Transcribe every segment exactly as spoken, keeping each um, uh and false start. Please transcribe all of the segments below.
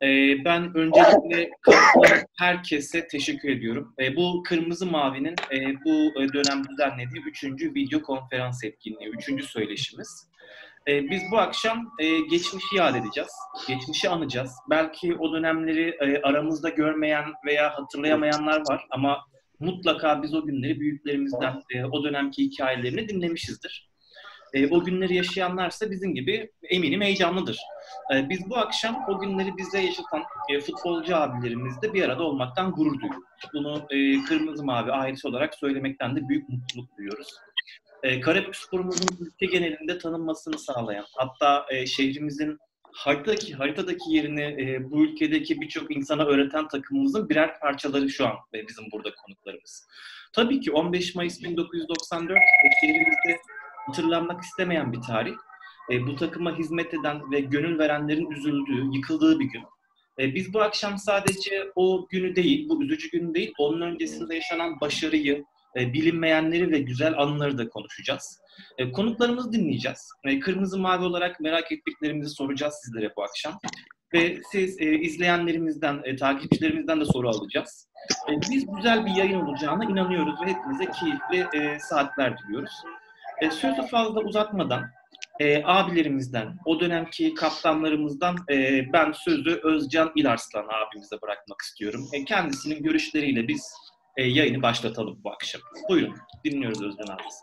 Ee, ben öncelikle katılan herkese teşekkür ediyorum. Ee, bu Kırmızı Mavi'nin e, bu dönem düzenlediği üçüncü video konferans etkinliği, üçüncü söyleşimiz. Ee, biz bu akşam e, geçmişi yad edeceğiz, geçmişi anacağız. Belki o dönemleri e, aramızda görmeyen veya hatırlayamayanlar var ama mutlaka biz o günleri büyüklerimizden, e, o dönemki hikayelerini dinlemişizdir. E, o günleri yaşayanlarsa bizim gibi eminim heyecanlıdır. E, biz bu akşam o günleri bize yaşatan e, futbolcu abilerimizle bir arada olmaktan gurur duyuyoruz. Bunu e, Kırmızı Mavi ailesi olarak söylemekten de büyük mutluluk duyuyoruz. E, Karabükspor'umuzun ülke genelinde tanınmasını sağlayan, hatta e, şehrimizin haritadaki, haritadaki yerini e, bu ülkedeki birçok insana öğreten takımımızın birer parçaları şu an e, bizim burada konuklarımız. Tabii ki on beş Mayıs bin dokuz yüz doksan dört e, şehrimizde hatırlanmak istemeyen bir tarih. E, bu takıma hizmet eden ve gönül verenlerin üzüldüğü, yıkıldığı bir gün. E, biz bu akşam sadece o günü değil, bu üzücü günü değil, onun öncesinde yaşanan başarıyı, e, bilinmeyenleri ve güzel anıları da konuşacağız. E, konuklarımızı dinleyeceğiz. E, Kırmızı Mavi olarak merak ettiklerimizi soracağız sizlere bu akşam. Ve siz e, izleyenlerimizden, e, takipçilerimizden de soru alacağız. E, biz güzel bir yayın olacağına inanıyoruz ve hepinize keyifli e, saatler diliyoruz. E, sözü fazla uzatmadan e, abilerimizden, o dönemki kaptanlarımızdan e, ben sözü Özcan İlarslan abimize bırakmak istiyorum. E, kendisinin görüşleriyle biz e, yayını başlatalım bu akşam. Buyurun, dinliyoruz Özcan abimiz.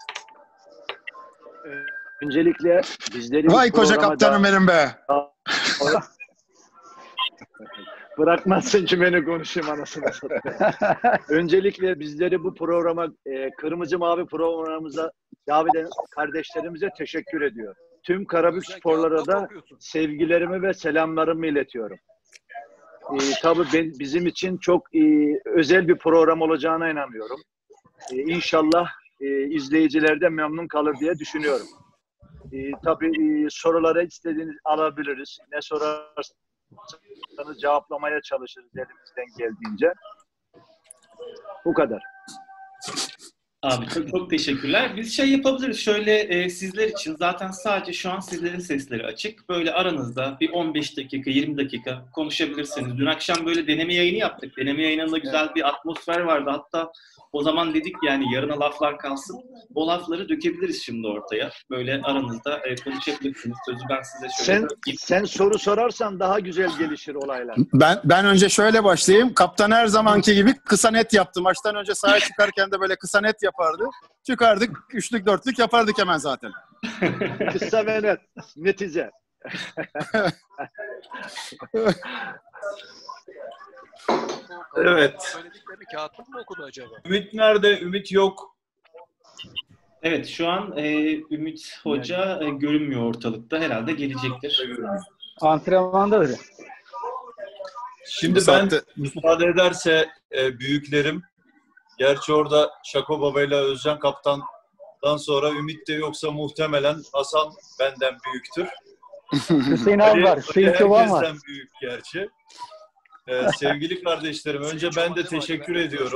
Öncelikle bizleri... Vay koca kaptanım benim be! Bırakmazsın ki beni konuşayım anasını satayım. Öncelikle bizleri bu programa, e, Kırmızı Mavi programımıza davet eden kardeşlerimize teşekkür ediyor. Tüm Karabüksporlara da sevgilerimi ve selamlarımı iletiyorum. E, tabii ben, bizim için çok e, özel bir program olacağına inanıyorum. E, İnşallah e, izleyiciler de memnun kalır diye düşünüyorum. E, tabii e, soruları istediğiniz alabiliriz. Ne sorarsanız cevaplamaya çalışırız elimizden geldiğince. Bu kadar. Abi çok, çok teşekkürler. Biz şey yapabiliriz şöyle e, sizler için zaten sadece şu an sizlerin sesleri açık. Böyle aranızda bir on beş dakika, yirmi dakika konuşabilirsiniz. Dün akşam böyle deneme yayını yaptık. Deneme yayınında güzel bir atmosfer vardı. Hatta o zaman dedik yani yarına laflar kalsın. O lafları dökebiliriz şimdi ortaya. Böyle aranızda e, konuşabilirsiniz. Sözü ben size şöyle... Sen, sen soru sorarsan daha güzel gelişir olaylar. Ben ben önce şöyle başlayayım. Kaptan her zamanki gibi kısa net yaptı. Maçtan önce sahaya çıkarken de böyle kısa net yapardı. Çıkardık, üçlük dörtlük yapardık hemen zaten. Kısa ve net. Netice. Evet. Söylediklerini kağıtta mı okudu acaba? Ümit nerede? Ümit yok. Evet şu an e, Ümit Hoca e, görünmüyor ortalıkta. Herhalde gelecektir. Antrenmanda öyle. Şimdi Bu ben saatte... müsaade ederse e, büyüklerim, gerçi orada Şako Baba ile Özcan Kaptan'dan sonra Ümit de yoksa muhtemelen Hasan benden büyüktür. Hüseyin abi var. Hüseyin Çoban var. Herkesten büyük gerçi. Ee, sevgili kardeşlerim, önce ben de teşekkür ediyorum.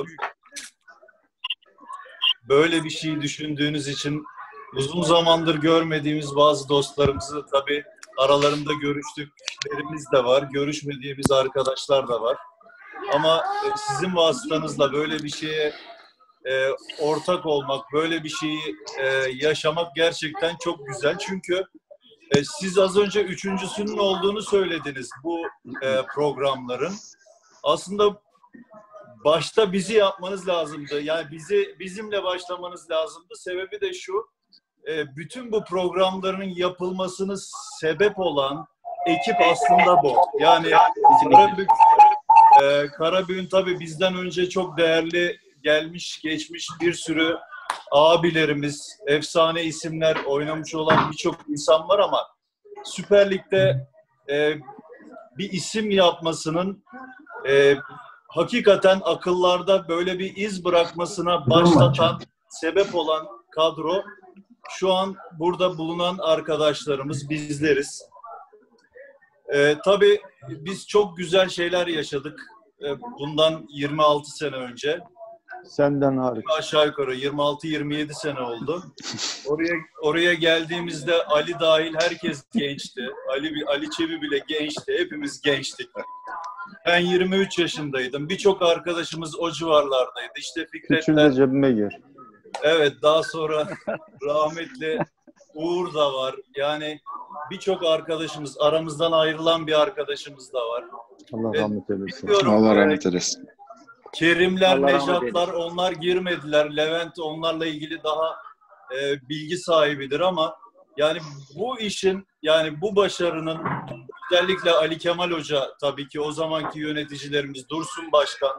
Böyle bir şey düşündüğünüz için uzun zamandır görmediğimiz bazı dostlarımızı tabii aralarında görüştüklerimiz de var, görüşmediğimiz arkadaşlar da var. Ama e, sizin vasıtanızla böyle bir şeye e, ortak olmak, böyle bir şeyi e, yaşamak gerçekten çok güzel. Çünkü e, siz az önce üçüncüsünün olduğunu söylediniz bu e, programların. Aslında başta bizi yapmanız lazımdı. Yani bizi bizimle başlamanız lazımdı. Sebebi de şu, e, bütün bu programların yapılmasını sebep olan ekip aslında bu. Yani Karabük, e, Karabük'ün tabii bizden önce çok değerli gelmiş geçmiş bir sürü abilerimiz, efsane isimler oynamış olan birçok insan var ama Süper Lig'de e, bir isim yapmasının e, hakikaten akıllarda böyle bir iz bırakmasına başlatan, sebep olan kadro şu an burada bulunan arkadaşlarımız, bizleriz. E, tabii biz çok güzel şeyler yaşadık e, bundan yirmi altı sene önce. Senden hariç. Aşağı yukarı yirmi altı yirmi yedi sene oldu. Oraya oraya geldiğimizde Ali dahil herkes gençti. Ali Ali Çebi bile gençti. Hepimiz gençtik. Ben yirmi üç yaşındaydım. Birçok arkadaşımız o civarlardaydı. İşte Küçül de Fikretler. cebime gir. Evet, daha sonra rahmetli Uğur da var. Yani birçok arkadaşımız, aramızdan ayrılan bir arkadaşımız da var. Allah Ve rahmet eylesin. biliyorum, Allah e, rahmet eylesin. Kerimler, Allah rahmet Nejatlar onlar girmediler. Levent onlarla ilgili daha e, bilgi sahibidir ama yani bu işin, yani bu başarının özellikle Ali Kemal Hoca, tabii ki o zamanki yöneticilerimiz, Dursun Başkan,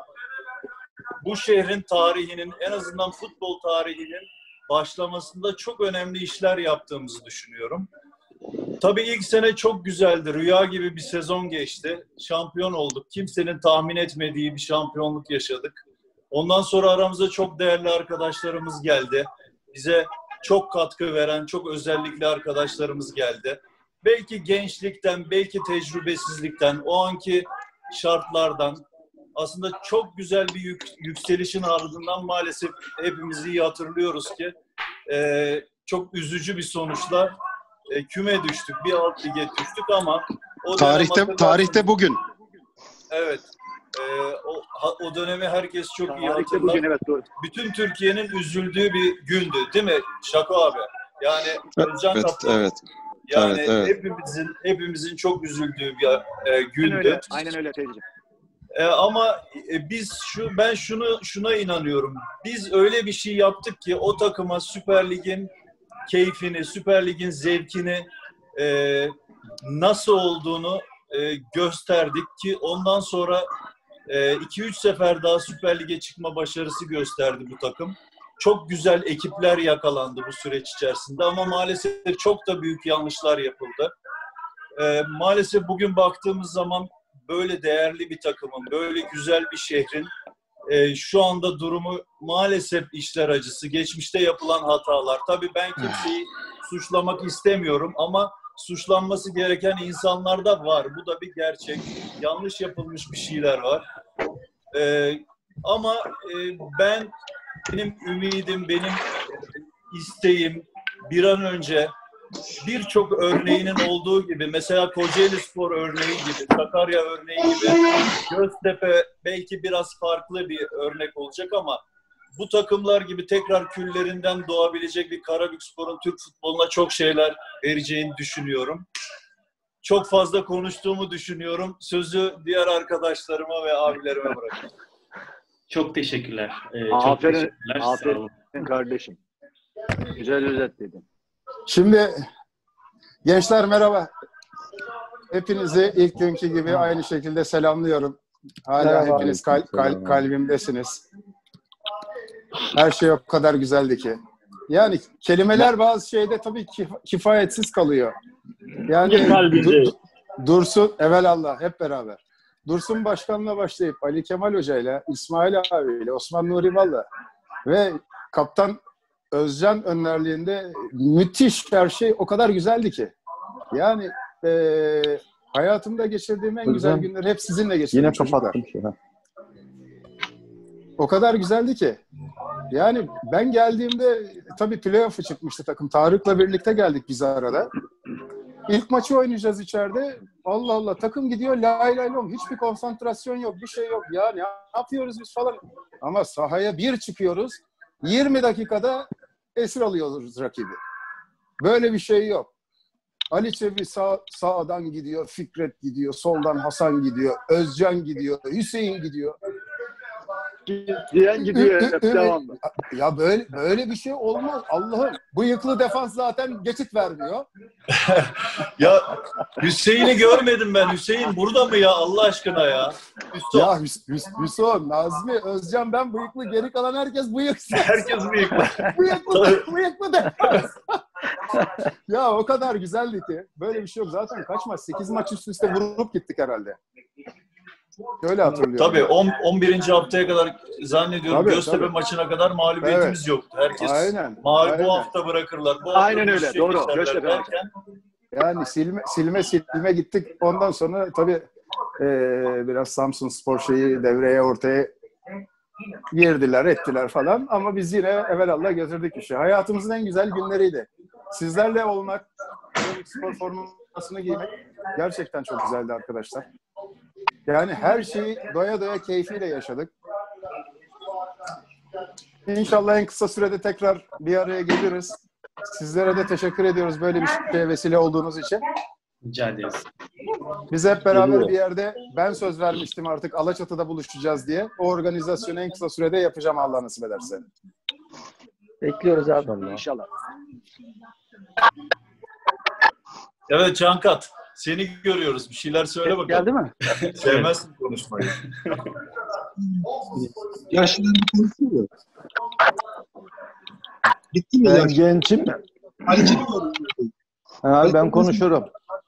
bu şehrin tarihinin, en azından futbol tarihinin başlamasında çok önemli işler yaptığımızı düşünüyorum. Tabii ilk sene çok güzeldi. Rüya gibi bir sezon geçti. Şampiyon olduk. Kimsenin tahmin etmediği bir şampiyonluk yaşadık. Ondan sonra aramıza çok değerli arkadaşlarımız geldi. Bize çok katkı veren, çok özellikli arkadaşlarımız geldi. Belki gençlikten, belki tecrübesizlikten, o anki şartlardan aslında çok güzel bir yük, yükselişin ardından maalesef hepimiz iyi hatırlıyoruz ki e, çok üzücü bir sonuçla e, küme düştük. Bir alt lige düştük ama o Tarihte tarihte bugün. Evet. E, o, o dönemi herkes çok iyi Tarihte hatırlar. bugün, evet, doğru. Bütün Türkiye'nin üzüldüğü bir gündü, değil mi Şako abi? Yani Özcan Evet, Kaptan, evet. yani Evet, evet. hepimizin hepimizin çok üzüldüğü bir e, gündü. Aynen öyle, aynen öyle teyzeciğim. E, ama e, biz şu ben şunu şuna inanıyorum. Biz öyle bir şey yaptık ki o takıma Süper Lig'in keyfini, Süper Lig'in zevkini e, nasıl olduğunu e, gösterdik ki ondan sonra iki üç sefer daha Süper Lig'e çıkma başarısı gösterdi bu takım. Çok güzel ekipler yakalandı bu süreç içerisinde ama maalesef çok da büyük yanlışlar yapıldı. E, maalesef bugün baktığımız zaman böyle değerli bir takımın, böyle güzel bir şehrin e, şu anda durumu maalesef işler acısı. Geçmişte yapılan hatalar. Tabii ben kimseyi suçlamak istemiyorum ama suçlanması gereken insanlar da var. Bu da bir gerçek. Yanlış yapılmış bir şeyler var. E, ama e, ben, benim ümidim, benim isteğim bir an önce birçok örneğinin olduğu gibi, mesela Kocaelispor örneği gibi, Sakarya örneği gibi, Göztepe belki biraz farklı bir örnek olacak ama bu takımlar gibi tekrar küllerinden doğabilecek bir Karabükspor'un Türk futboluna çok şeyler vereceğini düşünüyorum. Çok fazla konuştuğumu düşünüyorum. Sözü diğer arkadaşlarıma ve abilerime bırakıyorum. Çok teşekkürler. Ee, çok Aferin, teşekkürler. Sağ aferin olun. kardeşim. Güzel özetledin. Şimdi gençler merhaba. Hepinizi ilk günkü gibi aynı şekilde selamlıyorum. Hala Merhaba. hepiniz kal- kal- kalbimdesiniz. Her şey o kadar güzeldi ki. Yani kelimeler bazı şeyde tabii kif- kifayetsiz kalıyor. Yani du- Dursun, evelallah hep beraber. Dursun Başkan'la başlayıp Ali Kemal Hoca'yla, İsmail abiyle, Osman Nuri Bal'la ve Kaptan Özcan önderliğinde müthiş, her şey o kadar güzeldi ki. Yani e, hayatımda geçirdiğim en Hocam, güzel günleri hep sizinle geçirdim. Yine çocuklar. kapattım ki. Ha. O kadar güzeldi ki. Yani ben geldiğimde tabii playoff'u çıkmıştı takım. Tarık'la birlikte geldik biz arada. İlk maçı oynayacağız içeride. Allah Allah, takım gidiyor lay lay lom. Hiçbir konsantrasyon yok, bir şey yok. Ya ne yapıyoruz biz falan. Ama sahaya bir çıkıyoruz. yirmi dakikada esir alıyoruz rakibi. Böyle bir şey yok. Ali Çebi sağ, sağdan gidiyor, Fikret gidiyor, soldan Hasan gidiyor, Özcan gidiyor, Hüseyin gidiyor. Diyen gidiyor hep devamlı. Ya böyle böyle bir şey olmaz. Allah'ım, bıyıklı defans zaten geçit vermiyor. Ya Hüseyin'i görmedim ben. Hüseyin burada mı ya Allah aşkına ya? Hüso. Ya Hüs- Hüs- Hüso, Nazmi, Özcan, ben bıyıklı, geri kalan herkes bıyıksız. Herkes bıyıklı. bıyıklı, bıyıklı defans. Ya o kadar güzeldi ki. Böyle bir şey yok. Zaten kaç maç? sekiz maç üst üste vurup gittik herhalde. Öyle hatırlıyorum. Tabii on birinci haftaya kadar zannediyorum Tabii, Göztepe tabii. maçına kadar mağlubiyetimiz Evet. yoktu. Herkes Aynen, mağlup aynen. bu hafta bırakırlar. Bu hafta Aynen öyle, düşecek doğru. işlerler Göztepe derken, Yani silme silme silme gittik. Ondan sonra tabii e, biraz Samsun Spor şeyi devreye ortaya girdiler, ettiler falan. Ama biz yine evelallah götürdük işi. Hayatımızın en güzel günleriydi. Sizlerle olmak, spor formasını giymek gerçekten çok güzeldi arkadaşlar. Yani her şeyi doya doya keyfiyle yaşadık. İnşallah en kısa sürede tekrar bir araya geliriz. Sizlere de teşekkür ediyoruz böyle bir şeye vesile olduğunuz için. Rica ederiz. Biz hep beraber bir yerde, ben söz vermiştim artık Alaçatı'da buluşacağız diye. O organizasyonu en kısa sürede yapacağım Allah nasip ederse. Bekliyoruz abi. İnşallah. Evet Cankat, seni görüyoruz. Bir şeyler söyle bakalım. Geldi mi? Sevmezsin konuşmayı. Yaşlılar konuşuyor. Bitti mi Ben yaşlı? gençim. Ali Çelikor. Ha, ben konuşurum.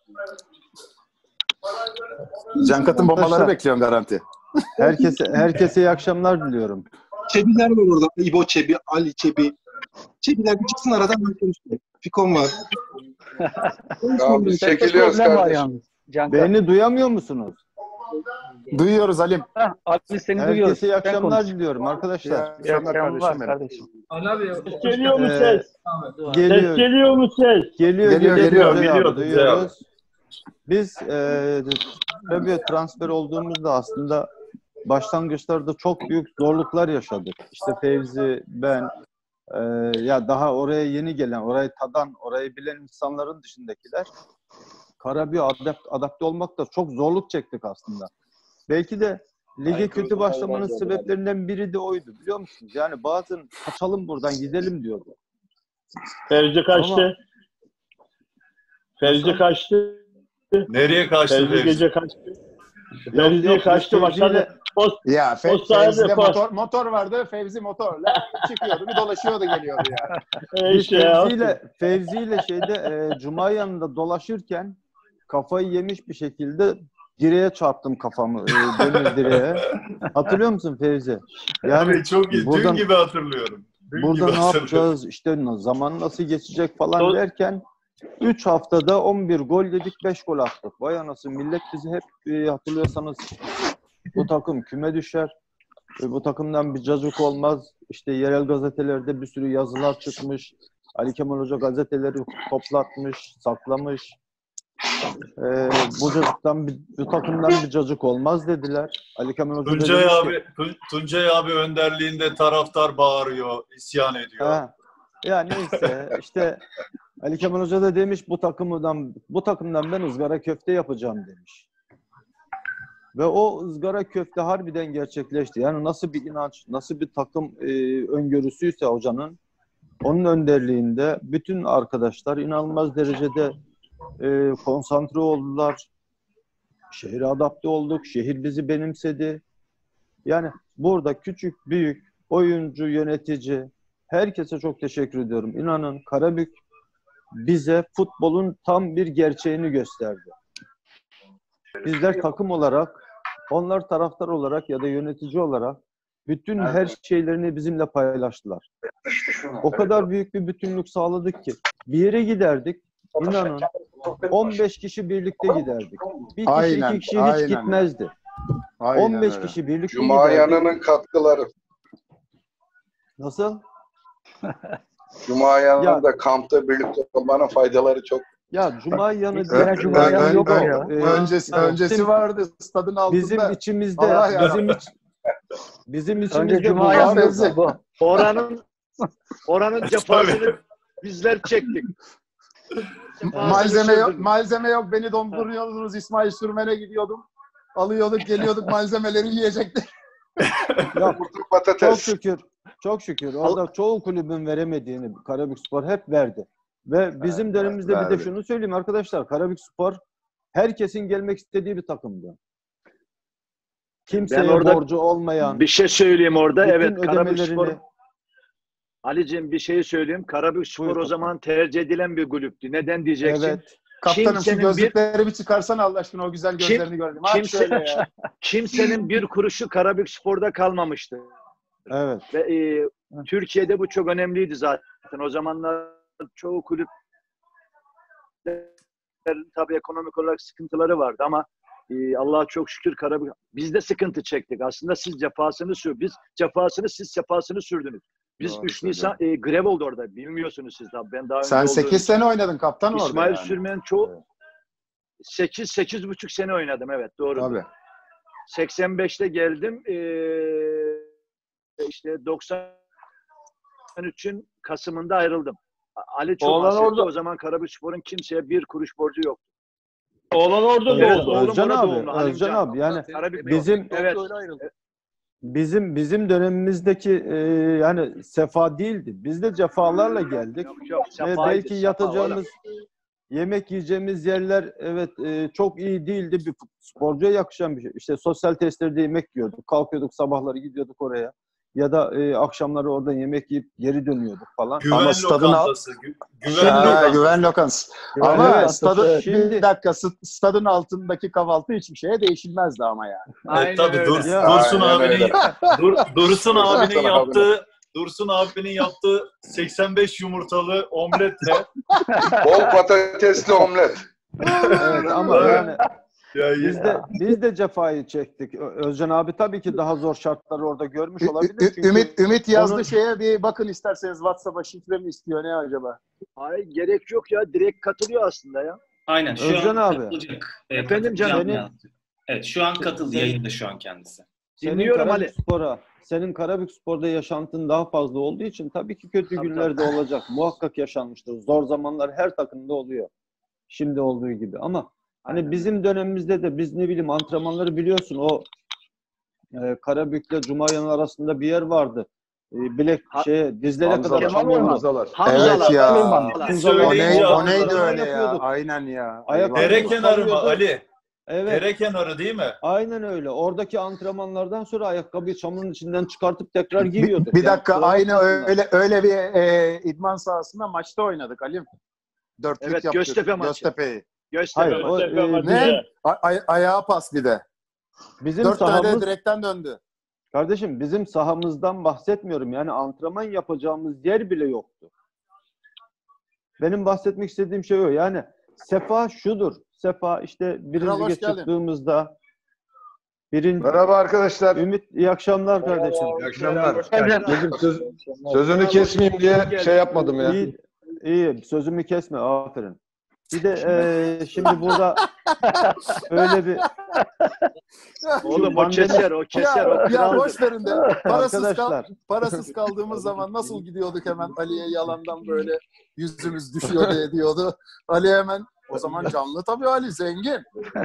Cankat'ın bombaları Arkadaşlar, bekliyorum garanti. Herkese herkese iyi akşamlar diliyorum. Çebiler var orada. İbo Çebi, Ali Çebi. Çebiler bir çıksın aradan ben konuşayım. Fikon var. Ya biz çekiliyoruz Problem var kardeşim. yalnız. Cankat. Beni duyamıyor musunuz? Duyuyoruz Halim. Heh, abi seni duyuyoruz. Herkese iyi Sen akşamlar konuş. diliyorum arkadaşlar. İyi İyi akşamlar akşamlar kardeşim benim. kardeşim. Geliyor mu Ee, ses? Geliyor, Ses geliyor mu ses? geliyor, Geliyor, geliyor, geliyor, Kuzey geliyor, abi, Kuzey duyuyoruz. Biz e, tabii transfer olduğumuzda aslında başlangıçlarda çok büyük zorluklar yaşadık. İşte Fevzi, ben, e, ya daha oraya yeni gelen, orayı tadan, orayı bilen insanların dışındakiler Karabük'e adapt, adapte olmakta çok zorluk çektik aslında. Belki de lige kötü başlamanın sebeplerinden biri de oydu, biliyor musunuz? Yani bazen kaçalım buradan gidelim diyordu. Fevzi kaçtı. Ama- Fevzi kaçtı. Nereye kaçtı Fevzi Fevzi? gece kaçtı. Yok, Fevzi yok, kaçtı biz başladı. Fevzi'yle- Post, Ya Fe Post sahibi, Fevzi'de post. motor, motor vardı. Fevzi motorla çıkıyordu. Bir dolaşıyordu geliyordu yani. e, Biz işte ya. Fevzi'yle, Fevzi'yle şeyde e, Cuma yanında dolaşırken kafayı yemiş bir şekilde direğe çarptım kafamı. E, demir direğe. Hatırlıyor musun Fevzi? Yani Tabii çok iyi. buradan- Dün gibi hatırlıyorum. Dün burada gibi ne hatırlıyorum. yapacağız? İşte zaman nasıl geçecek falan Do- derken üç haftada on bir gol yedik, beş gol attık. Vay anasını, millet bizi hep e, hatırlıyorsanız bu takım küme düşer. E, bu takımdan bir cacık olmaz. İşte yerel gazetelerde bir sürü yazılar çıkmış. Ali Kemal Hoca gazeteleri toplatmış, saklamış. E, bu cacıktan bir, bu takımdan bir cacık olmaz dediler. Ali Kemal Hoca da Tuncay demiş ki- abi, Tun- Tuncay abi önderliğinde taraftar bağırıyor, isyan ediyor. Ha. Ya neyse işte Ali Kemal Hoca da demiş bu takımdan bu takımdan ben ızgara köfte yapacağım demiş. Ve o ızgara köfte harbiden gerçekleşti. Yani nasıl bir inanç, nasıl bir takım e, öngörüsüyse hocanın, onun önderliğinde bütün arkadaşlar inanılmaz derecede e, konsantre oldular. Şehre adapte olduk. Şehir bizi benimsedi. Yani burada küçük, büyük, oyuncu, yönetici, herkese çok teşekkür ediyorum. İnanın Karabük bize futbolun tam bir gerçeğini gösterdi. Bizler takım olarak, onlar taraftar olarak ya da yönetici olarak bütün her şeylerini bizimle paylaştılar. O kadar büyük bir bütünlük sağladık ki bir yere giderdik, inanın on beş kişi birlikte giderdik. Bir kişi, Aynen, iki kişi hiç aynen. gitmezdi. Aynen on beş öyle. kişi birlikte Cuma giderdik. yanının katkıları. Nasıl? Cuma yanının da kampta birlikte olmanın faydaları çok. Ya Cuma yanı Ö- diye Cuma ö- yanı ö- yok ö- ya. Ee, öncesi öncesi bizim- vardı stadın altında. Bizim içimizde, Allah ya. bizim iç, bizim içimizde Önce Cuma bu yanı var. Fevzi. bu. Oranın oranın cefasını bizler çektik. Malzeme yok, malzeme yok. Beni donduruyordunuz. İsmail Sürmen'e gidiyordum. Alıyorduk, geliyorduk malzemeleri yiyecektik. Ya, Kurtuk çok patates. şükür, çok şükür. Orada çoğu kulübün veremediğini Karabükspor hep verdi. Ve bizim Evet, dönemimizde bir verdi. de şunu söyleyeyim arkadaşlar. Karabükspor herkesin gelmek istediği bir takımdı. Kimseye Ben orada borcu olmayan, Bir şey söyleyeyim orada. bütün Evet, Karabükspor. ödemelerini... Ali'cim bir şey söyleyeyim. Karabükspor Buyur o zaman tercih edilen bir kulüptü. Neden diyeceksin? Evet. Kaptanım şu Kimsenin bir- gözlükleri bir çıkarsana Allah aşkına, o güzel Kim- gözlerini gördüm. Aç kimse- şöyle ya. Kimsenin bir kuruşu Karabükspor'da kalmamıştı. Evet. Ve e, Türkiye'de bu çok önemliydi zaten. O zamanlar çoğu kulüp tabii ekonomik olarak sıkıntıları vardı ama Ee, Allah'a çok şükür Karabük. Biz de sıkıntı çektik. Aslında siz cefasını sür. Biz cefasını siz sefasını sürdünüz. Biz Doğru üç Nisan e, grev oldu orada. Bilmiyorsunuz siz tabii. Ben daha önce Sen olduğum sekiz için. sene oynadın kaptan orada İsmail yani. Sürmen çok Evet. sekiz sekiz buçuk sene oynadım, evet doğru. Tabii. seksen beşte geldim. Ee, işte doksan üçün Kasım'ında ayrıldım. Ali çok Oğlan hasretti. orada- O zaman Karabükspor'un kimseye bir kuruş borcu yok. Oğlan orada Evet, doğdu. oğlum Özcan orada abi, doğumlu, Halimcan. Özcan abi yani Karabük bizim evet. Öyle ayrıldı. bizim bizim dönemimizdeki e, yani sefa değildi. Biz de cefalarla geldik. Yok, yok, Ve sefaydı, belki sefa yatacağımız, yemek yiyeceğimiz yerler evet e, çok iyi değildi. Bir sporcuya yakışan bir şey. İşte sosyal testlerde yemek yiyorduk. Kalkıyorduk sabahları gidiyorduk oraya. Ya da e, akşamları oradan yemek yiyip geri dönüyorduk falan. Güven Ama stadın al- lokantası. Gü- güven Ha, lokantası. güven lokantası. Güven Ama lokantası. stadı, Şimdi- bir dakika st- stadın altındaki kahvaltı hiçbir şeye değişilmezdi ama yani. Aynen Evet, tabii öyle. Dur, Ya. Dursun Aynen abinin öyle. Dur, Dursun abinin Dursun yaptığı Dursun abinin yaptığı seksen beş yumurtalı omletle Bol patatesli omlet. Evet ama yani ya, biz de biz de cefayı çektik. Ö- Özcan abi tabii ki daha zor şartları orada görmüş Ü- olabilir. Ü- Çünkü Ümit Ümit yazdı onun- şeye bir bakın isterseniz WhatsApp'a şifre mi istiyor ne acaba? Ay gerek yok ya. Direkt katılıyor aslında ya. Aynen şu Özcan an abi. katılacak. Ee, Efendim katılacağım canım. yazdı. Evet şu an katıldı. Senin- Yayında şu an kendisi. senin Dinliyorum Ali. Karabükspor'a, senin Karabükspor'da yaşantın daha fazla olduğu için tabii ki kötü Tabii, günler de olacak. Muhakkak yaşanmıştır. Zor zamanlar her takımda oluyor. Şimdi olduğu gibi ama hani Aynen. bizim dönemimizde de biz ne bileyim antrenmanları biliyorsun o e, Karabük'le Cumayan arasında bir yer vardı. E, bilek Ha- şeye dizlere Hamzalar. kadar Kemal Orman. Hamzalar. Hamzalar. Evet ya. Hamzalar. O, Söyleyince ne, o hatırladım. neydi öyle ya? Yapıyorduk. Aynen ya. Ayak- Eyvallah. dere kenarı mı Ali? Evet. Dere kenarı değil mi? Aynen öyle. Oradaki antrenmanlardan sonra ayakkabıyı çamurun içinden çıkartıp tekrar Bir, giyiyorduk. bir Yani dakika kusura aynı bakmasınlar. öyle öyle bir e, idman sahasında maçta oynadık Halim. Dörtlük Evet, yaptık. Göztepe maçı. Göztepe'yi. Göster. Hayır, o, Göztepe e, maçı. bizim, Ne? A- ay- ayağa pas bir de. bizim Dört tane de sahamız, direkten döndü. kardeşim bizim sahamızdan bahsetmiyorum. Yani antrenman yapacağımız yer bile yoktu. Benim bahsetmek istediğim şey o. Yani sefa şudur. Sefa işte birinci Kral, hoş lige geldin. çıktığımızda birinci Merhaba arkadaşlar. Ümit iyi akşamlar kardeşim. İyi akşamlar. geldin. Dedim söz, sözünü kesmeyeyim diye şey yapmadım ya. İyi, iyi. Sözümü kesme. Aferin. Bir de eee, şimdi burada öyle bir Oğlum o Pandemi- keser, o keser, o Ya, ya kraldır. boş verin de parasız, kal, arkadaşlar parasız kaldığımız zaman nasıl gidiyorduk hemen Ali'ye yalandan böyle yüzümüz düşüyor diye diyordu. Ali hemen o zaman canlı tabii Ali zengin.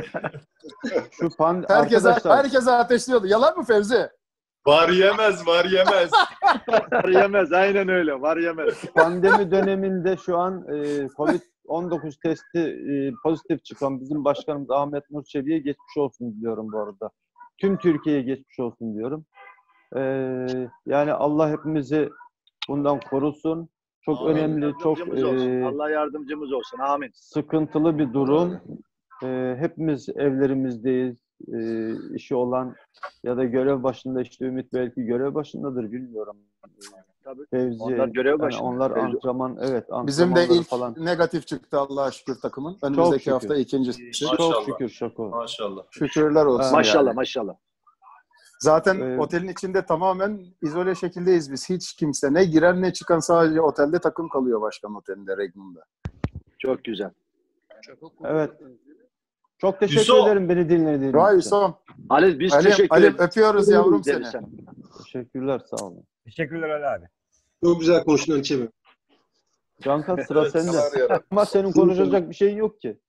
şu pan Herkese, arkadaşlar herkese ateşliyordu. Yalan mı Fevzi? Var yemez, var yemez. Var yemez, aynen öyle. Var yemez. pandemi döneminde şu an e, covid on dokuz testi e, pozitif çıkan bizim başkanımız Ahmet Nur Çebi'ye geçmiş olsun diliyorum bu arada. Tüm Türkiye'ye geçmiş olsun diyorum. E, yani Allah hepimizi bundan korusun. Çok Amin. önemli, çok Yardımcımız olsun. e, Allah yardımcımız olsun. Amin. sıkıntılı bir durum. E, hepimiz evlerimizdeyiz. E, işi olan ya da görev başında işte Ümit belki görev başındadır bilmiyorum. Tabii. Fevzi, Onlar görev yani başında. onlar Fevzi. antrenman, evet Bizim de antrenmanları ilk falan. negatif çıktı Allah'a şükür takımın. Önümüzdeki şükür. hafta ikincisi. Maşallah. Çok şükür Şako. Maşallah. Şükürler olsun Maşallah, yani. maşallah. Zaten Ee, otelin içinde tamamen izole şekildeyiz biz. Hiç kimse ne giren ne çıkan sadece otelde takım kalıyor başkan otelinde Regnum'da. Çok güzel. Evet. Çok teşekkür Yusuf. ederim beni dinlediğiniz Vay için. son. Ali biz Ali, teşekkür Ali ederiz. öpüyoruz yavrum seni. Deriz sana. Teşekkürler, sağ olun. Teşekkürler Ali abi. Çok güzel konuştun Ali Çebi. Cankat sıra sende. Var ya. Ama senin konuşacak bir şeyin yok ki.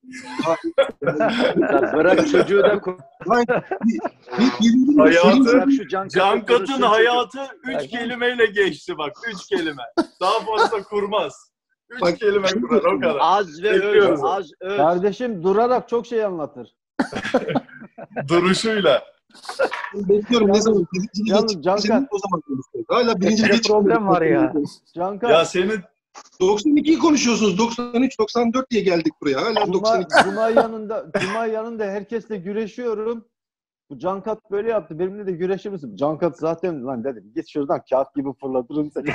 Ya bırak çocuğu da ko- Bir, bir, bir, Hayatı- bırak şu can Cankat'ın hayatı üç kelimeyle geçti bak. Üç kelime. Daha fazla kurmaz. Üç Bak- kelime kurar o kadar. Az ve öz, Bekliyoruz. az öz. Kardeşim durarak çok şey anlatır. Duruşuyla. bekliyorum ne zaman birinci lige Yalnız çıkacağım, Cankat- o zaman konuşacağız. Hala birinci lige çıkmadık. problem var ya. Cankat, Ya senin doksan ikiyi konuşuyorsunuz. doksan üç doksan dört diye geldik buraya. Hala Cuma, doksan iki. Cuma yanında Cuma yanında herkesle güreşiyorum. Bu Cankat böyle yaptı. Benimle de güreşir misin? Cankat zaten lan dedim. Git şuradan kağıt gibi fırlatırım seni.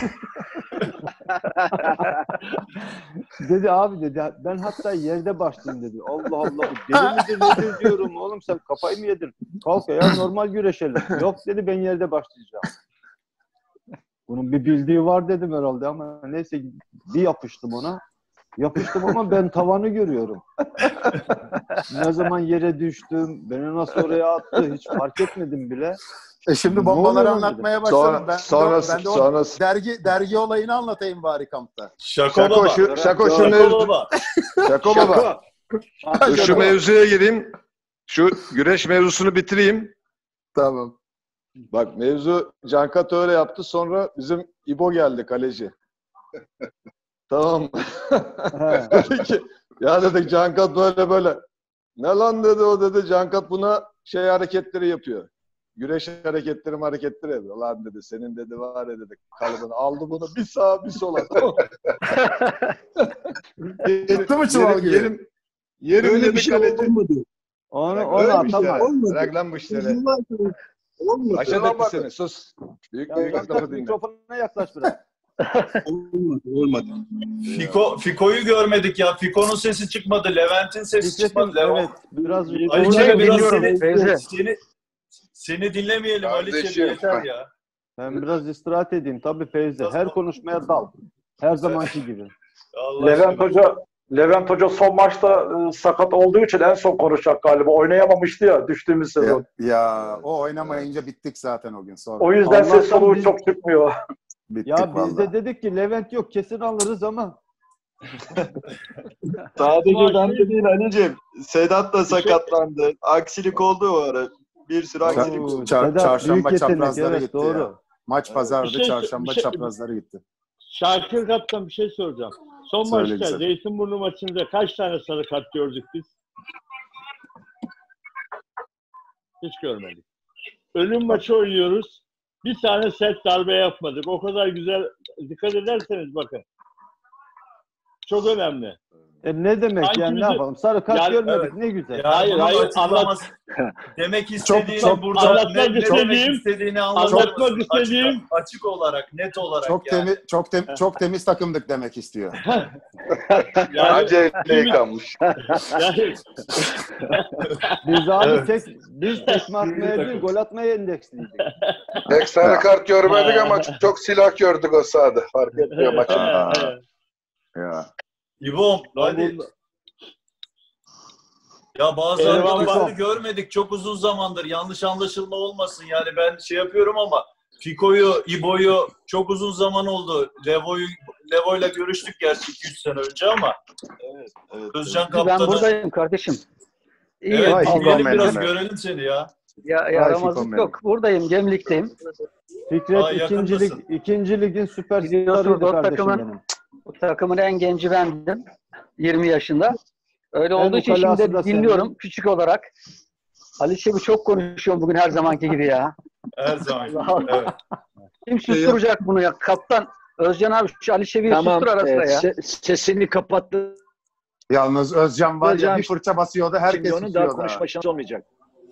Dedi abi dedi. Ben hatta yerde başlayayım dedi. Allah Allah. Bu deli midir nedir diyorum. Oğlum sen kafayı mı yedin? Kalk ya normal güreşelim. Yok dedi ben yerde başlayacağım. Bunun bir bildiği var dedim herhalde ama neyse bir yapıştım ona. Yapıştım ama ben tavanı görüyorum. Ne zaman yere düştüm, beni nasıl oraya attı hiç fark etmedim bile. E şimdi Ne bombaları oluyor anlatmaya Sonra- başladım. Ben, sonrası- ben de o sonrası- dergi dergi olayını anlatayım bari kampta. Şako Şako baba. şu, Şako şu Şako mevzu, baba. Şako baba. Dur şu mevzuya gireyim. Şu güreş mevzusunu bitireyim. Tamam. Bak mevzu Cankat öyle yaptı. Sonra bizim İbo geldi kaleci. Tamam mı? Dedi ki ya dedik Cankat böyle böyle. Ne lan dedi o dedi. Cankat buna şey hareketleri yapıyor. Güreş hareketleri hareketleri yapıyor. Lan dedi senin dedi var ya dedi kalıbını aldı bunu bir sağa bir sola. Tamam. Gitti mi çuval gibi? Yerim, yerim Öyle dedi bir şey kaleci. olmadı. Onu, Bırak, onu öyle bir şey. atamaz. Olmadı. Bırak lan bu işleri. Yıllar sonra olmadı. Aşağı etti seni sus. Büyük Ya büyük Cankat lafı dinle. mikrofonuna yaklaş biraz. Olmadı. Olmadı. Fiko, Fiko'yu görmedik ya. Fiko'nun sesi çıkmadı. Levent'in sesi çıkmadı. Dikkatim, Levent. evet. Biraz Ali Onu Çebi biraz dinliyorum, seni, Feyzi. seni, seni dinlemeyelim Ali Çebi Kardeşim. yeter ya. ben biraz istirahat edeyim. Tabii Fevzi. Her konuşmaya dal. Her zamanki gibi. Allah Levent aşkına. Hoca Levent Hoca son maçta e, sakat olduğu için en son konuşacak galiba. Oynayamamıştı ya düştüğümüz Ya, sezon. ya o oynamayınca bittik zaten o gün sonra. O yüzden Allah'tan ses soluğu biz- çok çıkmıyor. Bittik Ya biz vallahi. de dedik ki Levent yok kesin alırız ama Sadece ben de değil Ali'ciğim. Sedat da sakatlandı. Aksilik oldu o ara. Bir sürü aksilik Oo, oldu. Çar- Sedat, çarşamba büyük yetenek, çaprazları evet, gitti doğru. ya. Maç pazardı, Bir şey- çarşamba bir şey- çaprazları gitti. Şakir Kaptan bir şey soracağım. Son Söyle maçta güzel. Zeytinburnu maçında kaç tane sarı kart gördük biz? Hiç görmedik. Ölüm maçı oynuyoruz. Bir tane sert darbe yapmadık. O kadar güzel. Dikkat ederseniz bakın. Çok önemli. E ne demek Sanki yani ne bizi- yapalım? Sarı kart Yani- görmedik Evet. ne güzel. Ya Hayır, bunun hayır, açıklaması- Demek istediğini çok- burada anlatmak ne, ne demek istediğim- istediğini anlatır anlatmak mısın? istediğim- Açık, açık olarak, net olarak Çok yani. temiz çok tem- çok temiz takımdık demek istiyor. Yani, Acele yıkanmış. yani Biz abi Evet. tek biz tekme atmaya değil gol atmaya endeksliydik. Tek sarı kart görmedik ama çok silah gördük o sahada. Fark etmiyor maçın. Aa, ya. İbom, hadi. Ya bazı Eyvallah. arkadaşları görmedik çok uzun zamandır. Yanlış anlaşılma olmasın. Yani ben şey yapıyorum ama Fiko'yu, İbo'yu çok uzun zaman oldu. Levo'yu, Levo'yla görüştük gerçi iki üç sene önce ama Evet, evet. Özcan Ben Kaptan'ı... buradayım kardeşim. İyi. Evet, Vay, dinleyelim Fiko'm biraz benim. görelim seni ya. Ya, Vay, yaramazlık Fiko'm yok. Buradayım. Gemlik'teyim. Fikret Aa, ikinci, yakındasın. lig, ikinci ligin süperstarıydı Biliyorsunuz o kardeşim takımın- benim. Bu takımın en genci bendim. yirmi yaşında. Öyle En olduğu için ukalası şimdi da senin. dinliyorum küçük olarak. Ali Çebi çok konuşuyorum bugün her zamanki gibi ya. Her zaman. Allah Allah. Evet. Kim susturacak bunu ya? Kaptan Özcan abi şu Ali Çebi'yi Tamam. sustur arasına e, ya. se- sesini kapattı. Yalnız Özcan var ya Özcan- bir fırça basıyordu herkes Şimdi onun daha susuyordu. konuşma şansı olmayacak.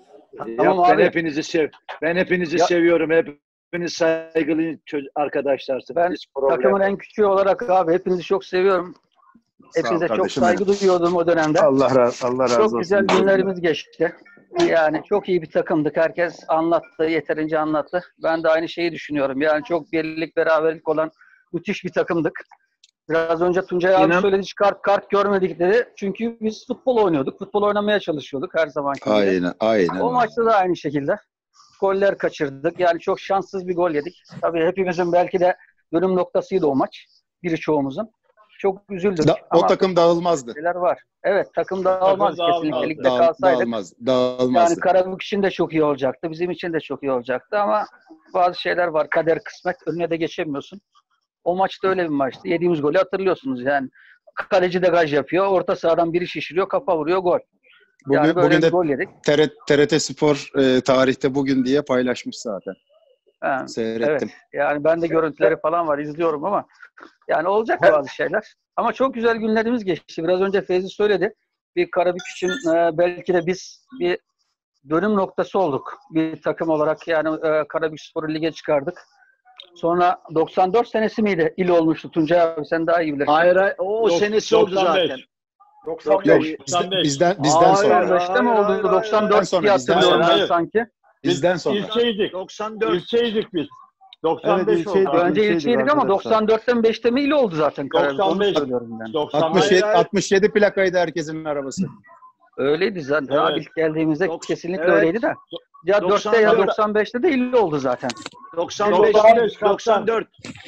Tamam Ya, ben abi. hepinizi sev. Ben hepinizi Ya- seviyorum. Hepiniz saygılı çö- arkadaşlarsınız. Ben Hiç problem Takımın en yok. küçüğü olarak abi hepinizi çok seviyorum. Sağ ol Hepinize çok kardeşim saygı duyuyordum o dönemde. Allah razı, Allah razı olsun. Çok güzel günlerimiz geçti. Yani çok iyi bir takımdık. Herkes anlattı, yeterince anlattı. Ben de aynı şeyi düşünüyorum. Yani çok birlik, beraberlik olan müthiş bir takımdık. Biraz önce Tuncay abi İnan- söyledi, hiç kart kart görmedik dedi. Çünkü biz futbol oynuyorduk. Futbol oynamaya çalışıyorduk her zamanki gibi. Aynen, aynen. O maçta da aynı şekilde. Goller kaçırdık. Yani çok şanssız bir gol yedik. Tabii hepimizin belki de dönüm noktasıydı o maç. Birçoğumuzun. Çok üzüldük. Da- o Ama takım dağılmazdı. şeyler var. Evet takım dağılmaz. Takım Kesinlikle dağılmaz. ligde Dağıl, kalsaydık. dağılmaz, dağılmazdı. Yani Karabük için de çok iyi olacaktı. Bizim için de çok iyi olacaktı ama bazı şeyler var. Kader, kısmet. Önüne de geçemiyorsun. O maçta öyle bir maçtı. Yediğimiz golü hatırlıyorsunuz yani. Kaleci de gaj yapıyor. Orta sahadan biri şişiriyor. Kafa vuruyor. Gol. Bugün, Yani böyle bugün bir de gol yedik. T R T, T R T Spor e, tarihte bugün diye paylaşmış zaten. Ha, Seyrettim. yani ben de görüntüleri falan var. izliyorum ama yani olacak bazı şeyler. Ama çok güzel günlerimiz geçti. Biraz önce Feyzi söyledi. Bir Karabük için e, belki de biz bir dönüm noktası olduk. Bir takım olarak yani e, Karabükspor'u lige çıkardık. Sonra doksan dört senesi miydi? İl olmuştu Tuncay abi, sen daha iyi bilirsin. Hayır, hayır o Yok, senesi oldu doksan beş. zaten. doksan Yok, beş. bizden, bizden, bizden Hayır, sonra. hayır. doksan beşte mi oldu? hayır, doksan dört hayır. diye Bizden hatırlıyorum sonra. ben sanki. Bizden sonra. İlçeydik. doksan dört. İlçeydik biz. doksan beş Evet, oldu. ilçeydik. Önce ilçeydik ilçeydik ama arkadaşlar. doksan dörtten beşte mi il oldu zaten Karabük. Onu doksan beş. söylüyorum ben. doksan beş. altmış yedi, Hayır, hayır. altmış yedi plakaydı herkesin arabası. Öyleydi zaten. Evet. Abi ilk geldiğimizde Dok- kesinlikle evet. öyleydi de. Ya doksan dörtte ya dört. doksan beşte de il oldu zaten. doksan beş, doksan beş, doksan dört.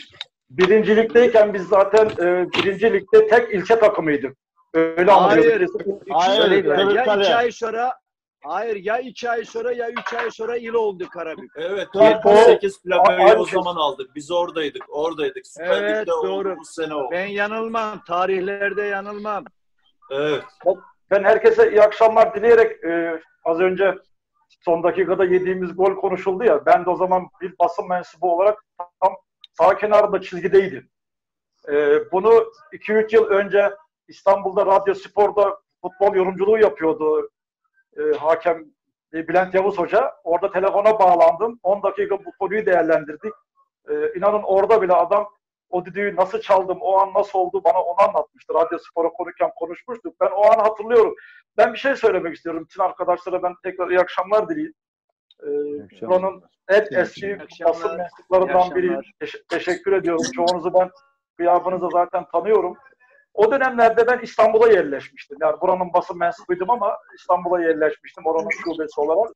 Birinci ligdeyken biz zaten e, birinci ligde tek ilçe takımıydık. Öyle Hayır. anlıyorduk. İki Hayır, sene- ya Kırıkkale. iki ay sonra hayır ya iki ay sonra ya üç ay sonra il oldu Karabük. Evet, O- yetmiş sekiz plakayı Aynı o şey. zaman aldık. Biz oradaydık, oradaydık. Süper Evet, Lig'de doğru. olduğumuz sene o. Ben yanılmam. Tarihlerde yanılmam. Evet. Ben herkese iyi akşamlar dileyerek e, az önce son dakikada yediğimiz gol konuşuldu ya. Ben de o zaman bir basın mensubu olarak tam sağ kenarında çizgideydim. E, bunu iki üç yıl önce İstanbul'da Radyo Spor'da futbol yorumculuğu yapıyordu e, hakem e, Bülent Yavuz Hoca. Orada telefona bağlandım. on dakika bu konuyu değerlendirdik. E, inanın orada bile adam o düdüğü nasıl çaldım, o an nasıl oldu bana onu anlatmıştı. Radyo Spor'a konuşurken konuşmuştuk. Ben o an hatırlıyorum. Ben bir şey söylemek istiyorum. Bütün arkadaşlara ben tekrar iyi akşamlar dileyim. Ee, buranın en eski basın mensuplarından biri. Teş- teşekkür ediyorum. Çoğunuzu ben kıyafınızı zaten tanıyorum. O dönemlerde ben İstanbul'a yerleşmiştim. Yani buranın basın mensubuydum ama İstanbul'a yerleşmiştim oranın şubesi olarak.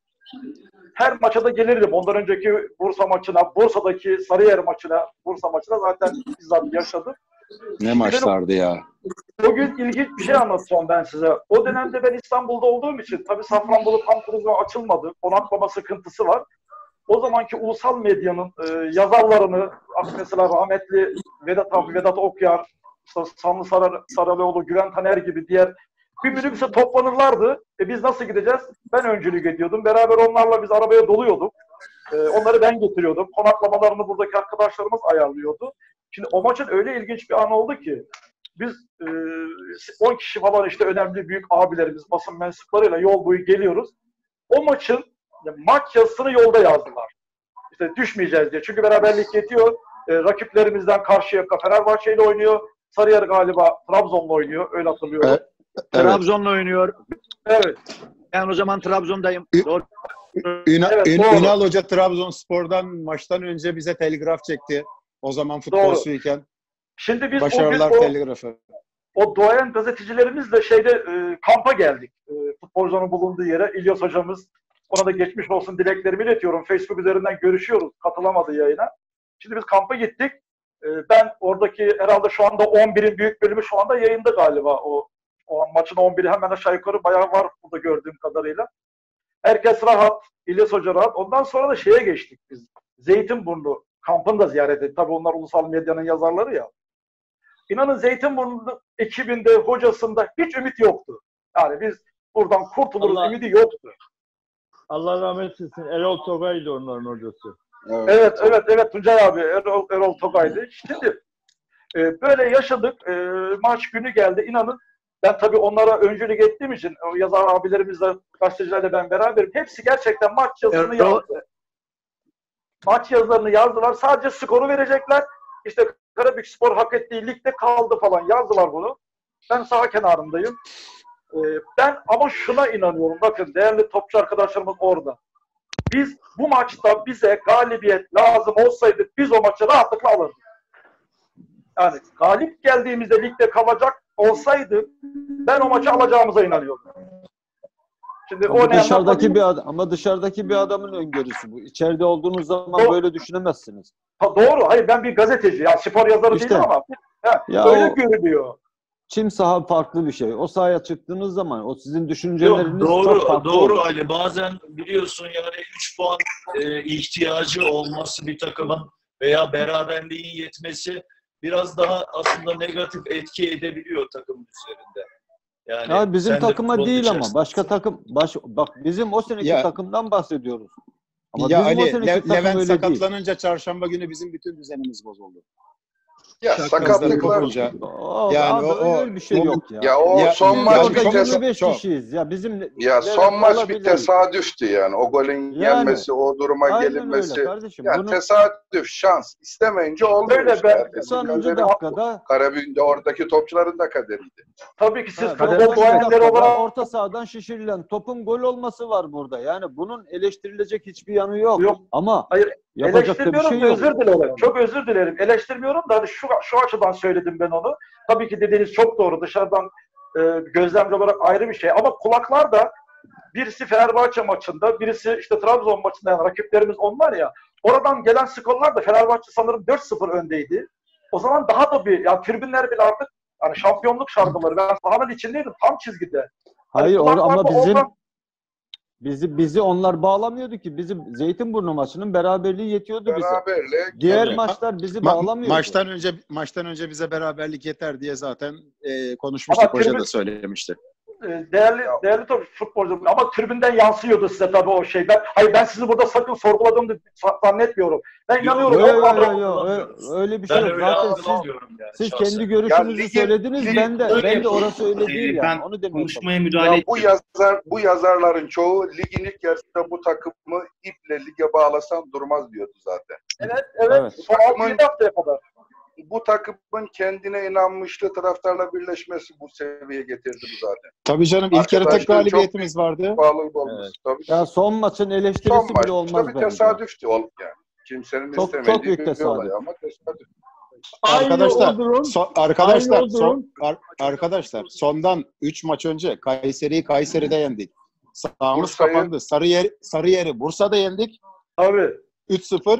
Her maça da gelirdim. Ondan önceki Bursa maçına, Bursa'daki Sarıyer maçına, Bursa maçına zaten bizzat yaşadım. Ne maçlardı ya. Bugün ilginç bir şey anlatacağım ben size. O dönemde ben İstanbul'da olduğum için tabii Safranbolu Kamp Turizmi açılmadı. Konaklama sıkıntısı var. O zamanki ulusal medyanın e, yazarlarını, mesela rahmetli Vedat abi, Vedat Okyar, işte Sanlı Sarar, Saralioğlu, Güven Taner gibi diğer bir minibüse toplanırlardı. E biz nasıl gideceğiz? Ben öncülük ediyordum. Beraber onlarla biz arabaya doluyorduk. E, onları ben getiriyordum. Konaklamalarını buradaki arkadaşlarımız ayarlıyordu. Şimdi o maçın öyle ilginç bir an oldu ki biz e, on kişi falan işte önemli büyük abilerimiz, basın mensuplarıyla yol boyu geliyoruz. O maçın yani maç yazısını yolda yazdılar. İşte düşmeyeceğiz diye. Çünkü beraberlik yetiyor. E, rakiplerimizden Karşıyaka Fenerbahçe ile oynuyor. Sarıyer galiba Trabzon'la oynuyor. Öyle hatırlıyorum. Evet. Trabzon'la oynuyor. Evet. Ben o zaman Trabzon'dayım. Doğru. Ünal, Evet, Ün- doğru. Ünal Hoca Trabzonspor'dan maçtan önce bize telgraf çekti. O zaman futbolcuyken. Şimdi biz Başarılar o, gün o, telgrafı. o doğayan gazetecilerimizle şeyde e, kampa geldik. E, futbolcuların bulunduğu yere. İlyas hocamız, ona da geçmiş olsun dileklerimi iletiyorum. Facebook üzerinden görüşüyoruz. Katılamadı yayına. Şimdi biz kampa gittik. E, ben oradaki herhalde şu anda on birin büyük bölümü şu anda yayında galiba. O, o maçın on biri hemen aşağı yukarı bayağı var burada gördüğüm kadarıyla. Herkes rahat. İlyas Hoca rahat. Ondan sonra da şeye geçtik biz. Zeytinburnu kampını da ziyaret ettik. Tabii onlar ulusal medyanın yazarları ya. İnanın Zeytinburnu ekibinde, hocasında hiç ümit yoktu. Yani biz buradan kurtuluruz Allah, ümidi yoktu. Allah rahmet eylesin. Erol Togay'dı onların hocası. Evet, evet, evet, evet Tuncay abi, Erol, Erol Togay'dı. Şimdi e, böyle yaşadık. E, maç günü geldi. İnanın ben tabii onlara öncülük ettiğim için o yazar abilerimizle, gazetecilerle ben beraberim. Hepsi gerçekten maç yazısını Erol- yazdı. Maç yazılarını yazdılar. Sadece skoru verecekler. İşte Karabükspor hak ettiği ligde kaldı falan yazdılar bunu. Ben saha kenarındayım. Ee, ben ama şuna inanıyorum. Bakın değerli topçu arkadaşlarımız orada. Biz bu maçta bize galibiyet lazım olsaydı biz o maçı rahatlıkla alırdık. Yani galip geldiğimizde ligde kalacak olsaydı ben o maçı alacağımıza inanıyorum. Şimdi Ama o ne dışarıdaki anlatayım? bir adam, ama dışarıdaki bir adamın öngörüsü bu. İçeride olduğunuz zaman Doğru. böyle düşünemezsiniz. Ha, doğru. Hayır ben bir gazeteci. Ya spor yazarı İşte. değilim ama ha, Ya öyle o- görünüyor. Çim saha farklı bir şey. O sahaya çıktığınız zaman o sizin düşünceleriniz Yok, çok doğru, farklı doğru olur. Ali. Bazen biliyorsun yani üç puan e, ihtiyacı olması bir takımın veya beraberliğin yetmesi biraz daha aslında negatif etki edebiliyor takımın üzerinde. Yani Ya bizim sen de takıma futbolun değil ama içerisinde. başka takım baş, bak bizim o seneki Ya- takımdan bahsediyoruz. Ama Ya bizim o Ali, seneki Le- takım Levent öyle değil. sakatlanınca çarşamba günü bizim bütün düzenimiz bozuldu. Ya sakatlıklar kopunca. O, Yani abi, o, o öyle bir şey yok ya. Ya o Ya- son ya- maç ya- bir Orada tes- yirmi beş çok. kişiyiz. Ya bizim ya evet, son maç bir olabilir. tesadüftü yani. O golün Yani, gelmesi, o duruma aynen gelinmesi. öyle kardeşim. Yani Bunu tesadüf, şans. İstemeyince olmuyor Öyle işte. ben- Herkesin doksanıncı kaderi o. dakikada Karabük'ün de oradaki topçuların da kaderiydi. Tabii ki siz Ha, futbol doksanıncı duayenleri dakikada olarak orta sahadan şişirilen topun gol olması var burada. Yani bunun eleştirilecek hiçbir yanı yok. Yok. Ama Hayır, yapacak da bir eleştirmiyorum şey da yok. özür dilerim. Çok özür dilerim. Eleştirmiyorum da hani şu, şu açıdan söyledim ben onu. Tabii ki dediğiniz çok doğru. Dışarıdan e, gözlemci olarak ayrı bir şey. Ama kulaklar da birisi Fenerbahçe maçında, birisi işte Trabzon maçında, yani rakiplerimiz onlar ya. Oradan gelen skorlar da Fenerbahçe sanırım dört sıfır öndeydi. O zaman daha da bir, yani tribünler bile artık hani şampiyonluk şarkıları. Ben sahanın içindeydim, tam çizgide. Hani Hayır or- kulaklar ama da bizim oradan- bizi bizi onlar bağlamıyordu ki. Bizim Zeytinburnu maçının beraberliği yetiyordu bize. Beraberlik. Diğer Tabii. maçlar bizi Ma- bağlamıyordu. maçtan önce maçtan önce bize beraberlik yeter diye zaten e, konuşmuştuk. Ama Hoca tribün- da söylemişti. E, değerli değerli tabii futbolcu ama tribünden yansıyordu size tabii o şey. Ben hayır ben sizi burada sakın sorguladığımı zannetmiyorum. Ben inanıyorum. Yok o yok kadro- yok öyle, öyle bir şey Ben yok. öyle Zaten siz, algılamıyorum yani siz şahsen. kendi görüşünüzü Ya ligi- söylediniz. ligi- Ben de Öyle ben de yapalım. orası öyle değil Ee, yani. ben Onu demeye konuşmaya çalışıyorum. müdahale Ya bu ettim. yazar, bu yazarların çoğu ligin ilk yarısında bu takımı iple lige bağlasan durmaz diyordu zaten. Evet, evet. Evet. Son altı yedi haftaya kadar. Bu takımın kendine inanmışlığı taraftarla birleşmesi bu seviyeye getirdi bu zaten. Tabii canım ilk yarı tek Arkadaşlar, çok galibiyetimiz vardı. Bağlılık olması. Evet. Tabii. Ya son maçın eleştirisi Son maç bile olmaz tabii bence. tesadüftü ol yani. Kimsenin Çok- istemediği çok büyük bir tesadüf. olay ama tesadüf. Aynı Arkadaşlar, o durum. so- arkadaşlar, Aynı o son- durum. ar- arkadaşlar sondan üç maç önce Kayseri'yi Kayseri'de yendik. Sahamız Bursa'yı- kapandı. Sarıyer Sarıyer'i Bursa'da yendik. Tabii. üç sıfır.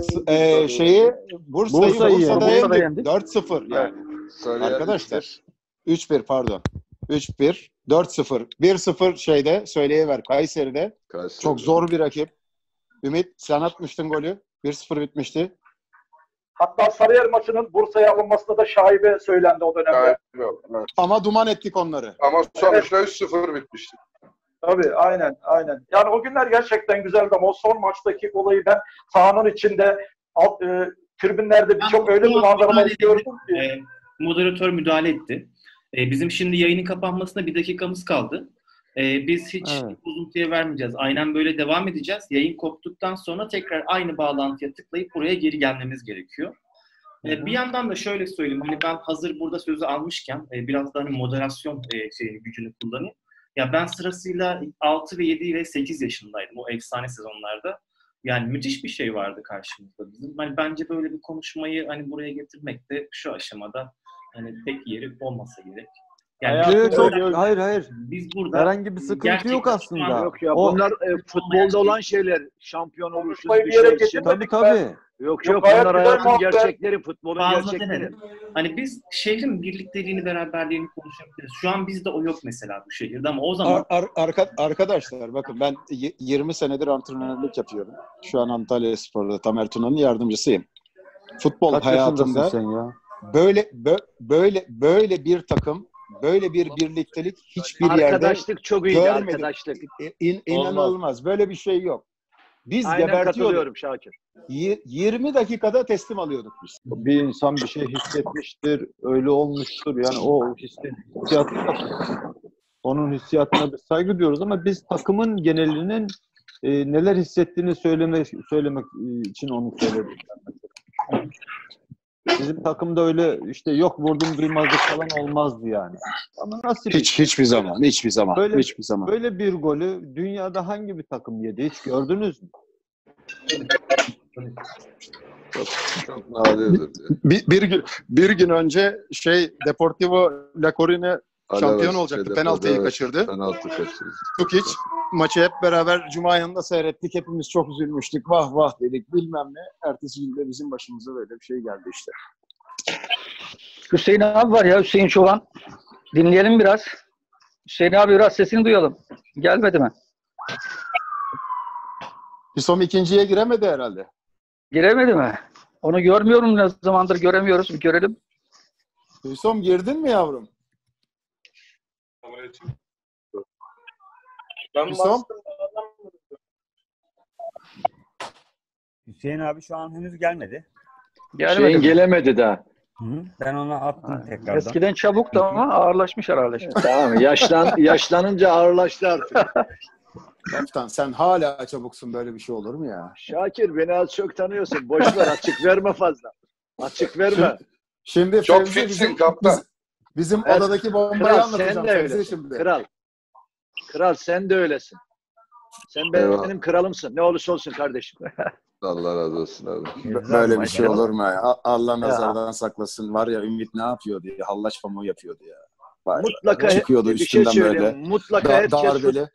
Ee, şeyi Bursa'yı Bursa'yı Bursa'da, yendik. yendik. yendik. dört sıfır yani. Sarıyer Arkadaşlar üç bir pardon. üç bir, dört sıfır. bir sıfır şeyde söyleyiver Kayseri'de. Kayseri. Çok zor bir rakip. Ümit sen atmıştın golü. bir sıfır bitmişti. Hatta Sarıyer maçının Bursa'ya alınmasında da şaibe söylendi o dönemde. Gayet yok, evet. Ama duman ettik onları. Ama sonuçta üç sıfır bitmişti. Tabii aynen aynen. Yani o günler gerçekten güzeldi ama o son maçtaki olayı ben sahanın içinde alt, e, tribünlerde birçok öyle bir manzaralar gördüm ki. E, moderatör müdahale etti. E, bizim şimdi yayının kapanmasına bir dakikamız kaldı. E, biz hiç Evet. bozuntuya vermeyeceğiz. Aynen böyle devam edeceğiz. Yayın koptuktan sonra tekrar aynı bağlantıya tıklayıp buraya geri gelmemiz gerekiyor. E, bir yandan da şöyle söyleyeyim. Hani ben hazır burada sözü almışken e, biraz da hani moderasyon e, şeyini, gücünü kullanayım. Ya ben sırasıyla altı ve yedi ve sekiz yaşındaydım o efsane sezonlarda. Yani müthiş bir şey vardı karşımızda bizim. Hani bence böyle bir konuşmayı hani buraya getirmek de şu aşamada hani pek yeri olmasa gerek. Yani Hayır, biz çok- burada- hayır hayır. biz burada Herhangi bir sıkıntı gerçekten yok şu an- aslında. Yok ya O- bunlar e, futbolda olan şeyler. Şampiyon oluşun Konuşmayı bir yere düşersin. getirmedik. Tabii ben. tabii. Yok Yok, yok gayet bunlar güzel hayatın muhabbet. gerçekleri, futbolun fazla gerçekleri. demedim. Hani biz şehrin birlikteliğini, beraberliğini konuşabiliriz. Şu an bizde o yok mesela bu şehirde ama o zaman Ar- ar- arka- arkadaşlar bakın ben y- yirmi senedir antrenörlük yapıyorum. Şu an Antalyaspor'da Tamer Tuna'nın yardımcısıyım. Futbol Kaç yaşındasın hayatında sen ya? böyle bö- böyle böyle bir takım, böyle bir birliktelik hiçbir yerde Arkadaşlık çok iyiydi, görmedim. arkadaşlık. İn- inanılmaz. Böyle bir şey yok. Biz Aynen gebertiyorduk. katılıyorum Şakir. Y- yirmi dakikada teslim alıyorduk biz. Bir insan bir şey hissetmiştir, öyle olmuştur. Yani o hissi- hissiyatı onun hissiyatına biz saygı duyuyoruz ama biz takımın genelinin e, neler hissettiğini söylemek söylemek e, için onu söyledik. Bizim takımda öyle işte yok vurdum duymazlık falan olmazdı yani. Ama nasıl Hiç hiçbir zaman, hiçbir zaman, Böyle- hiçbir zaman. böyle bir golü dünyada hangi bir takım yedi hiç gördünüz mü? Çok nadirdir. Bir, bir gün bir gün önce şey Deportivo La Coruña şampiyon olacaktı. Penaltıyı kaçırdı. Penaltı kaçırdı. Çok hiç maçı hep beraber Cuma yanında seyrettik. Hepimiz çok üzülmüştük. Vah vah dedik bilmem ne. Ertesi gün de bizim başımıza böyle bir şey geldi işte. Hüseyin abi var ya, Hüseyin Çoban. Dinleyelim biraz. Hüseyin abi biraz sesini duyalım. Gelmedi mi? Hüsom ikinciye giremedi herhalde. Giremedi mi? Onu görmüyorum, ne zamandır göremiyoruz. Bir görelim. Hüsom girdin mi yavrum? Hüsom? Hüseyin abi şu an henüz gelmedi. Gelmedi Şeyin mi? gelemedi daha. Hı, ben ona attım tekrardan. Eskiden çabuktu ama ağırlaşmış herhalde şimdi. Tamam, yaşlan, yaşlanınca ağırlaştı artık. Kaptan sen hala çabuksun, böyle bir şey olur mu ya? Şakir beni az çok tanıyorsun. Boş ver, açık verme fazla. Açık verme. Şimdi Çok Fevzi fitsin bizim, kaptan. biz- bizim Evet, odadaki bombayı Kral anlatacağım sen de Fevzi öylesin. şimdi. Kral. Kral sen de öylesin. Sen benim Eyvallah. kralımsın. Ne olursa olsun kardeşim. Allah razı olsun abi. B- Böyle bir şey maşallah. olur mu ya? A- Allah nazardan saklasın. Var ya Ümit ne yapıyordu ya? Hallaç pamuğu yapıyordu ya. Vay, Mutlaka çıkıyordu bir şey üstünden böyle. söyleyeyim. Mutlaka Da- herkes darbeli.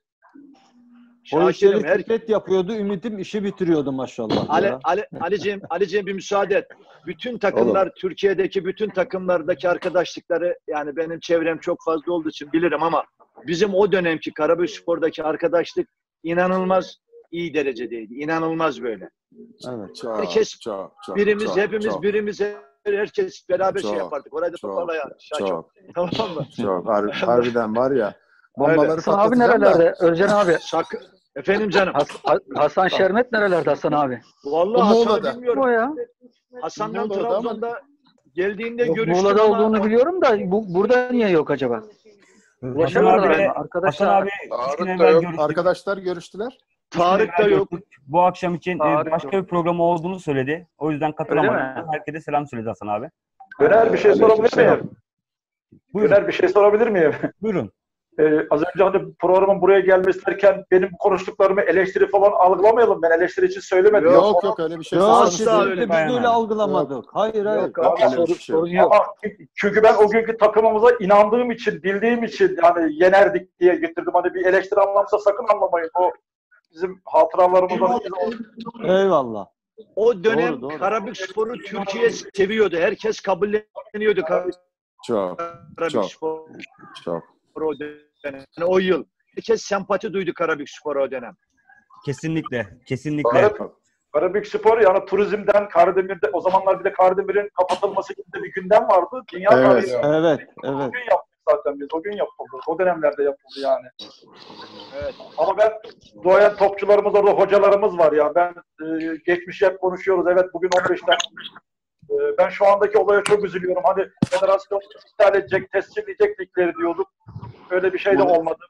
O işleri Şakir'im her Fikret yapıyordu, Ümit'im işi bitiriyordu maşallah. Ali, ya. Ali, Ali'ciğim, Ali'ciğim bir müsaade et. Bütün takımlar, Türkiye'deki bütün takımlardaki arkadaşlıkları, yani benim çevrem çok fazla olduğu için bilirim ama bizim o dönemki Karabükspor'daki arkadaşlık inanılmaz iyi derecedeydi. İnanılmaz böyle. Evet. Çok, Herkes, çok, çok, birimiz, çok, hepimiz, çok, birimiz, herkes beraber Çok, şey yapardık. Orada çok, toparlayan. çok, Tamam mı? çok. Har- harbiden var ya. Bombaları Hasan abi patlatacağım da. nerelerde? Özcan abi. Sakın. Efendim canım. Has- Hasan Şermet nerelerde Hasan abi? Vallahi O Hasan'ı Muğla'da. bilmiyorum. O ya. Hasan'dan Muğla'da ama- Trabzon'da geldiğinde Yok, görüştüm Muğla'da ama olduğunu biliyorum da bu, burada niye yok acaba? Hasan Ulaşamadılar abi, mı? Arkadaşlar. Hasan abi üç gün Tarık da evvel yok. görüştük. Arkadaşlar görüştüler. Tarık da yok. Bu akşam için e, Tarık başka yok. bir programı olduğunu söyledi. O yüzden katılamadım. mi? Herkese selam söyledi Hasan abi. Öner bir şey sorabilir miyim? Buyurun. Öner bir şey sorabilir miyim? Buyurun. Ee, az önce hani programın buraya gelmesi derken benim konuştuklarımı eleştiri falan algılamayalım. Ben eleştiri için söylemedim. Yok yok öyle bir şey. Yok, söylemedim. asla kesinlikle öyle. biz de Aynen. öyle algılamadık. Hayır hayır. Yok, Ama öyle bir Sorun, şey yok. sorun yok. Ama çünkü ben o günkü takımımıza inandığım için, bildiğim için yani yenerdik diye getirdim. Hani bir eleştiri anlamsa sakın anlamayın. O bizim hatıralarımızdan. Eyvallah. O dönem Doğru, doğru. Karabükspor'u Türkiye seviyordu. Herkes kabulleniyordu Çok, Karabükspor'u çok. o dönem. Yani o yıl. Herkes sempati duydu Karabükspor'a o dönem. Kesinlikle. Kesinlikle. Karabük, Karabükspor yani turizmden Kardemir'de o zamanlar bir de Kardemir'in kapatılması gibi de bir gündem vardı. Dünya Evet. tarihi. Evet, O evet. gün yaptık zaten biz. O gün yapıldı. O dönemlerde yapıldı yani. Evet. Ama ben doğayan topçularımız orada, hocalarımız var ya. Ben e, geçmişi hep konuşuyoruz. Evet bugün on beşten. E, ben şu andaki olaya çok üzülüyorum. Hani federasyon iptal edecek, tescilleyecek ligleri diyorduk. Öyle bir şey de olmadı.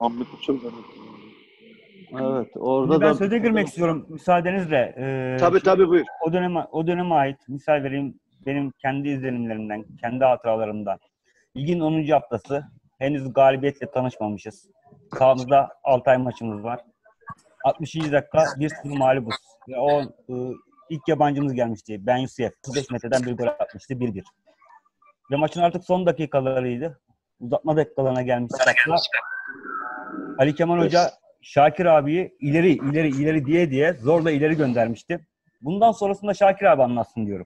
Evet, orada Şimdi ben da söze girmek istiyorum müsaadenizle. Ee, Tabii tabii buyur. O döneme, o döneme ait misal vereyim benim kendi izlenimlerimden, kendi hatıralarımdan. Ligin onuncu haftası. Henüz galibiyetle tanışmamışız. Sağımızda Altay maçımız var. altmışıncı dakika bir sıfır mağlubuz. Ve o e, ilk yabancımız gelmişti. Ben Yusuf. otuz beş metreden bir gol atmıştı. bir bir. Ve maçın artık son dakikalarıydı. Uzatma dakikalarına gelmiş dakika. Ali Kemal Hoca Şakir abiyi ileri ileri ileri diye diye zorla ileri göndermişti. Bundan sonrasında Şakir abi anlatsın diyorum.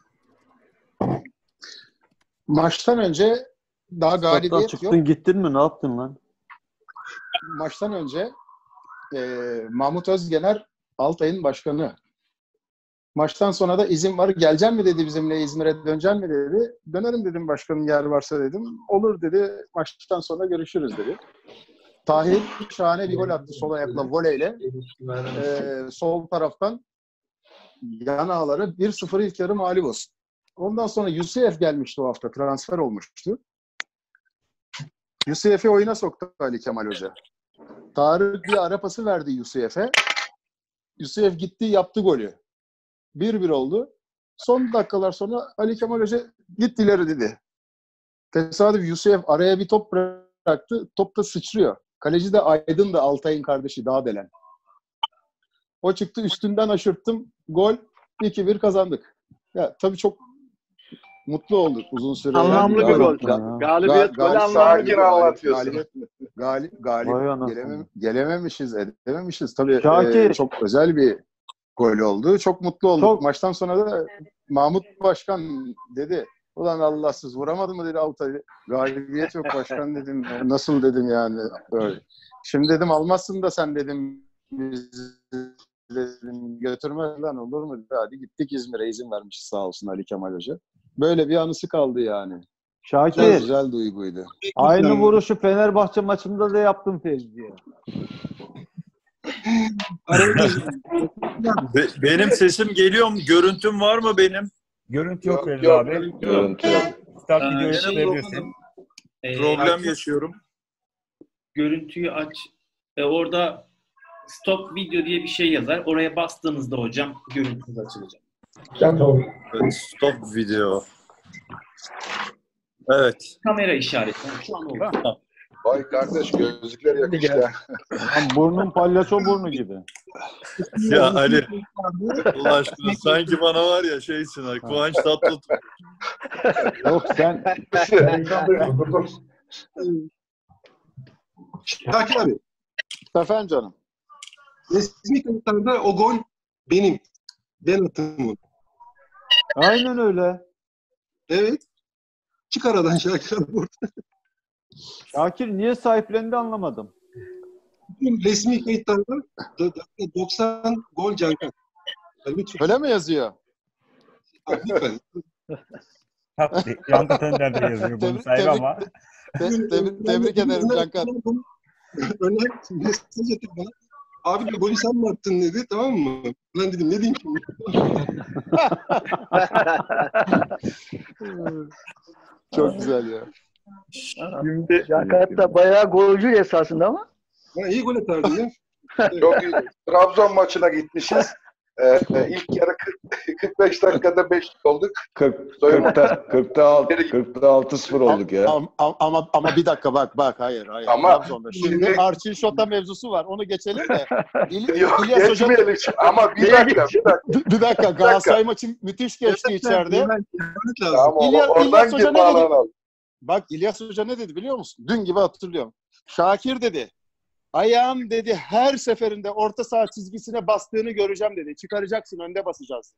Maçtan önce daha Stat'tan galibiyet çıktın yok. gittin mi? Ne yaptın lan? Maçtan önce e, Mahmut Özgener Altay'ın başkanı. Maçtan sonra da izin var. Geleceğim mi dedi bizimle, İzmir'e döneceğim mi dedi. Dönerim dedim başkanın yer varsa dedim. Olur dedi. Maçtan sonra görüşürüz dedi. Tahir şahane bir gol attı sol ayakla voleyle. Ee, sol taraftan yan ağları bir sıfır ilk yarı mağlubuz. Ondan sonra Yusuf gelmişti o hafta. Transfer olmuştu. Yusuf'i oyuna soktu Ali Kemal Hoca. Tarık bir ara pası verdi Yusuf'e. Yusuf gitti yaptı golü. bir bir oldu. Son dakikalar sonra Ali Kemal Hoca git ileri dedi. Tesadüf Yusuf araya bir top bıraktı. Top da sıçrıyor. Kaleci de Aydın da Altay'ın kardeşi Dağdelen. O çıktı üstünden aşırttım. Gol iki bir kazandık. Ya tabii çok mutlu olduk uzun süre. Anlamlı yani, bir gol. Ga- Galibiyet ga- golü ga- anlamlı bir Sakin gol. anlatıyorsun. Galip, galip, galip Vay anasını. gelemem, gelememişiz, edememişiz. Tabii Şakir. e, çok özel bir gol oldu. Çok mutlu olduk. Çok- Maçtan sonra da Mahmut Başkan dedi. Ulan Allahsız vuramadı mı dedi Altay'ı. Galibiyet yok başkan dedim. Nasıl dedim yani. Böyle. Şimdi dedim almazsın da sen dedim bizi dedim, götürmez lan olur mu? Hadi gittik İzmir'e izin vermiş sağ olsun Ali Kemal Hoca. Böyle bir anısı kaldı yani. Çok Şakir, güzel duyguydu. aynı vuruşu Fenerbahçe maçında da yaptım Fevzi'ye. Be- benim sesim geliyor mu? Görüntüm var mı benim? Görüntü yok Yok, Fevzi yok, abi. Görüntü yok. Start Ee, videoyu şey- yapabilirsin. Ee, Problem artık yaşıyorum. görüntüyü aç. Ee, orada stop video diye bir şey yazar. Oraya bastığınızda hocam görüntünüz açılacak. Evet, stop video. Evet. Kamera işareti. Şu an oldu. Vay kardeş gözlükler yakıştı. Lan burnun palyaço burnu gibi. Ya Ali, Allah aşkına sanki bana var ya şeysin ha, Kıvanç Tatlıtuğ. Yok sen Şakir abi, Efendim canım. resmi kayıtlarda o gol benim. Ben attım onu. aynen öyle. Evet. Çık aradan Şakir abi orada. Şakir niye sahiplendi anlamadım. Bütün resmi kayıtlarda doksan gol Cankat. Lütfen. Öyle mi yazıyor? Lütfen. Tabii. Yankı Tönder de yazıyor bunu Tebrik- sahibi tebrik- ama. Te- tebrik, tebrik ederim Cankat. Öner mesaj attı bana. Abi de golü sen mi attın dedi, tamam mı? Ben dedim ne diyeyim şimdi? Çok güzel ya. Şimdi Cankat da bayağı golcü esasında ama. Ha, iyi gol atardın değil mi? Çok iyi. Trabzon maçına gitmişiz. Ee, ilk yarı kırk, kırk beş dakikada beş olduk. kırk, kırkta, kırkta altı, kırkta altı sıfır olduk ya. Ama, ama, ama bir dakika bak bak hayır hayır. Ama Trabzon'da. Şimdi şimdi- Arçil Şota mevzusu var. Onu geçelim de. İl, Yok İlyas Hoca geçmeyelim şimdi. Ama bir dakika bir dakika. bir dakika Galatasaray maçı müthiş geçti içeride. Tamam, ama İlyas, oradan İlyas Hoca gir ne dedi? bağlanalım. Bak İlyas Hoca ne dedi biliyor musun? Dün gibi hatırlıyorum. Şakir dedi. Ayağım dedi her seferinde orta saha çizgisine bastığını göreceğim dedi. Çıkaracaksın önde basacağız.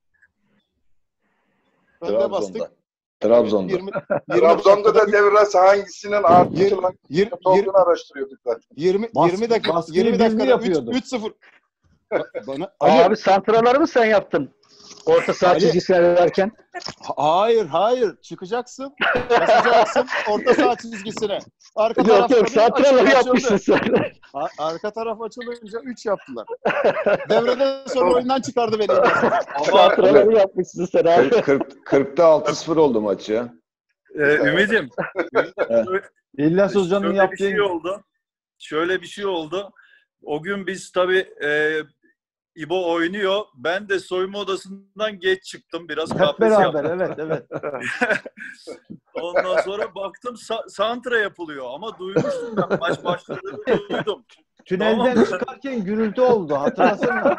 Önde bastık. Trabzon'da. Trabzon'da. yirmi, Trabzon'da da devre hangisinin artışı yirmi, olduğunu araştırıyorduk zaten. yirmi, Bas- yirmi dakika baskıyı yirmi biz mi dakikada yapıyorduk? üç sıfır. Bana hayır, Abi santraları mı sen yaptın? Orta saha Ali- çizgisine verken. hayır hayır çıkacaksın. Basacaksın orta saha çizgisine. Arka Yok taraf yok açıldı, santraları açıldı. yapmışsın sen. A- Arka taraf açılınca üç yaptılar. Devreden sonra oyundan çıkardı beni. Santraları yapmışsın sen abi. kırk, kırk, kırkta altı sıfır oldu maç ya. Ee, Ümit'im, İlyas Hoca'nın şöyle bir yaptığı şey oldu. Şöyle bir şey oldu. O gün biz tabii e, İbo oynuyor. Ben de soyunma odasından geç çıktım. Biraz hep kahvesi beraber yaptım. evet evet. Ondan sonra baktım sa- santra yapılıyor. Ama duymuştum ben. Maç başladığını duydum. Tünelden Tamam. çıkarken gürültü oldu hatırlasana.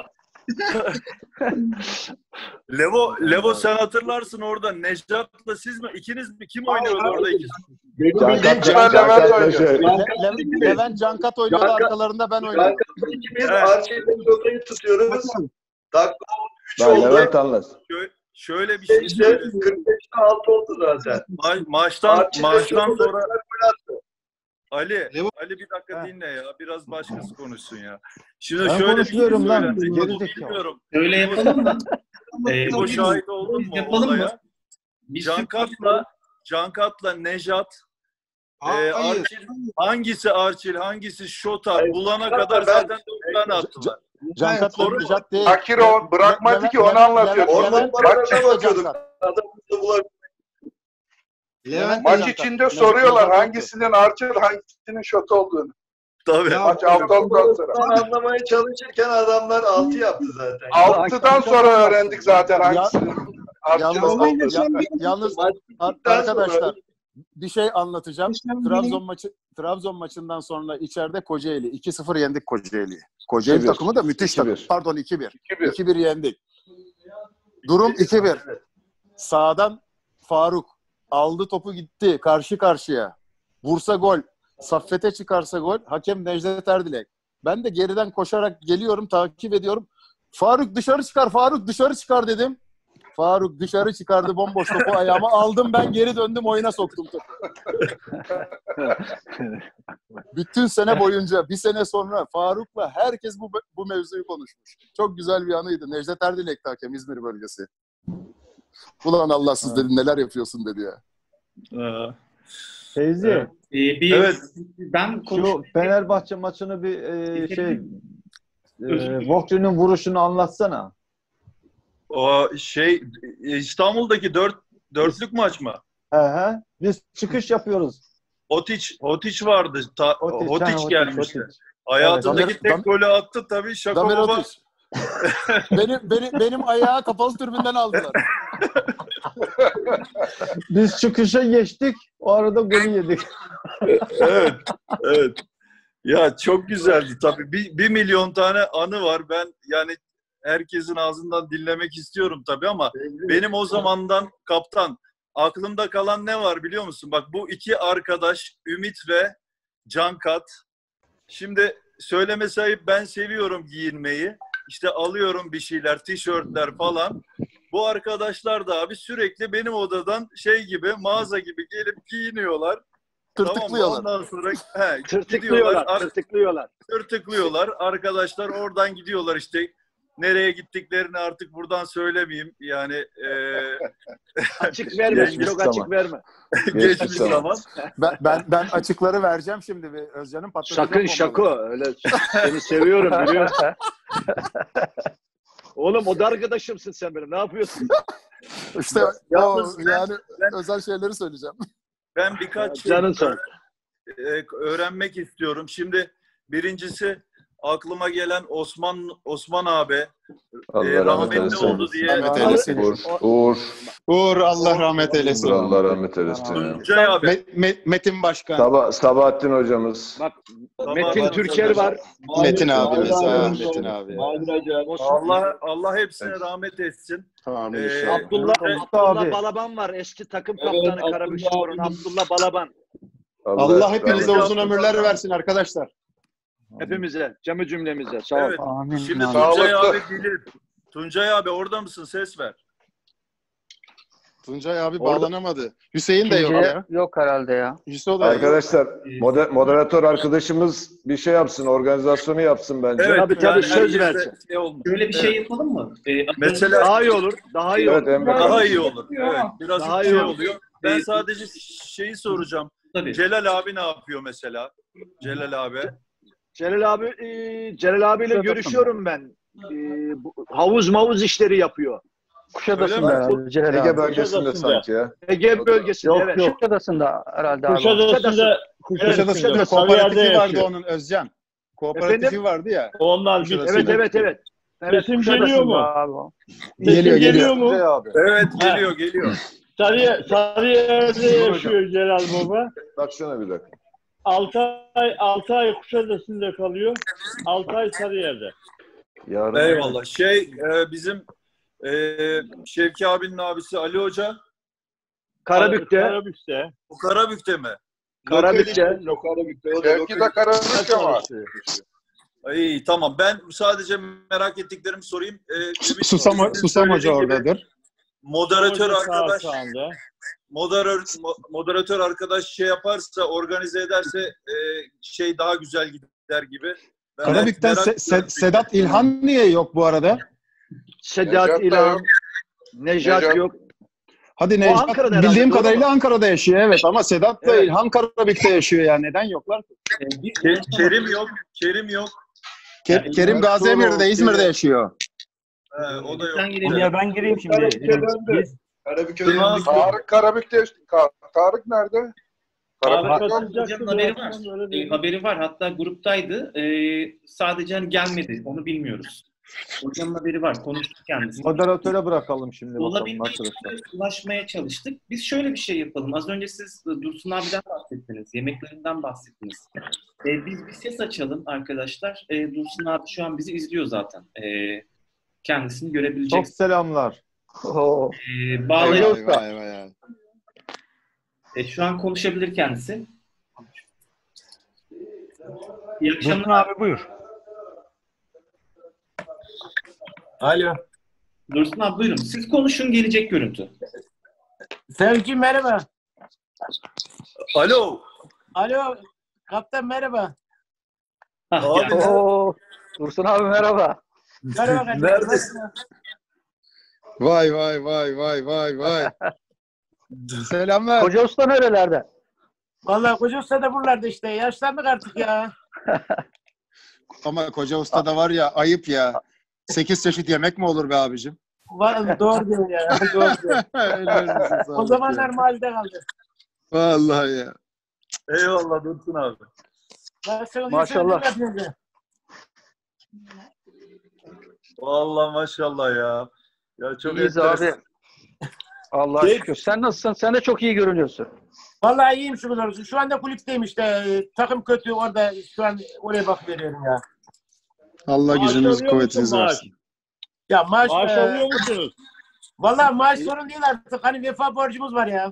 Levo, Levo sen hatırlarsın orada. Necat'la siz mi? İkiniz mi? Kim oynuyordu orada ikisi? Cankat, Cankat, Cankat'la Cankat şey. Le- Le- Levent Cankat oynuyordu Cankat- arkalarında ben oynadım. Kanka ikimiz Evet. Arçelik'in rotayı tutuyoruz. Dakika üç Bak oldu. Levent anlasın. Şöyle, şöyle bir şey İşte söyleyeyim. kırk beşte altı oldu zaten. Ma- maçtan Arçelik maçtan çok sonra güzel gol attı. Ali, Levo- Ali bir dakika Ha. dinle ya. Biraz başkası konuşsun ya. Şimdi Ben şöyle bir şey konuşmuyorum lan, söylendi. geri Bu zekalı. bilmiyorum. Öyle yapalım mı? Ee, O şahit oldun Biz mu yapalım mı? olaya? Bir Cankat'la Cankat'la Nejat e, Hayır. Arçil, hangisi Arçil, hangisi Şota Hayır, bulana ben- kadar ben- zaten dört tane attılar. Cankat'la Doğru. Nejat değil. Şakir o bırakmadı Levent- ki onu Levent- anlatıyor. Levent- Orada Levent- paragrafına Levent- bakıyorduk. Cankat. Adamımızı bulabilir. Levent Maç Cankat. içinde Levent soruyorlar Cankat. hangisinin Arçıl hangisinin şotu olduğunu. Tabii. Ya, Maç altı olduktan sonra. Ben anlamaya çalışırken adamlar altı yaptı zaten. altıdan sonra öğrendik zaten hangisinin Arçıl Yalnız, olduğunu. ya- yalnız Maç ar- bittikten arkadaşlar sonra- bir şey anlatacağım. Başkan Trabzon maçı Trabzon maçından sonra içeride Kocaeli iki sıfır yendik Kocaeli'yi. Kocaeli iki bir. takımı da müthiş iki bir. takım. Pardon iki bir. iki bir. iki bir yendik. Durum iki bir. Sağdan Faruk aldı topu gitti karşı karşıya. Vursa gol. Saffet'e çıkarsa gol. Hakem Necdet Erdilek. Ben de geriden koşarak geliyorum, takip ediyorum. Faruk dışarı çıkar, Faruk dışarı çıkar dedim. Faruk dışarı çıkardı bomboş topu ayağıma. Aldım ben geri döndüm oyuna soktum topu. Bütün sene boyunca bir sene sonra Faruk'la herkes bu bu mevzuyu konuşmuş. Çok güzel bir anıydı. Necdet Erdilek'ti hakem İzmir bölgesi. Ulan Allahsız dedi neler yapıyorsun dedi ya. Feyzi, Ee, bir, Evet. Ben şu konuşayım. Fenerbahçe maçını bir e, şey Özür e, Vohçu'nun vuruşunu anlatsana. O şey İstanbul'daki dört dörtlük maç mı? He he. Biz çıkış yapıyoruz. Hotić, Hotić vardı. Ta, Hotić, Hotić ha, Hotić, gelmişti. Hotić. Hayatındaki Evet. tek Dam- golü attı tabii. Şaka Damir baba. Hotić. benim, benim, benim ayağı kapalı tribünden aldılar. Biz çıkışa geçtik. O arada golü yedik. Evet. Evet. Ya çok güzeldi tabii. Bir, bir milyon tane anı var. Ben yani herkesin ağzından dinlemek istiyorum tabii ama benim o zamandan kaptan aklımda kalan ne var biliyor musun? Bak bu iki arkadaş Ümit ve Cankat. Şimdi söyleme sahip ben seviyorum giyinmeyi. İşte alıyorum bir şeyler, tişörtler falan. Bu arkadaşlar da abi sürekli benim odadan şey gibi, mağaza gibi gelip giyiniyorlar. Tırtıklıyorlar. Tamam mı? Ondan sonra he, Tırtıklıyorlar, gidiyorlar, tırtıklıyorlar. tırtıklıyorlar. Arkadaşlar oradan gidiyorlar işte. Nereye gittiklerini artık buradan söylemeyeyim. Yani e, Açık verme, Geçmiş çok zaman. açık verme. geçmiş zaman. Ben, ben, ben açıkları vereceğim şimdi bir Özcan'ın patlatacak. Sakın bombaları. şako, öyle seni seviyorum biliyorsun. Oğlum o da arkadaşımsın sen benim, ne yapıyorsun? İşte Yalnız o, ben- yani ben- özel şeyleri söyleyeceğim. Ben birkaç şey Canın sağ ol. e, öğrenmek istiyorum. Şimdi birincisi aklıma gelen Osman Osman abi Allah e, rahmet rahmetli eylesin. oldu diye Rahmet eylesin. Uğur, Uğur, Uğur Allah rahmet eylesin. Uğur Allah rahmet eylesin. Tuncay abi. Me- Me- Metin Başkan. Sabah, Sabahattin hocamız. Bak Tamam, Metin ben- Türker var. Metin abimiz. Allah Ha, razı Metin olsun. abi. Allah Allah hepsine rahmet etsin. Tamam Ee, inşallah. Abdullah, Evet, Abdullah abi. Balaban var. Eski takım kaptanı Karabükspor'un Abdullah Balaban. Allah hepinize rahmet uzun eylesin. ömürler versin arkadaşlar. Hepimize, cemi cümlemize. Sağ ol. Evet. Amin. Şimdi amin. Tuncay Sağlıklı. abi bilir. Tuncay abi orada mısın? Ses ver. Tuncay abi Orada- bağlanamadı. Hüseyin de yok İkinciye ya. yok herhalde ya. Hüso da yok. Arkadaşlar moder- moderatör arkadaşımız bir şey yapsın, organizasyonu yapsın bence. Evet, Tabii, tabii, yani söz herkese versin. Şey olmuş. Şöyle bir şey yapalım mı? Ee, Mesela Daha iyi olur. Daha iyi Evet, olur. Emre daha kardeşim. iyi olur. Evet, biraz Daha şey iyi olur. oluyor. Ben Ee, sadece şeyi soracağım. Tabii. Celal abi ne yapıyor mesela? Celal abi. Celal abi, e, Celal abiyle Kuşadası'nda. görüşüyorum ben. E, bu, havuz mavuz işleri yapıyor. Kuşadası'nda Öyle mi? herhalde Celal Ege abi. bölgesinde Kuşadası'nda. sanki ya. Ege bölgesinde Yok evet. yok. Kuşadası'nda herhalde abi. Kuşadası'nda Kuşadası'nda bir kooperatifi vardı onun Özcan. Kooperatifi Efendim? vardı ya. Onlar bir Evet evet evet. Evet, Sesim Kuşadası'nda. geliyor mu? Abi o. Sesim Geliyor, geliyor, geliyor. mu? Tuncay abi. Evet geliyor geliyor. Sarıyer, Sarıyer'de yaşıyor Celal Baba. Baksana bir dakika. altı ay altı ay Kuşadası'nda kalıyor. altı ay Sarıyer'de. Yarın Eyvallah. Şey e, bizim e, Şevki abinin abisi Ali Hoca. Karabük'te. Karabük'te. O Karabük'te mi? Karabük'te. Karabük'te. Şevki de Karabük'te var. İyi tamam. Ben sadece merak ettiklerimi sorayım. E, Ümit- Susam, Ümit'in Susam Hoca söylediği gibi oradadır. Moderatör Hoca sağ arkadaş sağında. moderatör moderatör arkadaş şey yaparsa, organize ederse e, şey daha güzel gider gibi. Ben Karabük'ten merak Se- ediyorum. Se- Sedat İlhan niye yok bu arada? Sedat Necat da İlhan. yok. Nejat Necat. yok. Hadi Necdet Ankara'da herhalde, bildiğim doğru kadarıyla mu? Ankara'da yaşıyor evet ama Sedat da Evet. İlhan Karabük'te yaşıyor ya. Neden yoklar? Ke- Kerim yok. Kerim yok. Ke- Yani Kerim Gaziemir'de, İzmir'de yaşıyor. He, o da yok. Sen girelim. Ya ben gireyim şimdi. Biz, Karabük'e Tamam. Tarık Karabük'te. Ka- Tarık nerede? Karabük'te yok. Hocamın haberi var. E, haberi var. Hatta gruptaydı. E, sadece hani gelmedi. Onu bilmiyoruz. Hocamın haberi var. Konuştuk kendisi. Moderatöre bırakalım şimdi bakalım Olabildiğince arkadaşlar. ulaşmaya çalıştık. Biz şöyle bir şey yapalım. Az önce siz e, Dursun abiden bahsettiniz. Yemeklerinden bahsettiniz. E, biz bir ses açalım arkadaşlar. E, Dursun abi şu an bizi izliyor zaten. E, kendisini Çok görebileceksiniz. selamlar. Oo. E, bağlayalım. Vay vay vay vay. E, şu an konuşabilir kendisi. İyi Dursun akşamlar. abi buyur. Alo. Dursun abi buyurun. Siz konuşun, gelecek görüntü. Sevgi merhaba. Alo. Alo. Kaptan merhaba. Abi ne- Oo. Dursun abi merhaba. Merhaba kardeşim. Neredesin? Vay vay vay vay vay vay. Selamlar. Koca Usta nerelerde? Vallahi koca usta da buralarda işte. Yaşlandık artık ya. Ama koca usta da var ya ayıp ya. Sekiz çeşit yemek mi olur be abicim? Va- Doğru diyor ya. Doğru diyor. Helal olsun, sağ O olasın. zamanlar mahallede kaldı. Vallahi ya. Eyvallah Dursun abi. Nasıl Maşallah. iyisiniz? Vallahi maşallah ya. Ya çok İyiyiz enteresan. abi. Allah'a Şey- şükür. Sen nasılsın? Sen de çok iyi görünüyorsun. Vallahi iyiyim şükürler olsun. Şu anda kulüpteyim işte. Ee, Takım kötü orada. Şu an oraya bak veriyorum ya. Allah Maaş gücünüz alıyor kuvvetiniz musun maaş? versin. Ya maaş... Maaş e, alıyor musunuz? Vallahi maaş sorun değil artık. Hani vefa borcumuz var ya.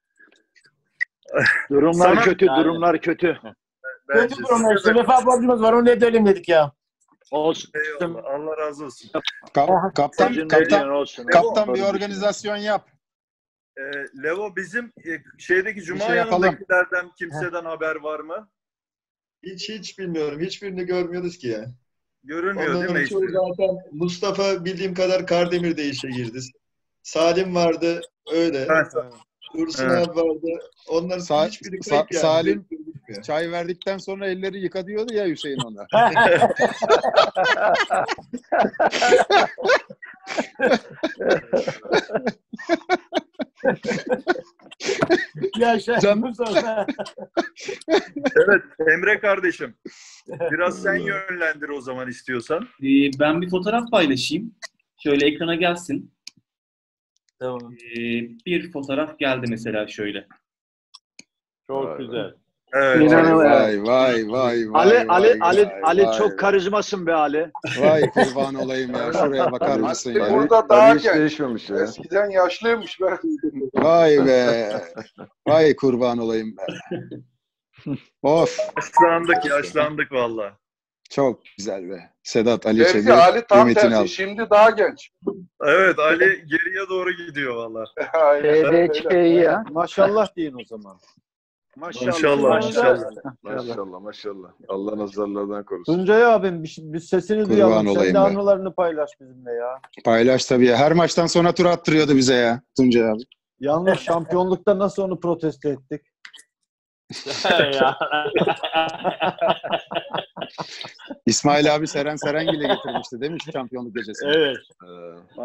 Durumlar Sana- kötü, Yani- durumlar kötü. Kötü durumda işte. Vefa borcumuz var. Onu ne edelim dedik ya. Olsun. Eyvallah. Allah razı olsun. Kap- kaptan, Acın kaptan, dediğin olsun. kaptan bir organizasyon yap. Ee, Levo bizim e, şeydeki Cuma şey yapalım. yanındakilerden kimseden haber var mı? Hiç hiç bilmiyorum. Hiçbirini görmüyoruz ki ya. Görünmüyor değil mi? Onların çoğu zaten Mustafa bildiğim kadar Kardemir'de işe girdi. Salim vardı öyle. Evet. Dursun Evet. abi vardı. Onların Sa- hiçbiri Sa- kayıp yani. Salim Ya. çay verdikten sonra elleri yıka diyordu ya Hüseyin ona. Ya şey. Can- sonra. Evet Emre kardeşim. Biraz sen yönlendir o zaman istiyorsan. Ee, ben bir fotoğraf paylaşayım. Şöyle ekrana gelsin. Tamam. Ee, bir fotoğraf geldi mesela şöyle. Çok güzel. Evet. İnanılmaz. Vay vay vay vay. Ali vay, Ali vay, Ali vay, Ali vay. çok karizmasın be Ali. Vay kurban olayım ya. Şuraya bakar mısın ya? Burada daha Ali hiç genç. değişmemiş ya. Eskiden yaşlıymış be. Vay be. Vay kurban olayım be. Of. Yaşlandık yaşlandık valla. Çok güzel be. Sedat, Ali Belki Çebi, Ali tam Ümit'in al. tersi. Şimdi daha genç. Evet Ali geriye doğru gidiyor valla. Aynen T D öyle. çıkıyor iyi ya. Maşallah deyin o zaman. Maşallah. Maşallah maşallah. Maşallah maşallah. Allah nazarlardan korusun. Tuncay abim bir, bir sesini Kurban duyalım. Sen olayım de be. anılarını paylaş bizimle ya. Paylaş tabii ya. Her maçtan sonra tur attırıyordu bize ya Tuncay abi. Yalnız şampiyonlukta nasıl onu protesto ettik? Ya. İsmail abi Seren Serengil'e getirmişti değil mi şampiyonluk gecesi? Evet. Ee,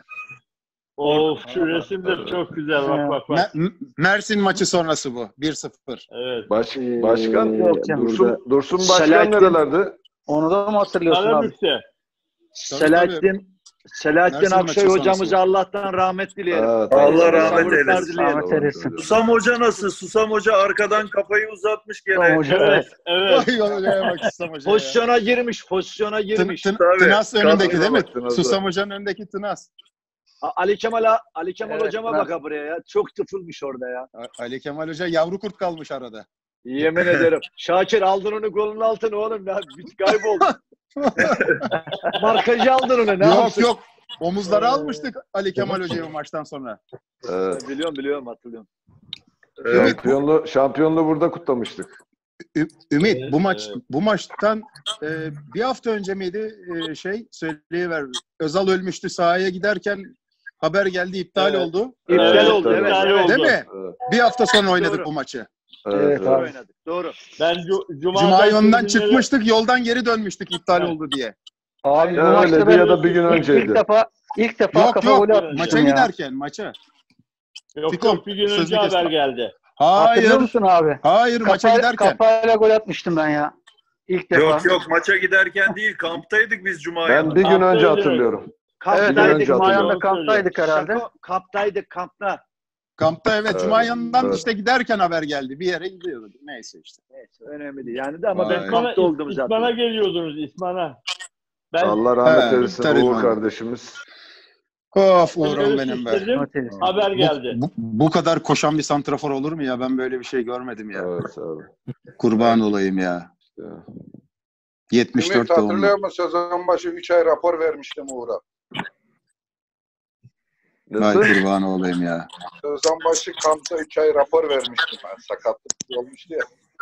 Of şu resim de çok güzel. Bak bak bak. Me- M- Mersin maçı sonrası bu. bir sıfır. Evet. baş, başkan, Yok canım. Dursun, Dursun başkan Selahattin- nerelerde? Onu da mı hatırlıyorsun abi? Karabük'te. Selahattin Selahattin Mersin Aksoy maçı hocamıza sonrası. Allah'tan rahmet dileyelim. Evet, Allah rahmet Sabırlar eylesin. dileyelim. Rahmet eylesin. Susam Hoca nasıl? Susam Hoca arkadan kafayı uzatmış gene. Susam Hoca. Evet. Evet. Vay hocaya bak Susam Hoca ya. Pozisyona girmiş, pozisyona Tın, girmiş. tın, Tabii. Tınas önündeki değil mi? Tınaz'a. Susam Hoca'nın önündeki Tınas. A- Ali Kemal Ali Kemal Evet, hocama ben- bak ha buraya ya. Çok tıfılmış orada ya. A- Ali Kemal Hoca yavru kurt kalmış arada. Yemin ederim. Şakir aldın onu kolunun altına oğlum ya. Bir kayboldu. Markajı aldın onu. Ne Yok yapsın? yok. Omuzları almıştık Ali Kemal Hoca'yı bu maçtan sonra. Evet. Biliyorum biliyorum hatırlıyorum. Şampiyonluğu, şampiyonluğu burada kutlamıştık. Ü- Ümit Evet, bu maç evet. bu maçtan e, bir hafta önce miydi e, şey söyleyiver. Özal ölmüştü sahaya giderken haber geldi iptal Evet. oldu. İptal Evet, oldu. Evet. iptal evet. oldu. Değil mi? Evet. Bir hafta sonra oynadık Doğru. bu maçı. Evet, Evet evet. Doğru abi. oynadık. Doğru. Ben cu- Cuma Cuma yolundan günleri- çıkmıştık, yoldan geri dönmüştük iptal Evet. oldu diye. Abi bu Ya maçta öyleydi ben ya da bir gün ilk, önceydi. ilk defa ilk defa Yok kafa yok, golü maça atmıştım maça ya. giderken maça. Yok Fikom, yok bir gün önce sözünü haber kesme. geldi. Hatırlıyor Hayır, musun abi? hayır maça Kafa- giderken. Kafayla gol atmıştım ben ya. İlk defa. Yok yok maça giderken değil kamptaydık biz Cuma Ben yanında. bir gün önce Haftaydı. hatırlıyorum. Evet, Kamptaydık. önce Cuma hatırlıyorum. yanında kamptaydık herhalde. Şaka- Kamptaydık kampta. Kampta evet, Cuma Evet, yanından evet. işte giderken haber geldi. Bir yere gidiyorduk. Neyse işte. Neyse önemli değil. Yani de ama Vay. ben İsman'a, kampta oldum İsman'a zaten. geliyordunuz İsman'a. Ben Allah rahmet He, eylesin tabii Uğur ben. kardeşimiz. Of Öyle Uğur'um benim be. istedim, Rahmet eylesin. haber Bu, geldi. bu, bu kadar koşan bir santrafor olur mu ya? Ben böyle bir şey görmedim ya. Evet abi. Kurban olayım ya. Ya. yetmiş dört Ümit doğumlu. hatırlıyor musun? Sezon başı üç ay rapor vermiştim Uğur'a. Vay Nasıl? kurban olayım ya. Sezon başı kampta üç ay rapor vermiştim ben. Sakatlık olmuştu ya.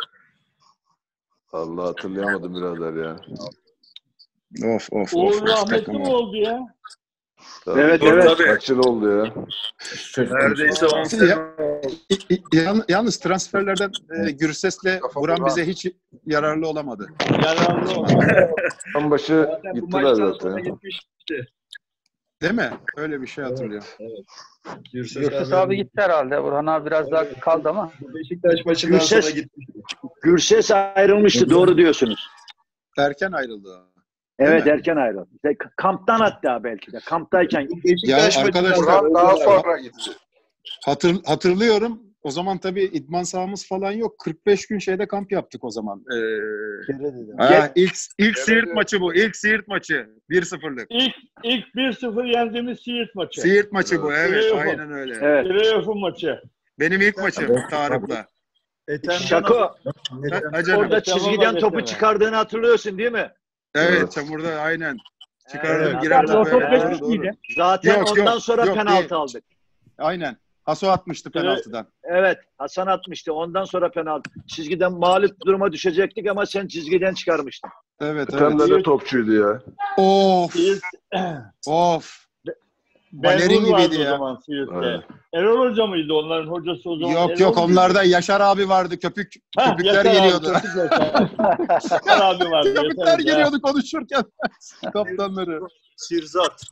Allah hatırlayamadım birader ya. Of of of. Uğur of, rahmetli takım mi o. oldu ya? Tabii. Evet Dur, evet. tabii. Kaç yıl oldu ya? Neredeyse on sene Ya- oldu. Y- y- yan- Yalnız transferlerden e, Gürses'le Mustafa Buran Buran. bize hiç yararlı olamadı. Yararlı oldu. Tam başı Zaten bu gittiler maçtan zaten. sonra ya. gitmişti. Değil mi? Öyle bir şey hatırlıyorum. Evet. Gürses abi gitti herhalde. Burhan abi biraz daha kaldı ama. Beşiktaş maçından Gürses, sonra gitti. Gürses ayrılmıştı. Doğru diyorsunuz. Erken ayrıldı. Evet erken ayrıldı. İşte kamptan hatta belki de. Kamptayken. Ya arkadaşlar daha sonra gitti. Hatır, hatırlıyorum. O zaman tabii idman sahamız falan yok. kırk beş gün şeyde kamp yaptık o zaman. Ee, ha, ilk ilk Siirt maçı bu. İlk Siirt maçı. bir sıfırlık. İlk, ilk bir sıfır yendiğimiz Siirt maçı. Siirt maçı bu. Evet. Playoff'un. Aynen öyle. Evet. Playoff'un maçı. Benim ilk maçım Tarık'la. Şako. Orada çizgiden topu çıkardığını hatırlıyorsun değil mi? Evet. Çamurda aynen. Çıkardım. Evet. Girerdim Zaten, böyle. Doğru. Zaten Yok, ondan yok, sonra yok, penaltı değil. aldık. Aynen. Haso atmıştı penaltıdan. Evet. Hasan atmıştı. Ondan sonra penaltı. Çizgiden mağlup duruma düşecektik ama sen çizgiden çıkarmıştın. Evet, evet. Tam da ne topçuydu ya. Of. Of. Balerin gibiydi ya. Zaman, evet. Erol Hoca mıydı onların hocası o zaman? Yok Erol yok muydu? onlarda Yaşar abi vardı. Köpük Heh, köpükler Yaşar geliyordu. Abi, Yaşar abi vardı. Köpükler geliyordu konuşurken. Kaptanları. Sirzat.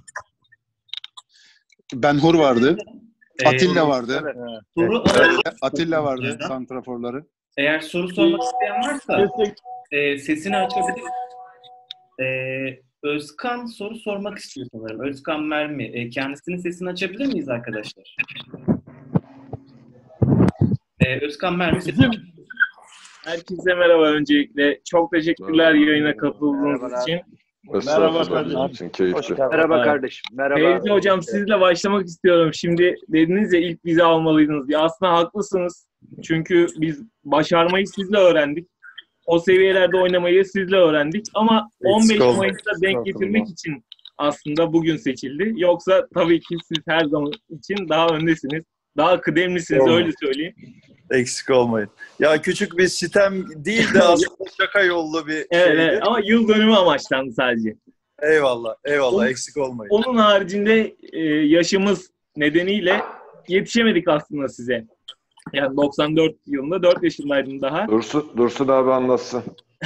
Benhur vardı. Ee, Atilla vardı. Evet. Soru Atilla vardı santraforları. Eğer soru sormak isteyen varsa e, sesini açabilir. E, Özkan soru sormak istiyor sanırım. Özkan Mermi. E, kendisinin sesini açabilir miyiz arkadaşlar? E, Özkan Mermi sesini Herkese merhaba öncelikle. Çok teşekkürler yayına katıldığınız için. Merhaba kardeşim. Merhaba kardeşim. Merhaba. Fevzi hocam sizle başlamak istiyorum. Şimdi dediniz ya ilk bizi almalıydınız diye. Aslında haklısınız. Çünkü biz başarmayı sizle öğrendik. O seviyelerde oynamayı sizle öğrendik. Ama on beş Mayıs'ta denk getirmek için aslında bugün seçildi. Yoksa tabii ki siz her zaman için daha öndesiniz. Daha kıdemlisiniz Olma. öyle söyleyeyim. Eksik olmayın. Ya küçük bir sitem değil de aslında şaka yollu bir Evet, şeydi. evet ama yıl dönümü amaçlandı sadece. Eyvallah, eyvallah. Onun- Eksik olmayın. Onun haricinde e, yaşımız nedeniyle yetişemedik aslında size. Yani doksan dört yılında dört yaşındaydım daha. Dursun, Dursun abi anlatsın.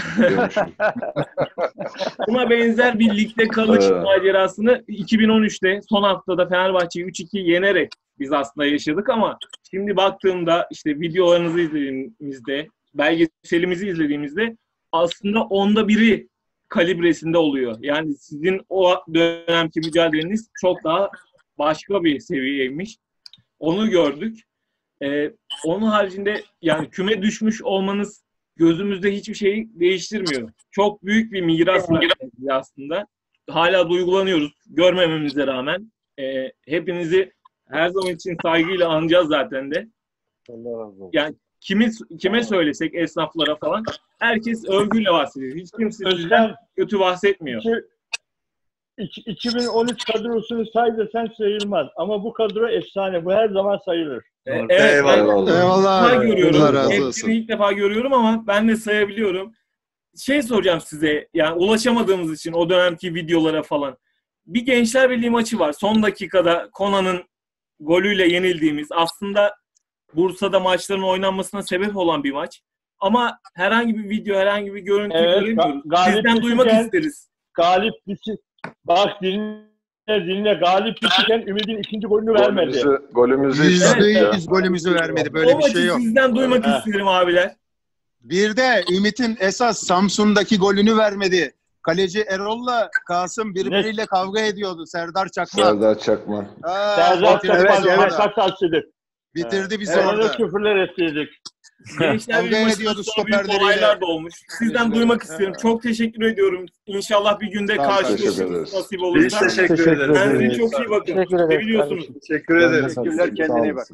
Buna benzer bir ligde kalış Evet. macerasını iki bin on üçte son haftada Fenerbahçe'yi üç iki yenerek biz aslında yaşadık ama şimdi baktığımda işte videolarınızı izlediğimizde, belgeselimizi izlediğimizde aslında onda biri kalibresinde oluyor. Yani sizin o dönemki mücadeleniz çok daha başka bir seviyeymiş. Onu gördük. Ee, onun haricinde yani küme düşmüş olmanız gözümüzde hiçbir şeyi değiştirmiyor. Çok büyük bir miras var aslında. Hala duygulanıyoruz görmememize rağmen. Ee, hepinizi her zaman için saygıyla anacağız zaten de. Allah razı olsun. Yani kimi, kime söylesek esnaflara falan herkes övgüyle bahsediyor. Hiç kimse sizden kötü bahsetmiyor. İki- iki bin on üç kadrosunu say desen sayılmaz. Ama bu kadro efsane. Bu her zaman sayılır. Ee, evet, ben Eyvallah. ilk defa görüyorum. Allah razı Hepsini olsun. ilk defa görüyorum ama ben de sayabiliyorum. Şey soracağım size, yani ulaşamadığımız için o dönemki videolara falan. Bir Gençler Birliği maçı var. Son dakikada Konan'ın golüyle yenildiğimiz, aslında Bursa'da maçların oynanmasına sebep olan bir maç. Ama herhangi bir video, herhangi bir görüntü Evet, göremiyoruz. ga- galip Sizden duymak düşürken- isteriz. Galip düşü- Bak dinle dinle. Galip düşürken Ümit'in ikinci golünü vermedi. Golümüzü, golümüzü Yüzde istedik yüz golümüzü vermedi. O Böyle bir maçı şey yok. sizden duymak Ha. isterim abiler. Bir de Ümit'in esas Samsun'daki golünü vermedi. Kaleci Erol'la Kasım birbiriyle kavga ediyordu. Serdar Çakmak. Serdar Çakman. Aa, Serdar bitirdi Çakmak bizi orada. hakikat taşıdık. Bitirdi bizi Evet, orada. küfürler ettiydik. Gençler Kavga Birliği ediyordu maçında büyük stoperleriyle. olaylar da olmuş. Sizden duymak isterim. Çok teşekkür ediyorum. İnşallah bir günde Tamam, teşekkür karşılaşırız ederiz. nasip olursa. Biz teşekkür Teşekkür ederiz. Kendinize ederiz. çok iyi bakın. Teşekkür ederiz Seviyorsunuz. Teşekkür ederiz. Teşekkürler, kendine iyi bak.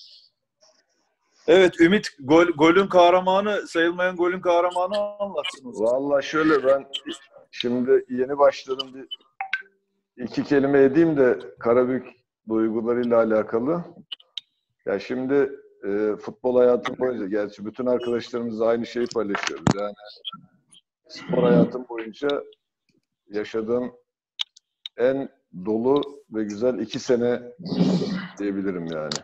Evet, Ümit gol, golün kahramanı, sayılmayan golün kahramanı anlatsın o zaman. Vallahi şöyle, ben şimdi yeni başladım, bir iki kelime edeyim de Karabük duygularıyla alakalı. Ya şimdi e, futbol hayatım boyunca, gerçi bütün arkadaşlarımızla aynı şeyi paylaşıyoruz. Yani spor hayatım boyunca yaşadığım en dolu ve güzel iki sene diyebilirim yani.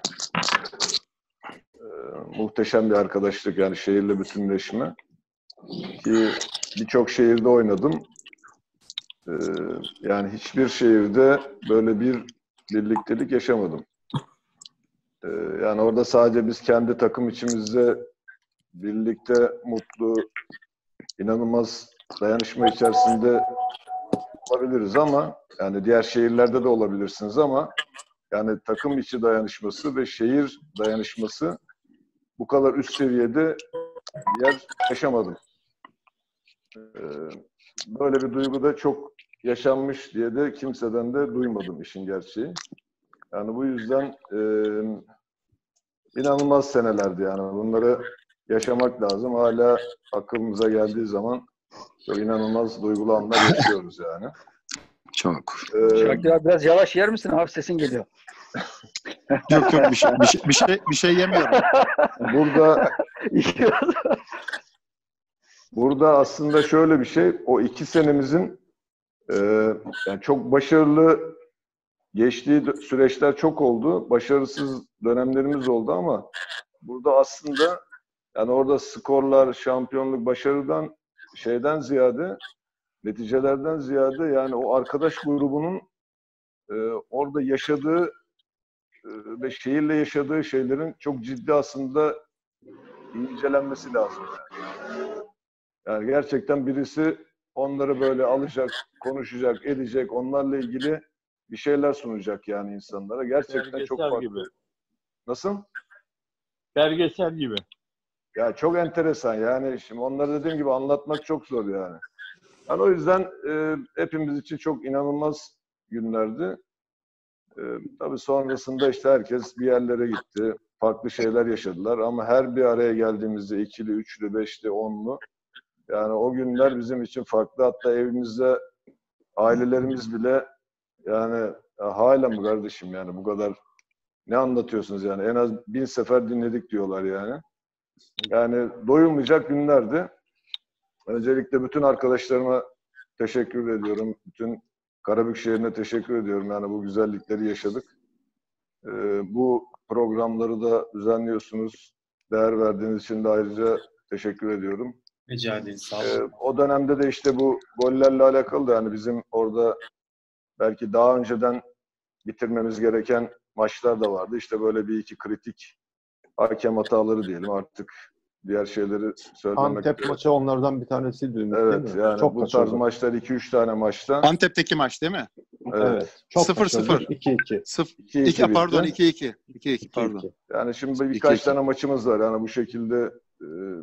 E, muhteşem bir arkadaşlık, yani şehirle bütünleşme. Ki birçok şehirde oynadım. Ee, yani hiçbir şehirde böyle bir birliktelik yaşamadım. Ee, yani orada sadece biz kendi takım içimizde birlikte, mutlu, inanılmaz dayanışma içerisinde olabiliriz ama yani diğer şehirlerde de olabilirsiniz ama yani takım içi dayanışması ve şehir dayanışması bu kadar üst seviyede bir yer yaşamadım. Ee, böyle bir duygu da çok yaşanmış diye de kimseden de duymadım işin gerçeği. Yani bu yüzden e, inanılmaz senelerdi yani. Bunları yaşamak lazım. Hala aklımıza geldiği zaman çok inanılmaz duygulu anlar yaşıyoruz yani. Çok. Ee, Şakir abi biraz yavaş yer misin? Hafif sesin geliyor. Yok yok bir şey bir şey bir şey, bir şey yemiyorum. Burada burada aslında şöyle bir şey, o iki senemizin e, yani çok başarılı geçtiği süreçler çok oldu. Başarısız dönemlerimiz oldu ama burada aslında yani orada skorlar, şampiyonluk, başarıdan şeyden ziyade, neticelerden ziyade yani o arkadaş grubunun e, orada yaşadığı e, ve şehirle yaşadığı şeylerin çok ciddi aslında incelenmesi lazım. Yani. yani gerçekten birisi onları böyle alacak, konuşacak, edecek, onlarla ilgili bir şeyler sunacak yani insanlara. Gerçekten Belgesel çok farklı. gibi. Nasıl? Belgesel gibi. Ya çok enteresan yani. Şimdi onları dediğim gibi anlatmak çok zor yani. Yani o yüzden e, hepimiz için çok inanılmaz günlerdi. E, tabii sonrasında işte herkes bir yerlere gitti. Farklı şeyler yaşadılar ama her bir araya geldiğimizde ikili, üçlü, beşli, onlu yani o günler bizim için farklı. Hatta evimizde ailelerimiz bile yani ya hala mı kardeşim yani bu kadar ne anlatıyorsunuz yani en az bin sefer dinledik diyorlar yani. Yani doyulmayacak günlerdi. Öncelikle bütün arkadaşlarıma teşekkür ediyorum. Bütün Karabük şehrine teşekkür ediyorum. Yani bu güzellikleri yaşadık. Ee, bu programları da düzenliyorsunuz. Değer verdiğiniz için de ayrıca teşekkür ediyorum. Rica ederiz. Sağ olun. Ee, o dönemde de işte bu gollerle alakalı da yani bizim orada belki daha önceden bitirmemiz gereken maçlar da vardı. İşte böyle bir iki kritik hakem hataları diyelim artık diğer şeyleri söylemek. Antep maçı onlardan bir tanesiydi. Evet değil mi? yani çok bu kaçırdı. tarz maçlar iki üç tane maçta. Antep'teki maç değil mi? Evet. Çok sıfır sıfır. iki iki. iki iki pardon bitti. iki iki. iki iki pardon. Yani şimdi birkaç iki iki. tane maçımız var. Yani bu şekilde e,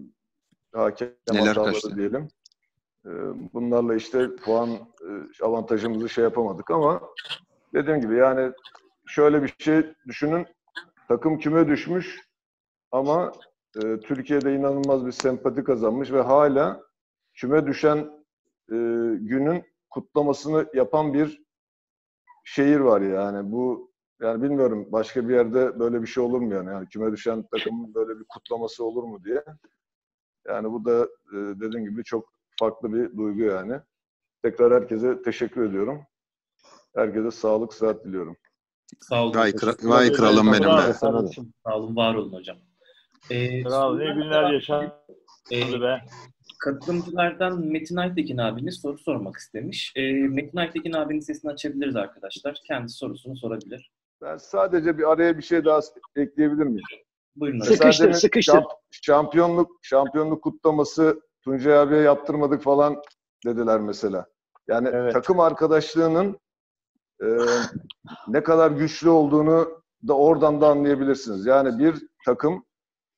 hakem Neler hataları kaçtı? diyelim. E, bunlarla işte puan e, avantajımızı şey yapamadık ama dediğim gibi yani şöyle bir şey düşünün. Takım küme düşmüş ama e, Türkiye'de inanılmaz bir sempati kazanmış ve hala küme düşen e, günün kutlamasını yapan bir şehir var yani. Bu yani bilmiyorum başka bir yerde böyle bir şey olur mu yani? Yani küme düşen takımın böyle bir kutlaması olur mu diye. Yani bu da e, dediğim gibi çok farklı bir duygu yani. Tekrar herkese teşekkür ediyorum. Herkese sağlık, sıhhat diliyorum. Sağ olun. Vay, kra- vay kralım benim be. Sağ olun, var olun hocam. Ee, Kral ne günler yaşandı e, be. Katılımcılardan Metin Aytekin abiniz soru sormak istemiş. E, Metin Aytekin abinin sesini açabiliriz arkadaşlar. Kendi sorusunu sorabilir. Ben sadece bir araya bir şey daha ekleyebilir miyim? Buyurun hocam. Sıkıştır, Mesela demin sıkıştır. şamp- şampiyonluk şampiyonluk kutlaması Tuncay abiye yaptırmadık falan dediler mesela. Yani Evet. takım arkadaşlığının e, ne kadar güçlü olduğunu da oradan da anlayabilirsiniz. Yani bir takım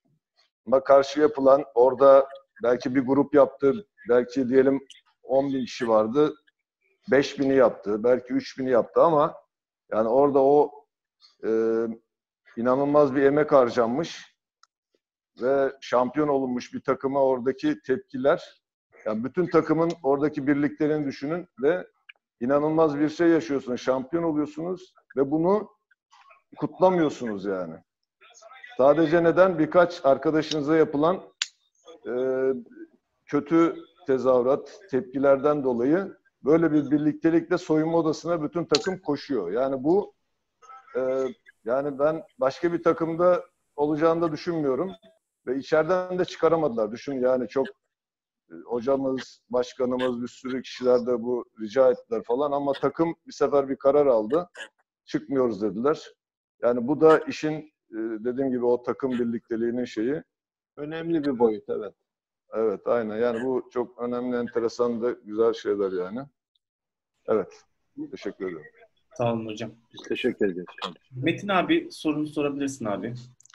karşı yapılan orada belki bir grup yaptı, belki diyelim on bin kişi vardı, beş bini yaptı, belki üç bini yaptı ama yani orada o e, inanılmaz bir emek harcanmış ve şampiyon olunmuş bir takıma oradaki tepkiler, yani bütün takımın oradaki birliklerini düşünün ve inanılmaz bir şey yaşıyorsunuz, şampiyon oluyorsunuz ve bunu kutlamıyorsunuz yani. Sadece neden? Birkaç arkadaşınıza yapılan e, kötü tezahürat, tepkilerden dolayı böyle bir birliktelikle soyunma odasına bütün takım koşuyor. Yani bu e, yani ben başka bir takımda olacağını da düşünmüyorum. Ve içeriden de çıkaramadılar. Düşün yani çok hocamız, başkanımız, bir sürü kişiler de bu rica ettiler falan ama takım bir sefer bir karar aldı. Çıkmıyoruz dediler. Yani bu da işin e, dediğim gibi o takım birlikteliğinin şeyi. Önemli bir boyut, evet. Evet, aynen. Yani bu çok önemli, enteresan da güzel şeyler yani. Evet. Teşekkür ederim. Sağ olun hocam. Biz teşekkür ederiz. Metin abi sorunu sorabilirsin abi.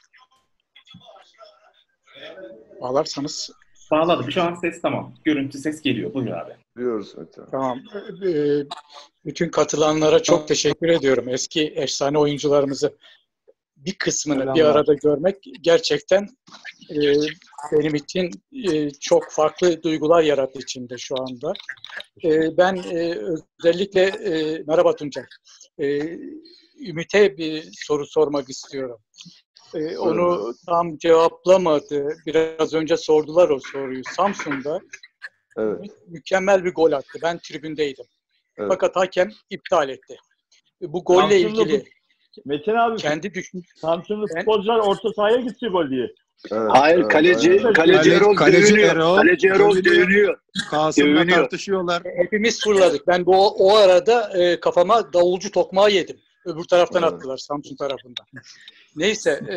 Bağlarsanız. Bağladık. Şu an ses tamam. Görüntü ses geliyor. Buyur abi. Duyuyoruz Metin. Tamam. Ee, bütün katılanlara çok teşekkür ediyorum. Eski efsane oyuncularımızı bir kısmını Selamlar. bir arada görmek gerçekten e, benim için e, çok farklı duygular yarattı içimde şu anda. E, ben e, özellikle e, merhaba Tuncay. E, Ümit'e bir soru sormak istiyorum. E, onu tam cevaplamadı. Biraz önce sordular o soruyu. Samsun'da evet. mükemmel bir gol attı. Ben tribündeydim. Evet. Fakat hakem iptal etti. Bu golle Samsunlu ilgili Metin abi, kendi düşün. Samsunlu futbolcular orta sahaya gitti gol diye. Evet, Hayır, evet, kaleci, evet. kaleci Erol Kaleci dövünüyor. Erol Kaleci Erol dövünüyor. Kasım'la Dövünüyor. tartışıyorlar. Hepimiz fırladık. Ben bu o arada e, kafama davulcu tokmağı yedim. Öbür taraftan Evet. attılar, Samsun tarafından. Neyse, e,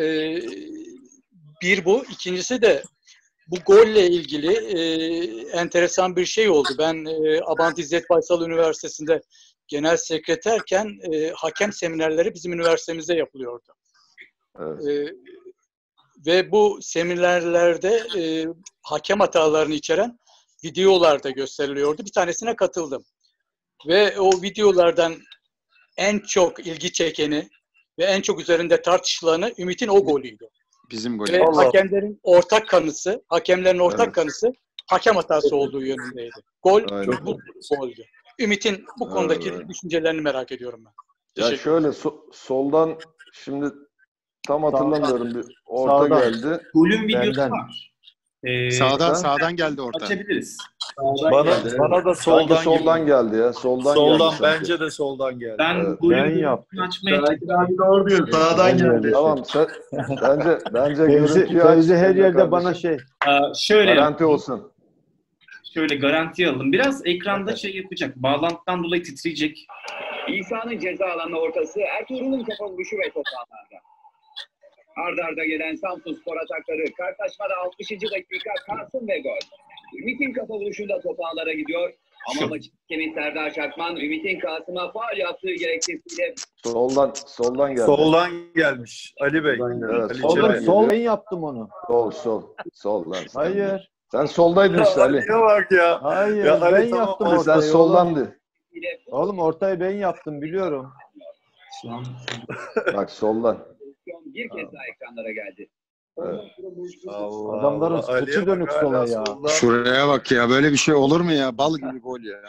bir bu. İkincisi de bu golle ilgili e, enteresan bir şey oldu. Ben e, Abant İzzet Baysal Üniversitesi'nde genel sekreterken e, hakem seminerleri bizim üniversitemizde yapılıyordu. Evet. E, ve bu seminerlerde e, hakem hatalarını içeren videolar da gösteriliyordu. Bir tanesine katıldım. Ve o videolardan en çok ilgi çekeni ve en çok üzerinde tartışılanı Ümit'in o golüydü. Bizim Ve hakemlerin ortak kanısı, hakemlerin ortak Evet. kanısı hakem hatası olduğu yönündeydi. Gol Aynen. bu goldü. Ümit'in bu konudaki Evet. düşüncelerini merak ediyorum ben. Ya Teşekkür şöyle so- soldan şimdi tam hatırlamıyorum, bir orta Sağdan. geldi. Golün videosu Benden. var. Ee, Sağdan, sağdan geldi orta. Açabiliriz. Bana, geldi. bana da Sanki soldan, soldan gibi. geldi ya. Soldan, Soldan geldi sanki. bence de soldan geldi. Ben Evet. golün Ben görüntüsünü yaptım. açmaya Sakin abi doğru diyor. Sağdan geldi. Tamam. Sen, bence bence Fevzi, görüntüyü aç. Fevzi her yerde kardeşim. bana şey. Aa, şöyle Garanti olsun. şöyle garanti alalım. Biraz ekranda şey yapacak. Bağlantıdan dolayı titreyecek. İsa'nın ceza alanına ortası, Ertuğrul'un kafa vuruşu ve top ağlarda. Arda arda gelen Samsunspor atakları, karşılaşmada altmışıncı dakika Kasım ve gol. Ümit'in kafa vuruşunda top ağlara gidiyor. Ama Şu. maçın hakemi Serdar Çakman, Ümit'in Kasım'a faul yaptığı gerekçesiyle Soldan soldan geldi. Soldan gelmiş Ali Bey. Evet, Ali soldan Oğlum Çebi. sol ben yaptım onu. Sol sol. Sol lan. sen. Hayır. Sen soldaydın işte Ali. Ali'ye bak ya. Hayır. Ya Ali ben tamam, yaptım Ali Sen ortayı. soldandı. Oğlum ortayı ben yaptım biliyorum. Şu an Bak soldan. bir kez daha ekranlara geldi. Evet. Allah Adamların Allah. kıçı Ali'ye dönük bak, sola hala ya. soldan. Şuraya bak ya, böyle bir şey olur mu ya? Bal gibi gol ya.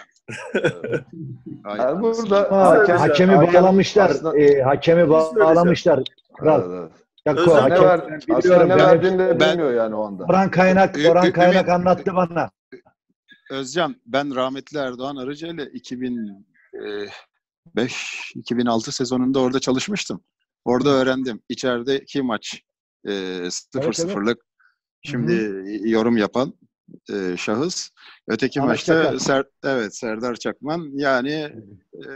Ay, Yani burada Ha, hakem, hakemi hakem bağlamışlar. aslında- E, hakemi bağlamışlar. Kral. Evet, evet. Yakko, Aslında ne, hakem- ver, ben aslında biliyorum, ne ben- verdiğini de ben- bilmiyor yani o anda. Orhan Kaynak, Ü- Orhan Ü- Kaynak Ümit- anlattı bana. Özcan, ben rahmetli Erdoğan Arıca ile iki bin beş iki bin altı sezonunda orada çalışmıştım. Orada öğrendim. İçerideki maç e, sıfır Evet, sıfırlık. Şimdi yorum yapan e, şahıs. Öteki Ahmet maçta Çakar. Ser, evet Serdar Çakman. Yani e,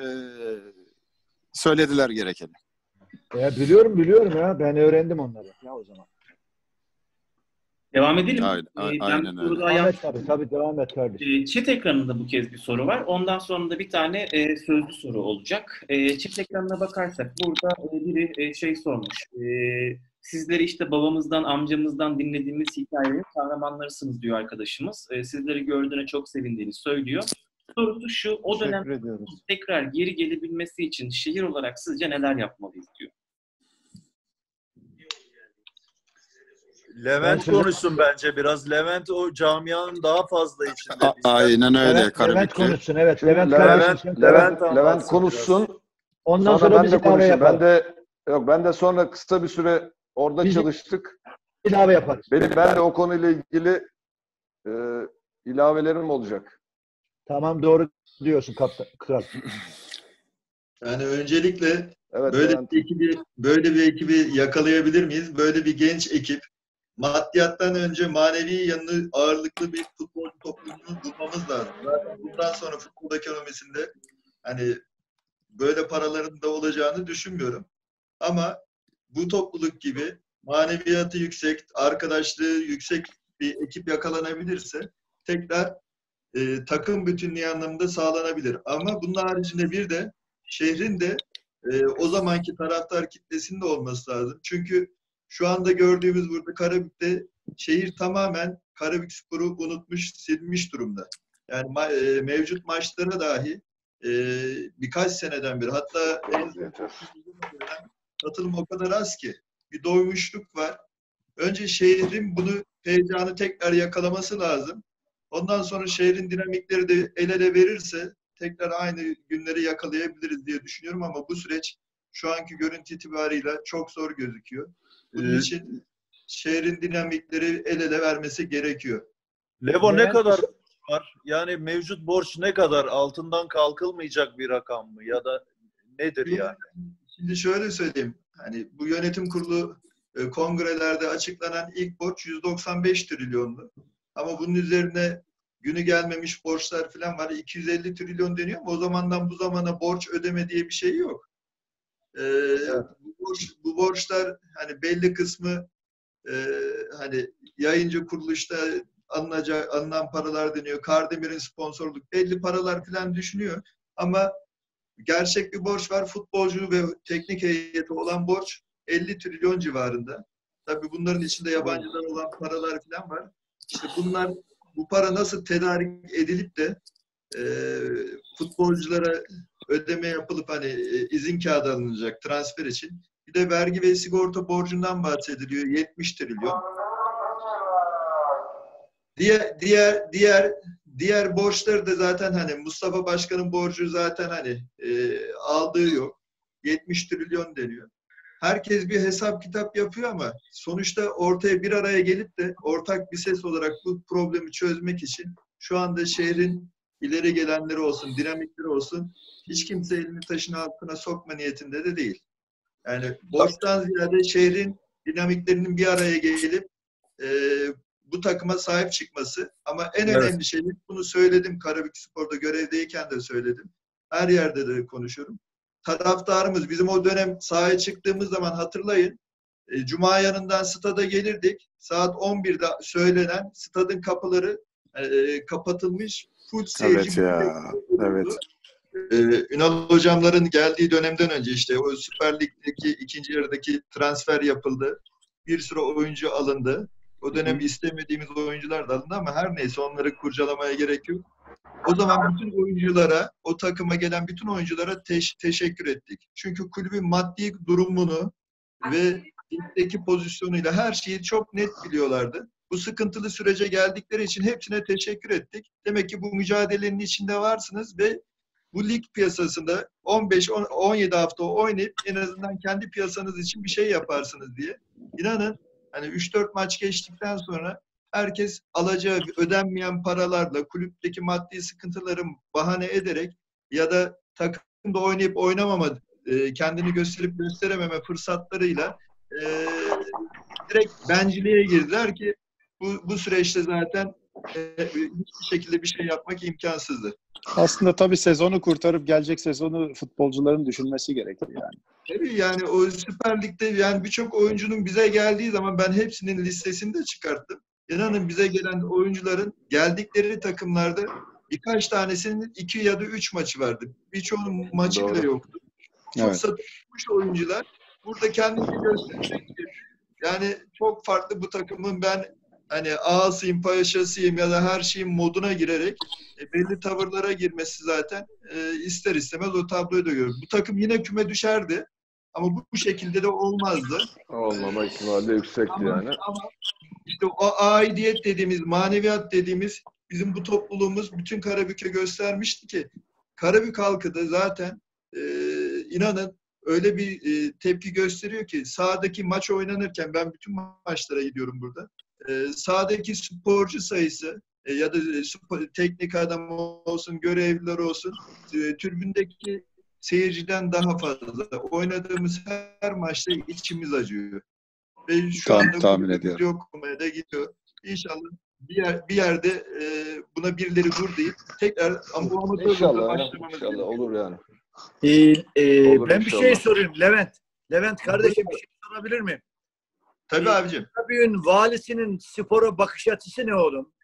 söylediler gerekeni. Ya biliyorum biliyorum ya. Ben öğrendim onları. Ya o zaman. devam edelim. Aynen, Ee, ben aynen bir öyle. soru daha yap- Ahmet tabii tabii devam et kardeşim. Ee, Chat ekranında bu kez bir soru var. Ondan sonra da bir tane e, sözlü soru olacak. E, chat ekranına bakarsak burada e, biri e, şey sormuş. E, sizleri işte babamızdan, amcamızdan dinlediğimiz hikayelerin kahramanlarısınız diyor arkadaşımız. E, sizleri gördüğüne çok sevindiğini söylüyor. Sorusu şu, o dönem Teşekkür ediyoruz. tekrar geri gelebilmesi için şehir olarak sizce neler yapmalıyız diyor. Levent Ben size- konuşsun bence biraz. Levent o camianın daha fazla içinde. A- aynen öyle. Levent, Levent Karabük'te. konuşsun evet. Şimdi Levent, Levent, kardeşim. Levent, sen- Levent, Levent Levent anlatsın konuşsun. Ondan Sonra sonra ben biz de ilave konuşayım. Ben yaparız. de yok ben de sonra kısa bir süre orada Biz- çalıştık. İlave yaparız. Benim ben de o konuyla ilgili e, ilavelerim olacak. Tamam doğru diyorsun kaptan. Kral. Yani öncelikle Evet, böyle Levent. bir ekibi böyle bir ekibi yakalayabilir miyiz? Böyle bir genç ekip maddiyattan önce manevi yanı ağırlıklı bir futbol toplumunu bulmamız lazım. Zaten bundan sonra futbol ekonomisinde hani böyle paraların da olacağını düşünmüyorum. Ama bu topluluk gibi maneviyatı yüksek, arkadaşlığı yüksek bir ekip yakalanabilirse tekrar e, takım bütünlüğü anlamında sağlanabilir. Ama bunun haricinde bir de şehrin de e, o zamanki taraftar kitlesinin de olması lazım. Çünkü şu anda gördüğümüz burada Karabük'te şehir tamamen Karabükspor'u unutmuş, silmiş durumda. Yani ma- e, mevcut maçlara dahi e, birkaç seneden beri, hatta en son katılım o kadar az ki bir doymuşluk var. Önce şehrin bunu heyecanı tekrar yakalaması lazım. Ondan sonra şehrin dinamikleri de el ele verirse tekrar aynı günleri yakalayabiliriz diye düşünüyorum ama bu süreç şu anki görüntü itibarıyla çok zor gözüküyor. Bunun için şehrin dinamikleri el ele vermesi gerekiyor. Levo ne kadar var? Yani mevcut borç ne kadar? Altından kalkılmayacak bir rakam mı? Ya da nedir yani? Şimdi şöyle söyleyeyim. Hani bu yönetim kurulu e, kongrelerde açıklanan ilk borç yüz doksan beş trilyondu. Ama bunun üzerine günü gelmemiş borçlar falan var. iki yüz elli trilyon deniyor ama o zamandan bu zamana borç ödeme diye bir şey yok. Ee, evet. bu, borç, bu borçlar hani belli kısmı e, hani yayıncı kuruluşta alınacak, alınan paralar deniyor. Kardemir'in sponsorluk belli paralar falan düşünüyor. Ama gerçek bir borç var. Futbolcu ve teknik heyeti olan borç elli trilyon civarında. Tabii bunların içinde yabancıdan olan paralar falan var. İşte bunlar, bu para nasıl tedarik edilip de e, futbolculara ödeme yapılıp hani e, izin kağıdı alınacak transfer için. Bir de vergi ve sigorta borcundan bahsediliyor. yetmiş trilyon. Diğer diğer diğer diğer borçları da zaten hani Mustafa Başkan'ın borcu zaten hani e, aldığı yok. yetmiş trilyon deniyor. Herkes bir hesap kitap yapıyor ama sonuçta ortaya bir araya gelip de ortak bir ses olarak bu problemi çözmek için şu anda şehrin ileri gelenleri olsun, dinamikleri olsun hiç kimse elini taşın altına sokma niyetinde de değil. Yani borçtan ziyade şehrin dinamiklerinin bir araya gelip e, bu takıma sahip çıkması. Ama en evet. önemli şey, bunu söyledim Karabükspor'da görevdeyken de söyledim. Her yerde de konuşuyorum. Taraftarımız, bizim o dönem sahaya çıktığımız zaman hatırlayın, e, Cuma yanından stada gelirdik. Saat on birde söylenen stadın kapıları e, kapatılmış. Full seyirci. Evet ya. Evet. Ee, Ünal hocamların geldiği dönemden önce işte o Süper Lig'deki ikinci yarıdaki transfer yapıldı. Bir sürü oyuncu alındı. O dönem istemediğimiz oyuncular da alındı ama her neyse onları kurcalamaya gerek yok. O zaman bütün oyunculara, o takıma gelen bütün oyunculara teş- teşekkür ettik. Çünkü kulübün maddi durumunu ve ligdeki pozisyonuyla her şeyi çok net biliyorlardı. Bu sıkıntılı sürece geldikleri için hepsine teşekkür ettik. Demek ki bu mücadelenin içinde varsınız ve bu lig piyasasında on beş on yedi hafta oynayıp en azından kendi piyasanız için bir şey yaparsınız diye. İnanın hani üç dört maç geçtikten sonra herkes alacağı ödenmeyen paralarla kulüpteki maddi sıkıntıları bahane ederek ya da takımda oynayıp oynamama, kendini gösterip gösterememe fırsatlarıyla e, direkt benciliğe girdiler ki bu, bu süreçte zaten e, hiçbir şekilde bir şey yapmak imkansızdı. Aslında tabii sezonu kurtarıp gelecek sezonu futbolcuların düşünmesi gerekir yani. Tabii yani o Süper Lig'de yani birçok oyuncunun bize geldiği zaman ben hepsinin listesini de çıkarttım. İnanın bize gelen oyuncuların geldikleri takımlarda birkaç tanesinin iki ya da üç maçı vardı. Birçoğunun maçı Doğru. bile yoktu. Çok evet. satılmış oyuncular burada kendini gösterecek. Yani çok farklı bu takımın ben hani ağasıyım, paşasıyım ya da her şeyin moduna girerek e, belli tavırlara girmesi zaten e, ister istemez o tabloyu da görüyoruz. Bu takım yine küme düşerdi ama bu, bu şekilde de olmazdı. Olmama ihtimali de yüksekti ama, yani. Ama işte o aidiyet dediğimiz, maneviyat dediğimiz bizim bu topluluğumuz bütün Karabük'e göstermişti ki Karabük halkı da zaten e, inanın öyle bir e, tepki gösteriyor ki sahadaki maç oynanırken ben bütün maçlara gidiyorum burada. E, sahadaki sporcu sayısı e, ya da spor, teknik adam olsun, görevliler olsun e, tribündeki seyirciden daha fazla. Oynadığımız her maçta içimiz acıyor. Ve şu Tam, anda tahmin bu ediyorum. video okumaya da gidiyor. İnşallah bir, yer, bir yerde e, buna birileri dur deyip tekrar ama bu amatör yolda İnşallah, ya, başlamamız inşallah gerekiyor. olur yani. Ee, e, Olur ben bir inşallah. şey sorayım Levent. Levent kardeşim bir şey sorabilir miyim? Tabii Ee, abicim. Karabük'ün valisinin spora bakış açısı ne oğlum?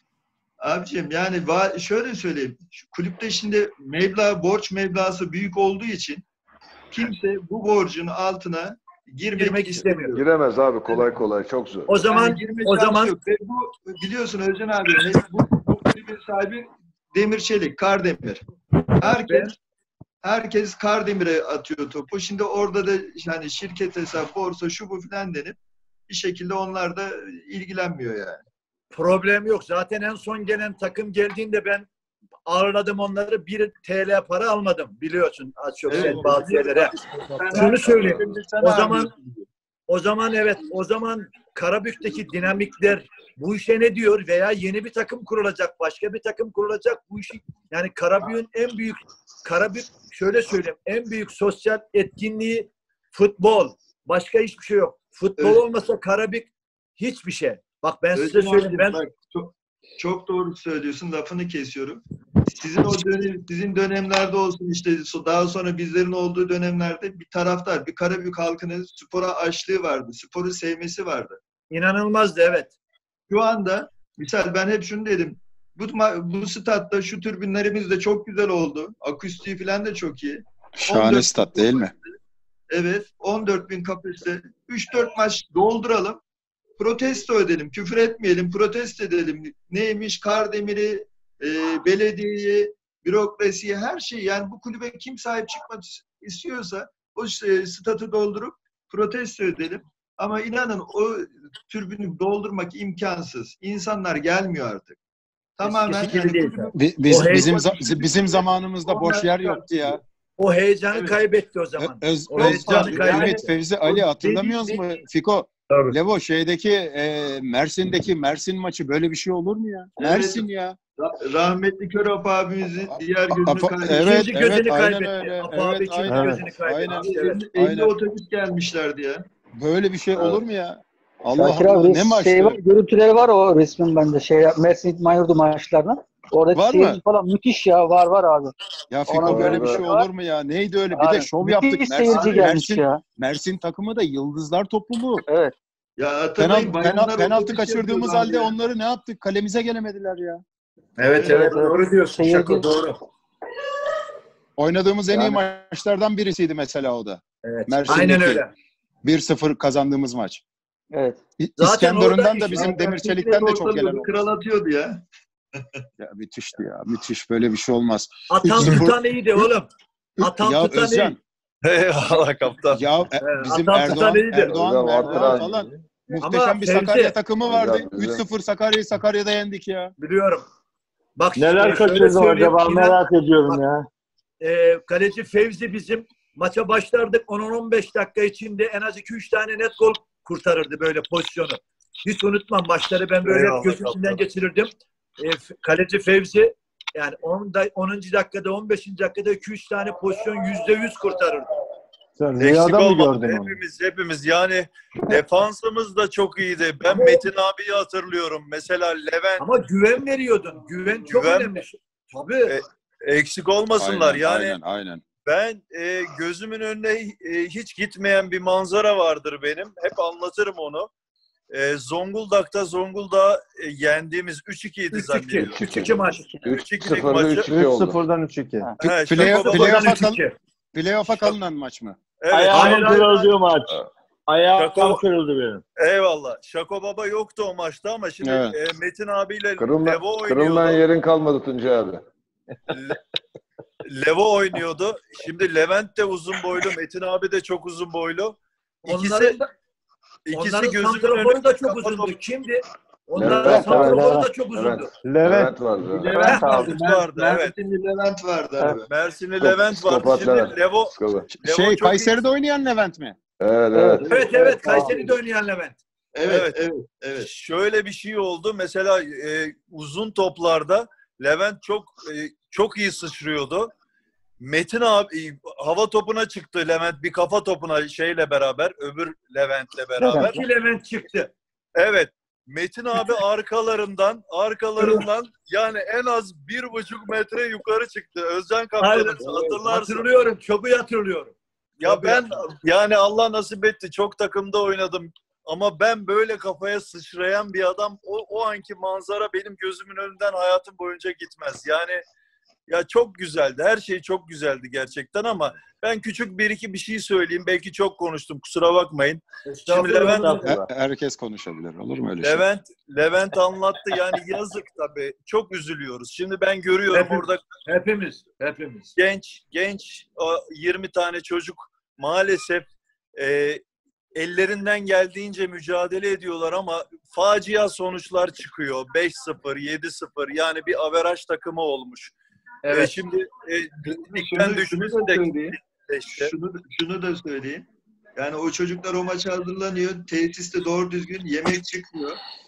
Abicim yani va- şöyle söyleyeyim. Şu kulüpte şimdi meblağ, borç meblağısı büyük olduğu için kimse bu borcun altına girmek, Girmek istemiyor. Giremez abi kolay kolay çok zor. O zaman Yani girme o şansı zaman yok. Ve bu biliyorsun Özcan abi bu, bu kulübün sahibi Demir Çelik, Kardemir. Herkes herkes Kardemir'e atıyor topu. Şimdi orada da yani şirket hesabı, borsa şu bu filan denip bir şekilde onlar da ilgilenmiyor yani. problem yok. Zaten en son gelen takım geldiğinde ben ağırladım onları. bir T L para almadım. Biliyorsun az çok Evet, sen bazı şeylere. Sen Şunu her söyleyeyim. seferinde sen O zaman ağırlıyorsun. o zaman evet o zaman Karabük'teki dinamikler bu işe ne diyor veya yeni bir takım kurulacak, başka bir takım kurulacak bu işi yani Karabük'ün en büyük Karabük şöyle söyleyeyim en büyük sosyal etkinliği futbol. Başka hiçbir şey yok. Futbol Evet. olmasa Karabük hiçbir şey. Bak ben size Özcan söyleyeyim abicim, ben bak, çok, çok doğru söylüyorsun. Lafını kesiyorum. Sizin o dönem, sizin dönemlerde olsun işte daha sonra bizlerin olduğu dönemlerde bir taraftar, bir Karabük halkının spora açlığı vardı. Sporu sevmesi vardı. inanılmazdı evet. Şu anda misal ben hep şunu dedim. Bu, bu statta şu türbinlerimiz de çok güzel oldu. Akustiği falan da çok iyi. Şahane on dört stat değil mi? Evet. on dört bin kapasite. üç dört maç dolduralım. Protesto edelim. Küfür etmeyelim. Protesto edelim. Neymiş? Kardemir'i, e, belediyeyi, bürokrasiyi, her şeyi. Yani bu kulübe kim sahip çıkmak istiyorsa o e, statü doldurup protesto edelim. Ama inanın o türbünü doldurmak imkansız. İnsanlar gelmiyor artık. Tamamen Eskisi yani gibi değil. kulübün- Bi- Biz, O bizim heyecan- za- bizim zamanımızda boş yer yoktu ya. O heyecanı Evet. kaybetti o zaman. Öz, O Öz, heyecanı Ümit, kaybetti. Fevzi, Ali o hatırlamıyoruz dediğin- mu? Fiko, Tabii. Levo şeydeki e, Mersin'deki Mersin maçı böyle bir şey olur mu ya? Evet. Mersin ya. Ra- Rahmetli Körop abimizin diğer gözünü Apa- kaybetti. evet, İkinci evet, gözünü aynen kaybetti. öyle. Apa Evet, abi ikinci aynen. gözünü kaybetti. Aynen. Evet. elli Aynen. otobüs gelmişlerdi ya. Böyle bir şey olur mu ya? Allah Şakir Allah, abi ne maçtı? şey var, görüntüleri var o resmin bende. Şey Mersin Mayurdu maçlarından. Oradaki Var seyirci mı? falan müthiş ya. Var var abi. Ya Fiko Ona böyle göre bir şey var. olur mu ya? Neydi öyle? Bir de Aynen. şov Müthiş yaptık. seyirci Mersin, gelmiş Mersin, ya. Mersin takımı da Yıldızlar topluluğu. Evet. Ya Penal, hatırlayın penal, bayanlar penaltı otobüs kaçırdığımız yapıyordu halde abi ya. onları ne yaptık? Kalemize gelemediler ya. Evet evet doğru diyorsun Seyirci- Şako doğru. Oynadığımız en iyi Yani- maçlardan birisiydi mesela o da. Evet. Mersin'deki Aynen öyle. bir sıfır kazandığımız maç. Evet. İ- Zaten İskenderun'dan orada da iş- bizim Demir Tekrar Çelik'ten de çok ortalıyordu, gelen oldu. Kral atıyordu ya. Ya müthişti ya. Müthiş. Böyle bir şey olmaz. Atan üç sıfır tutan iyiydi oğlum. Atan Ya tutan iyi. Özcan. Eyvallah kaptan. Ya e, Evet, bizim Atan Erdoğan, tutan iyiydi. Erdoğan, Hocam Erdoğan hatıra- falan. Muhteşem Ama bir Fevzi- Sakarya takımı vardı. Hocam, üç sıfır Sakarya'yı Sakarya'da yendik ya. Biliyorum. Bak Neler e, şöyle kaçırdım söyleyeyim, acaba inan- merak ediyorum Bak, ya. e, kaleci Fevzi bizim maça başlardık on on beş dakika içinde en az iki üç tane net gol kurtarırdı böyle pozisyonu. Hiç unutmam maçları ben böyle Eyvallah, gözümden kaptanım. geçirirdim. E, F- kaleci Fevzi yani on da- onuncu dakikada on beşinci dakikada iki üç tane pozisyon yüzde yüz kurtarırdı. Sen Eksik rüyada mı olmadı. gördün onu? Hepimiz hepimiz yani defansımız da çok iyiydi. Ben Metin abiyi hatırlıyorum. Mesela Levent Ama güven veriyordun. Güven çok Güven- önemli. Tabii. e, eksik olmasınlar. Aynen, yani aynen, aynen. ben e, gözümün önüne e, hiç gitmeyen bir manzara vardır benim. Hep anlatırım onu. E, Zonguldak'ta Zonguldak'ı e, yendiğimiz üç ikiydi üç iki. zannediyorum. üç iki maç. üç ikilik sıfırda maçı. üç iki üç oldu. sıfırdan üç iki. He, Play- Şako Baba- playoff'a üç kal- iki. playoff'a kalınan maç mı? Evet, Ayağımın hayır, kırıldığı maç. Ayağım Şaka- kırıldı benim. eyvallah. Şako Baba yoktu o maçta ama şimdi Evet. e, Metin abiyle Kırılma, Levo kırılmayan oynuyordu. yerin kalmadı Tuncay abi. Le- Levo oynuyordu. Şimdi Levent de uzun boylu, Metin abi de çok uzun boylu. İkisi Onların da, ikisi onların gözümün santraforu önünde da çok kafa uzundu. top- Kimdi? Onların Levent, santraforu evet. da çok uzundu. Evet. Levent. Levent vardı. Levent vardı. Levent vardı, Mer- evet. Mersinli Levent vardı abi. Mersinli Skop- Levent vardı. Skopat Şimdi Levent. Levo, Skopa. Levo Şey, çok Kayseri'de oynayan Levent mi? Evet evet. Evet evet Kayseri'de oynayan Levent. Evet, Evet. evet, iyi. evet. Şöyle bir şey oldu. Mesela e, uzun toplarda Levent çok e, çok iyi sıçrıyordu. Metin abi hava topuna çıktı Levent. Bir kafa topuna şeyle beraber. Öbür Levent'le beraber. İki Levent çıktı. Evet. Metin abi arkalarından arkalarından yani en az bir buçuk metre yukarı çıktı. Özcan kaptanım hatırlarsın. Hatırlıyorum. Çok iyi hatırlıyorum. Ya Çok ben yani Allah nasip etti. Çok takımda oynadım. Ama ben böyle kafaya sıçrayan bir adam o, o anki manzara benim gözümün önünden hayatım boyunca gitmez. Yani ya çok güzeldi. Her şey çok güzeldi gerçekten ama ben küçük bir iki bir şey söyleyeyim. Belki çok konuştum. Kusura bakmayın. Şimdi Levent Her- herkes konuşabilir. Olur mu öyle şey? Levent Levent anlattı. Yani yazık tabii. Çok üzülüyoruz. Şimdi ben görüyorum Hepimiz, orada hepimiz, hepimiz. genç genç o yirmi tane çocuk maalesef e, ellerinden geldiğince mücadele ediyorlar ama facia sonuçlar çıkıyor. beş sıfır, yedi sıfır yani bir averaj takımı olmuş. Evet. E, şimdi e, ligden Şunu, şunu da düşmesi söyleyeyim. de işte. Şunu, şunu da söyleyeyim. Yani o çocuklar o maça hazırlanıyor. Tesiste doğru düzgün yemek çıkmıyor.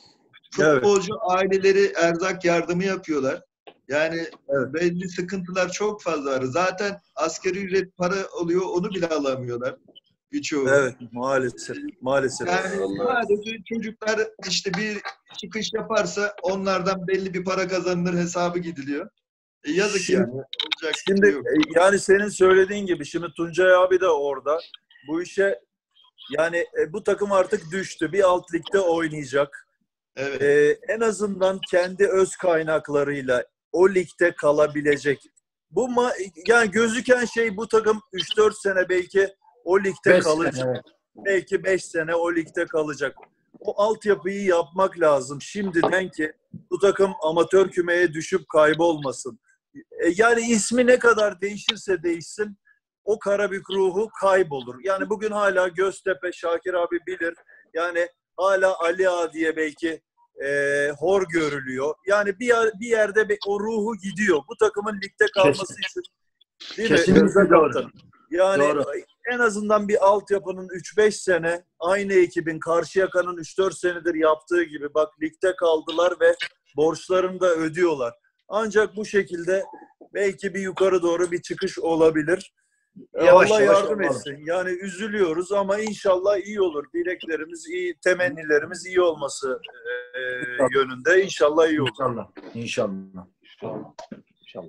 Futbolcu aileleri erzak yardımı yapıyorlar. Yani belli sıkıntılar çok fazla var. Zaten asgari ücret para oluyor, onu bile alamıyorlar birçoğu. Evet, maalesef. Maalesef. Yani sadece çocuklar işte bir çıkış yaparsa onlardan belli bir para kazanılır hesabı gidiliyor. E yazık Şimdi- yani. Olacak Şimdi bir şey yok. e, yani senin söylediğin gibi şimdi Tuncay abi de orada. Bu işe yani e, bu takım artık düştü. Bir alt ligde oynayacak. Evet. E, en azından kendi öz kaynaklarıyla o ligde kalabilecek. Bu ma- yani gözüken şey bu takım üç dört sene belki o ligde Beş kalacak. sene, evet. Belki beş sene o ligde kalacak. O altyapıyı yapmak lazım şimdiden ki bu takım amatör kümeye düşüp kaybolmasın. E, yani ismi ne kadar değişirse değişsin o Karabük ruhu kaybolur. Yani bugün hala Göztepe, Şakir abi bilir. Yani hala Ali Ağa diye belki e, hor görülüyor. Yani bir, yer- bir yerde bir, o ruhu gidiyor. Bu takımın ligde kalması için. Değil mi? Kesinlikle Rıza doğru. Kaptan? Yani Doğru. en azından bir altyapının üç beş sene aynı ekibin Karşıyaka'nın üç dört senedir yaptığı gibi bak ligde kaldılar ve borçlarını da ödüyorlar. Ancak bu şekilde belki bir yukarı doğru bir çıkış olabilir. Ee, Yavaş Allah yavaş yardım olmalı. etsin. Yani üzülüyoruz ama inşallah iyi olur. Dileklerimiz iyi, temennilerimiz iyi olması e, yönünde. İnşallah iyi olur. İnşallah. İnşallah. İnşallah.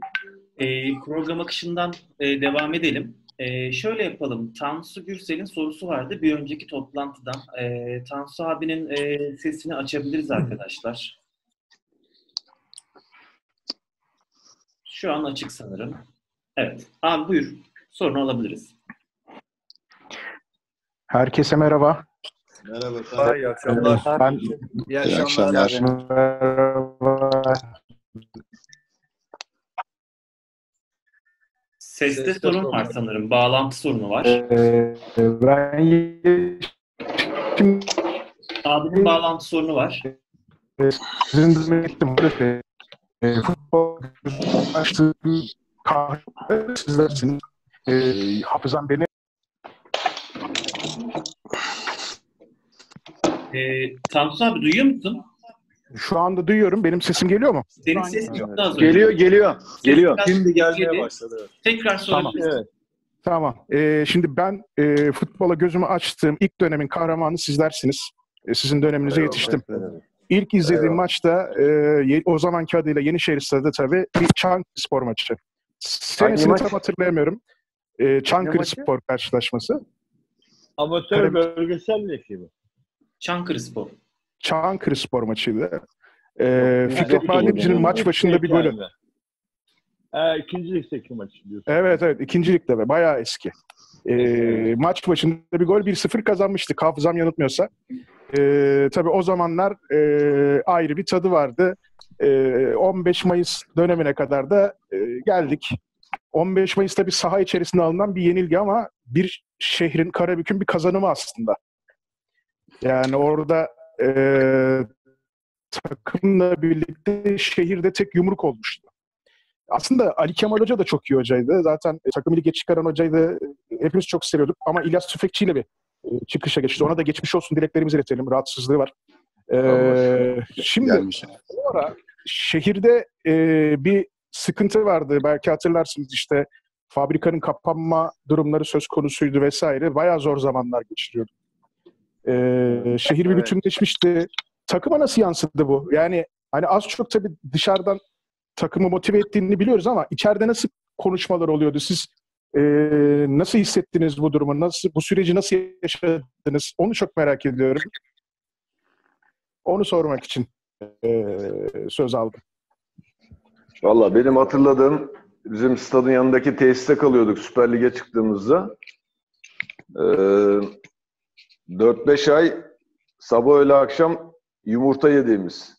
E, program akışından e, devam edelim. E, şöyle yapalım. Tansu Gürsel'in sorusu vardı bir önceki toplantıdan. E, Tansu abinin e, sesini açabiliriz arkadaşlar. Şu an açık sanırım. Evet. Abi buyur. Sorunu alabiliriz. Herkese merhaba. Merhaba. Ay, iyi akşamlar. Ben, İyi akşamlar. Merhaba. Seste Seste sorun sorun var var. sanırım. Bağlantı sorunu var. Ee, ben şimdi Abinin bağlantı sorunu var. sizin dinlemiştim. E, futbol açtığı kahve sizlersiniz. E, hafızam beni E, Tansu abi duyuyor musun? şu anda duyuyorum. Benim sesim geliyor mu? Senin sesin gitti az önce. Geliyor, geliyor. Geliyor. Biraz Şimdi gelmeye geri. başladı. Tekrar Tamam. sorabilirsin. Evet. Tamam. E, şimdi ben e, futbola gözümü açtığım ilk dönemin kahramanı sizlersiniz. E, sizin döneminize Eyvallah, yetiştim. eyvallah. İlk izlediğim Eyvallah. maçta e, ye- o zamanki adıyla Yenişehir Stadı tabii bir Çankırıspor maçı. Senesini maç? tam hatırlayamıyorum. E, maçı? Çankırıspor karşılaşması. Amatör Karabük- bölgesel ligi mi? Çankırıspor. Çankırıspor maçıydı. E, Yani Fikret ikinci Bademci'nin lig maç başında bir golü. yani. Ha, ikinci ligdeki maçı diyorsun. Evet evet ikinci ligde ve bayağı eski. E, maç başında bir gol bir sıfır kazanmıştık hafızam yanıltmıyorsa. E, tabii o zamanlar e, ayrı bir tadı vardı. E, on beş Mayıs dönemine kadar da e, geldik. on beş Mayıs'ta bir saha içerisinde alınan bir yenilgi ama bir şehrin, Karabük'ün bir kazanımı aslında. Yani orada e, takımla birlikte şehirde tek yumruk olmuştu. Aslında Ali Kemal Hoca da çok iyi hocaydı. Zaten e, takımı lige çıkaran hocaydı. E, Hepimiz çok seviyorduk. Ama İlyas Tüfekçi ile bir e, çıkışa geçti. Ona da geçmiş olsun dileklerimizi iletelim. Rahatsızlığı var. E, şimdi Gelmiş. o ara şehirde e, bir sıkıntı vardı. Belki hatırlarsınız işte fabrikanın kapanma durumları söz konusuydu vesaire. Bayağı zor zamanlar geçiriyorduk. Ee, şehir bir Evet. bütünleşmişti. Takıma nasıl yansıdı bu? Yani hani az çok tabii dışarıdan takımı motive ettiğini biliyoruz ama içeride nasıl konuşmalar oluyordu? Siz e, nasıl hissettiniz bu durumu? Nasıl, bu süreci nasıl yaşadınız? Onu çok merak ediyorum. Onu sormak için e, söz aldım. Valla benim hatırladığım, bizim stadın yanındaki tesiste kalıyorduk Süper Lig'e çıktığımızda. Ee, dört beş ay sabah öğle akşam yumurta yediğimiz.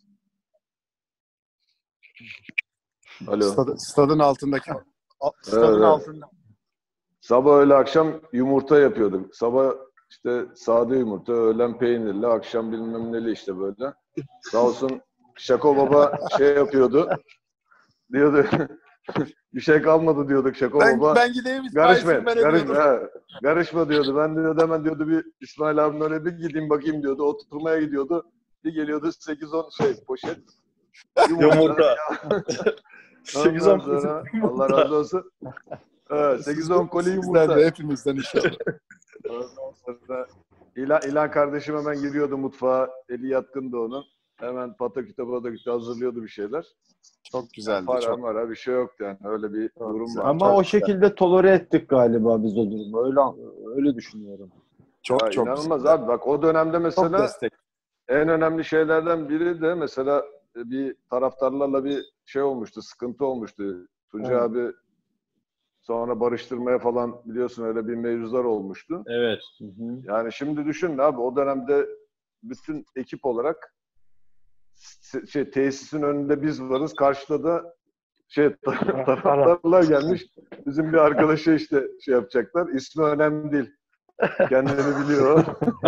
Alo. Stad, stadın altındaki. Stadın evet, altında. Sabah öğle akşam yumurta yapıyorduk. Sabah işte sade yumurta, öğlen peynirli, akşam bilmem neli işte böyle. Sağ olsun Şako Baba şey yapıyordu. Diyordu bir şey kalmadı diyorduk Şako ben, Baba. Ben gideyim Karışma, karışma, karışma diyordu. Ben de hemen diyordu bir İsmail abinin öyle bir gideyim bakayım diyordu. Oturmaya gidiyordu. Bir geliyordu sekiz on şey poşet. Yumurta. sekiz on sonra Allah razı olsun. Evet, sekiz on koli yumurta. Hepimizden inşallah. Ondan sonra İlan, İlan kardeşim hemen giriyordu mutfağa. Eli yatkındı onun. Hemen pataküte pataküte hazırlıyordu bir şeyler. Çok güzeldi. Para çok. mara bir şey yoktu yani. Öyle bir çok durum güzel. var. Ama çok o güzel. şekilde tolere ettik galiba biz o durumu. Öyle öyle düşünüyorum. Çok ya çok inanılmaz güzel. Abi. Bak o dönemde mesela en önemli şeylerden biri de mesela bir taraftarlarla bir şey olmuştu, sıkıntı olmuştu. Tuncay evet. abi sonra barıştırmaya falan biliyorsun öyle bir mevzular olmuştu. Evet. Hı hı. Yani şimdi düşün abi o dönemde bütün ekip olarak şey tesisin önünde biz varız. Karşıda da şey taraftarlar gelmiş. Bizim bir arkadaşı işte şey yapacaklar. İsmi önemli değil. Kendini biliyor.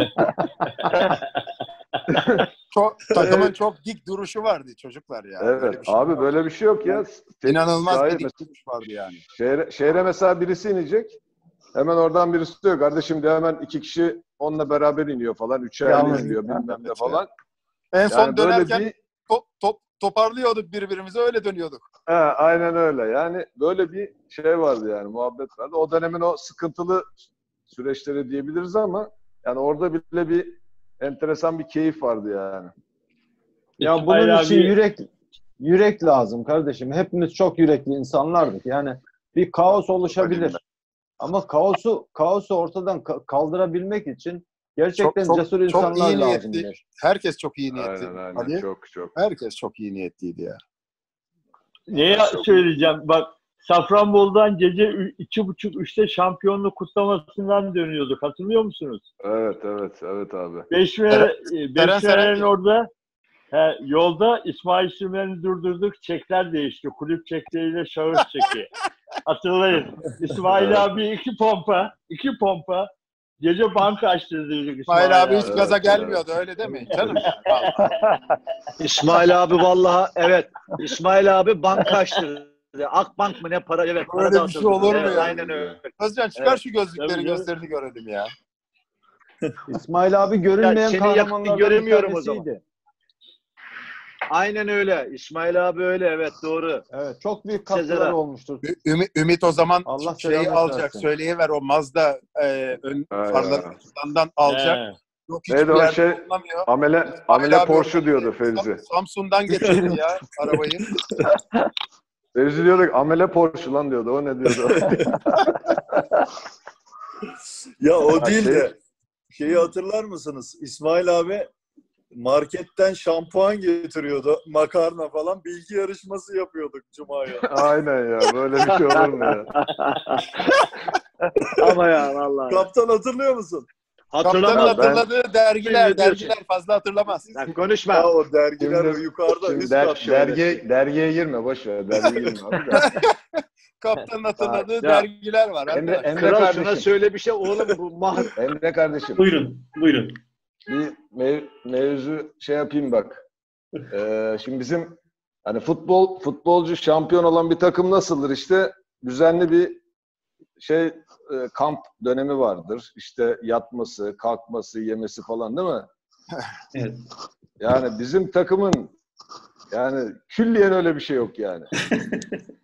çok, takımın çok dik duruşu vardı çocuklar ya. Evet. Böyle şey abi böyle bir şey yok ya. İnanılmaz bir dik duruş vardı yani. Şehre, şehre mesela birisi inecek. Hemen oradan birisi diyor. Kardeşim de hemen iki kişi onunla beraber iniyor falan. Üçer iniyor bilmem ne falan. En son yani dönerken bir... top, top, toparlıyorduk birbirimize öyle dönüyorduk. He, aynen öyle. Yani böyle bir şey vardı yani muhabbet vardı. O dönemin o sıkıntılı süreçleri diyebiliriz ama yani orada bile bir enteresan bir keyif vardı yani. Ya bunun Hayır için abi. yürek yürek lazım kardeşim. Hepimiz çok yürekli insanlardık. Yani bir kaos oluşabilir. Ama kaosu kaosu ortadan kaldırabilmek için gerçekten çok, çok, cesur insanlar çok iyi lazım. Herkes çok iyi niyetli. Aynen, aynen. Hadi. Çok çok. Herkes çok iyi niyetliydi ya. Neye söyleyeceğim? Bak Safranbolu'dan gece iki buçuk üçte şampiyonluk kutlamasından dönüyorduk. Hatırlıyor musunuz? Evet, evet, evet abi. Beşmere'nin orada he, yolda İsmail Sürmen'i durdurduk. Çekler değişti. Kulüp çekleriyle şahıs çeki. Hatırlayın. İsmail abi iki pompa, iki pompa. Gece banka açtırdık. İsmail, İsmail abi hiç evet, gaza gelmiyordu evet. Öyle değil mi? Canım. İsmail abi vallahi evet. İsmail abi banka açtırdı. Akbank mı ne para? Evet. Öyle bir şey olur mu evet, ya? Aynen öyle. Özcan çıkar evet. Şu gözlükleri gözlerini görelim ya. İsmail abi görünmeyen ya, kahramanlardan göremiyorum o zaman. Aynen öyle. İsmail abi öyle evet doğru. Evet çok büyük katkıları olmuştur. Ümit, Ümit o zaman Allah şeyi alacak. Versin. Söyleyiver o Mazda e, ön farlarından alacak. Yok, neydi o şey? Amele, amele Porsche diyordu Fevzi. Samsun'dan getirdi ya arabayı. Fevzi diyorduk amele Porsche lan diyordu. O ne diyordu? Ya o değil de şeyi hatırlar mısınız? İsmail abi marketten şampuan getiriyordu. Makarna falan. Bilgi yarışması yapıyorduk Cuma'ya. Aynen ya. Böyle bir şey olur mu ya? Ama ya vallahi. Kaptan hatırlıyor musun? Kaptanın hatırladığı ben... dergiler, dergiler fazla hatırlamaz. Sen konuşma. Ya o dergiler şimdi, yukarıda üst der, kat dergi, dergiye girme boş ver. Dergiye girme. Kaptanın hatırladığı ya, dergiler var. Emre, Emre Kral kardeşim. Şuna söyle bir şey oğlum bu mah. Emre kardeşim. Buyurun, buyurun. Bir mev, mevzu şey yapayım bak. Ee, şimdi bizim hani futbol futbolcu şampiyon olan bir takım nasıldır işte düzenli bir şey e, kamp dönemi vardır. İşte yatması, kalkması, yemesi falan değil mi? Evet. Yani bizim takımın yani külliyen öyle bir şey yok yani.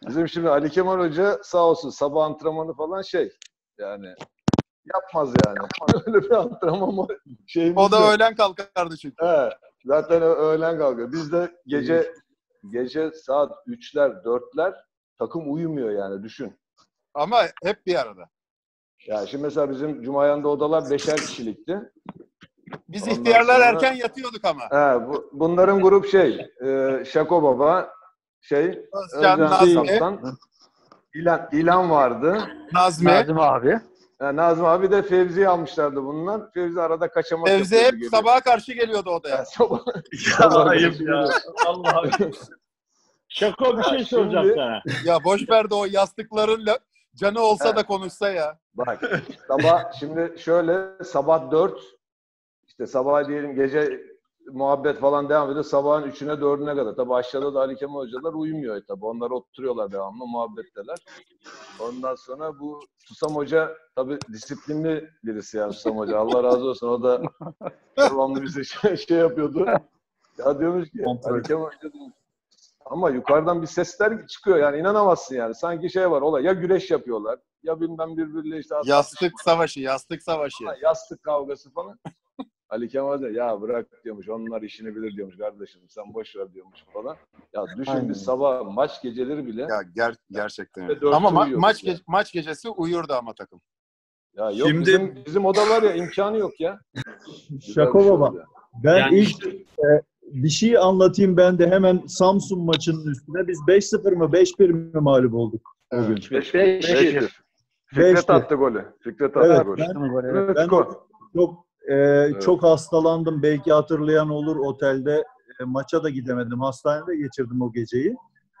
Bizim şimdi Ali Kemal Hoca sağ olsun sabah antrenmanı falan şey yani yapmaz yani. Öyle bir antrenman şeyimiz O da yok. öğlen kalkardı çünkü. He, zaten öğlen kalkıyor. Biz de gece gece saat üçler, dörtler takım uyumuyor yani düşün. Ama hep bir arada. Ya şimdi mesela bizim Cumayan'da odalar beşer kişilikti. Biz Ondan ihtiyarlar sonra- erken yatıyorduk ama. He, bu, bunların grup şey, e, Şako Baba, şey, Özcan, Özcan Nazmi. Kaptan, İlan, İlan vardı. Nazmi. Nazım abi. Ha, Nazmi abi de Fevzi'yi almışlardı bunlar. Fevzi arada kaçamak Fevzi yapıyordu, hep geliyordu. sabaha karşı geliyordu odaya. Sabah, Ya ayıp ya. Allah'ım. Şako bir şey Şimdi- soracağım sana. Ya boş ver de o yastıklarınla canı olsa He. da konuşsa ya. Bak sabah şimdi şöyle sabah dört işte sabah diyelim gece muhabbet falan devam ediyor. Sabahın üçüne dördüne kadar. Tabii aşağıda da Ali Kemal hocalar uyumuyor tabii. Onlar oturuyorlar devamlı muhabbetteler. Ondan sonra bu Susam Hoca tabii disiplinli birisi yani Susam Hoca. Allah razı olsun. O da devamlı bize şey, şey yapıyordu. Ya diyormuş ki Ali Kemal Hoca diyor, ama yukarıdan bir sesler çıkıyor yani inanamazsın yani. Sanki şey var olay ya güreş yapıyorlar ya bilmem birbiriyle işte Yastık savaşı, yastık savaşı. yastık kavgası falan. Ali Kemal de ya bırak diyormuş onlar işini bilir diyormuş kardeşim sen boş ver diyormuş falan. Ya düşün Aynen. biz sabah maç geceleri bile. Ya ger gerçekten. Ve öyle. dörtte Ama ma- uyuyorduk maç yani. ge- maç gecesi uyurdu ama takım. Ya yok Şimdi- bizim, bizim oda var ya imkanı yok ya. Güzel Şako bir şey baba. oldu ya. Ben Yani ilk işte- e, bir şey anlatayım ben de hemen Samsun maçının üstüne. Biz beş sıfır mı beş bir mi mağlup olduk o gün? Beş- Beş beş bir. bir. Fikret Beş bir. attı golü. Fikret attı Evet, golü. ben, Evet, ben skor. çok e, çok hastalandım. Belki hatırlayan olur otelde. E, maça da gidemedim. Hastanede geçirdim o geceyi.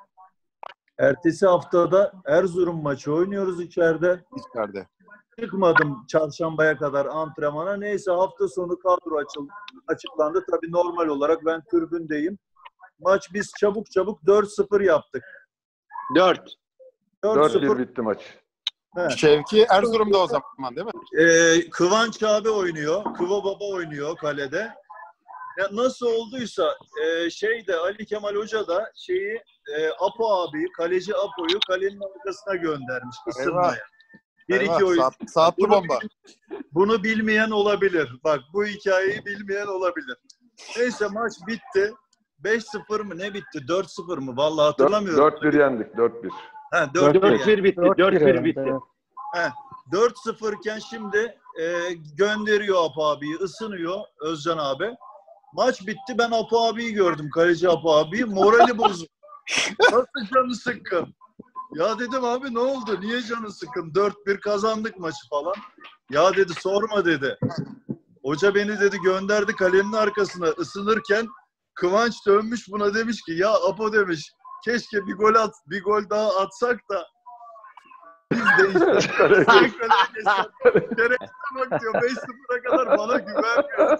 Ertesi haftada Erzurum maçı oynuyoruz içeride. İçeride. Çıkmadım çarşambaya kadar antrenmana. Neyse hafta sonu kadro açıldı, açıklandı. Tabii normal olarak ben tribündeyim. Maç biz çabuk çabuk dört sıfır yaptık. Dört. dört bir bitti maç. He. Şevki Erzurum'da o zaman değil mi? Ee, Kıvanç abi oynuyor. Kıva Baba oynuyor kalede. Ya nasıl olduysa e, şeyde Ali Kemal Hoca da şeyi e, Apo abi, kaleci Apo'yu kalenin arkasına göndermiş ısınmaya. Bir Eyvah, iki oyun. saat- saatli Bunu bomba. bil- Bunu bilmeyen olabilir. Bak bu hikayeyi bilmeyen olabilir. Neyse maç bitti. beş sıfır mı ne bitti? dört sıfır mı? Vallahi hatırlamıyorum. dört bir yendik. dört bir. Ha, dört bir dört bir bitti. dört bir bitti. He, dört sıfır iken şimdi e, gönderiyor Apo abiyi, ısınıyor Özcan abi. Maç bitti, ben Apo abiyi gördüm, kaleci Apo abiyi. Morali bozuk. Nasıl canı sıkkın? Ya dedim abi ne oldu? Niye canı sıkkın? dört bir kazandık maçı falan. Ya dedi sorma dedi. Hoca beni dedi gönderdi kalenin arkasına ısınırken Kıvanç dönmüş buna demiş ki ya Apo demiş keşke bir gol at, bir gol daha atsak da biz de işte kaleye geçsek. Gerekse bak diyor beş sıfıra kadar bana güvenmiyor.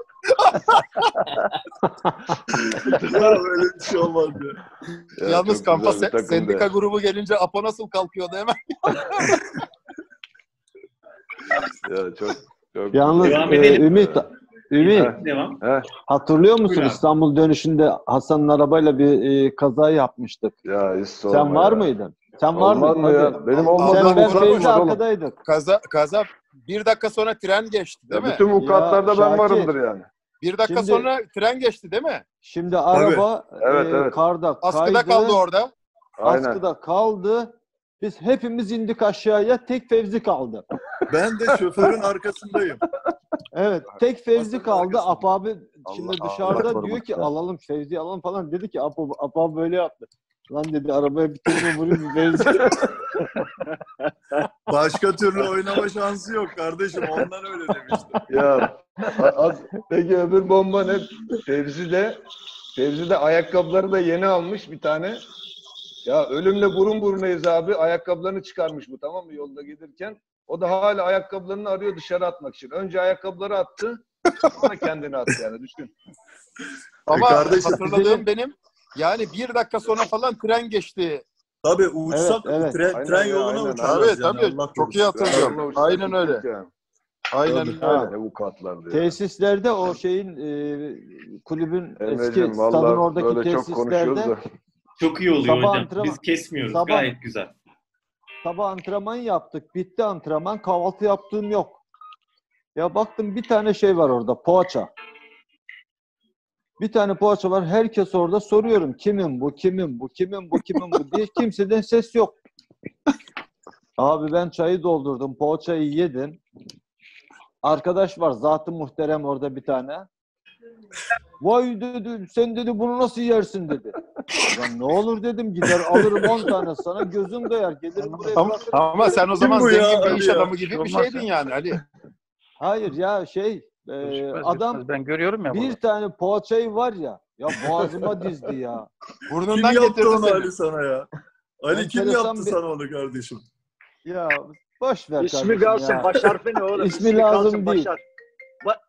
Ya böyle bir şey olmaz ya. Ya Yalnız çok kampa güzel bir se- takımdı. sendika grubu gelince Apo nasıl kalkıyordu hemen? Ya çok çok Yalnız Devam e, edelim. Ümit, Ümit Devam. He. hatırlıyor musun Buyur abi. İstanbul dönüşünde Hasan'ın arabayla bir e, kaza yapmıştık. Ya hiç sorma Sen var ya. mıydın? Sen var Olmaz mıydın? mı ya? Hadi. Benim Sen olmadığım ben vukuat Feyzi var oğlum. arkadaydık. Kaza, kaza bir dakika sonra tren geçti değil Ya mi? bütün vukuatlarda Ya, ben Şakir. varımdır yani. Bir dakika Şimdi- sonra tren geçti değil mi? Şimdi araba Evet, e, evet. karda Askıda kaydı. kaldı orada. Aynen. Askıda kaldı. Biz hepimiz indik aşağıya. Tek Fevzi kaldı. Ben de şoförün arkasındayım. Evet. Tek Fevzi Askıda kaldı. arkasında. Apo abi şimdi Allah- dışarıda Allah diyor ki korumak alalım Fevzi'yi alalım falan. Dedi ki Apo, Apo abi böyle yaptı. Lan dedi arabaya bir tane vurayım bir Fevzi. Başka türlü oynama şansı yok kardeşim. Ondan öyle demiştim. Ya a- az, peki öbür bomba ne? Fevzi de Fevzi de ayakkabıları da yeni almış bir tane. Ya ölümle burun burunayız abi. Ayakkabılarını çıkarmış bu tamam mı yolda gelirken. O da hala ayakkabılarını arıyor dışarı atmak için. Önce ayakkabıları attı. Sonra kendini attı yani düşün. Ama E kardeşim, hatırladığım bizim- benim yani bir dakika sonra falan tren geçti. Tabii uçsak Evet, evet. tren, Aynen tren ya, yoluna aynen. uçarız. Tabii yani, tabii. Allah Çok iyi korusun. hatırlıyorum. Onunla uçtuk, Aynen öyle. gittik yani. Aynen Tabii. öyle. Ha. Ne vukuatlardı ya. Tesislerde o şeyin e, kulübün eski Emre'cim stadın valla oradaki böyle çok konuşuyoruz tesislerde da. Çok iyi oluyor Sabah hocam. antrenman- Biz kesmiyoruz. Sabah- Gayet güzel. Sabah antrenman yaptık. Bitti antrenman. Kahvaltı yaptığım yok. Ya baktım bir tane şey var orada. Poğaça. Bir tane poğaça var. Herkes orada, soruyorum. Kimin bu? Kimin bu? Kimin bu? Kimin bu? diye. Kimseden ses yok. Abi ben çayı doldurdum. Poğaçayı yedim. Arkadaş var. Zat-ı muhterem orada bir tane. Vay dedi, sen dedi bunu nasıl yersin dedi. Lan ne olur dedim, gider alırım on tane sana, gözüm doyar, gelirim buraya Ama, bırakırım. ama sen o zaman Kim bu ya? zengin bir Ali iş ya. adamı gibi bir Olmaz şeydin ya. yani Ali. Hayır ya şey, e, adam ben görüyorum ya bir bunu. tane poğaçayı var ya, ya boğazıma dizdi ya. Burnundan Kim yaptı getirdi onu seni. Ali sana ya? Ali kim Enteresan yaptı bir- sana onu kardeşim? Ya boş ver İsmi kardeşim kalsın, ya. baş harfi ne oğlum? İsmi İsmi lazım kalsın, değil. baş harfi. Ba-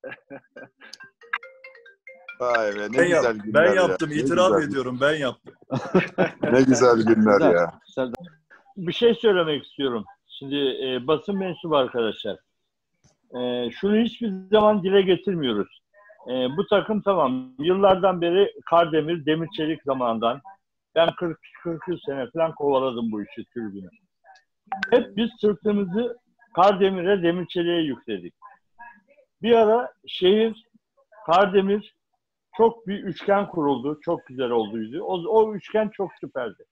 Vay be ne Ben, güzel yap, günler ben ya. yaptım, Ne itiraf güzel- ediyorum, ben yaptım. Ne güzel günler Güzel. ya. Bir şey söylemek istiyorum. Şimdi e, basın mensubu arkadaşlar. E, şunu hiçbir zaman dile getirmiyoruz. E, bu takım tamam. Yıllardan beri Kardemir, Demir Çelik zamanından ben kırk kırk sene falan kovaladım bu işi, tribünü. Hep biz sırtımızı Kardemir'e, Demir Çelik'e yükledik. Bir ara şehir, Kardemir çok bir üçgen kuruldu. Çok güzel olduydu. O, o üçgen çok süperdi.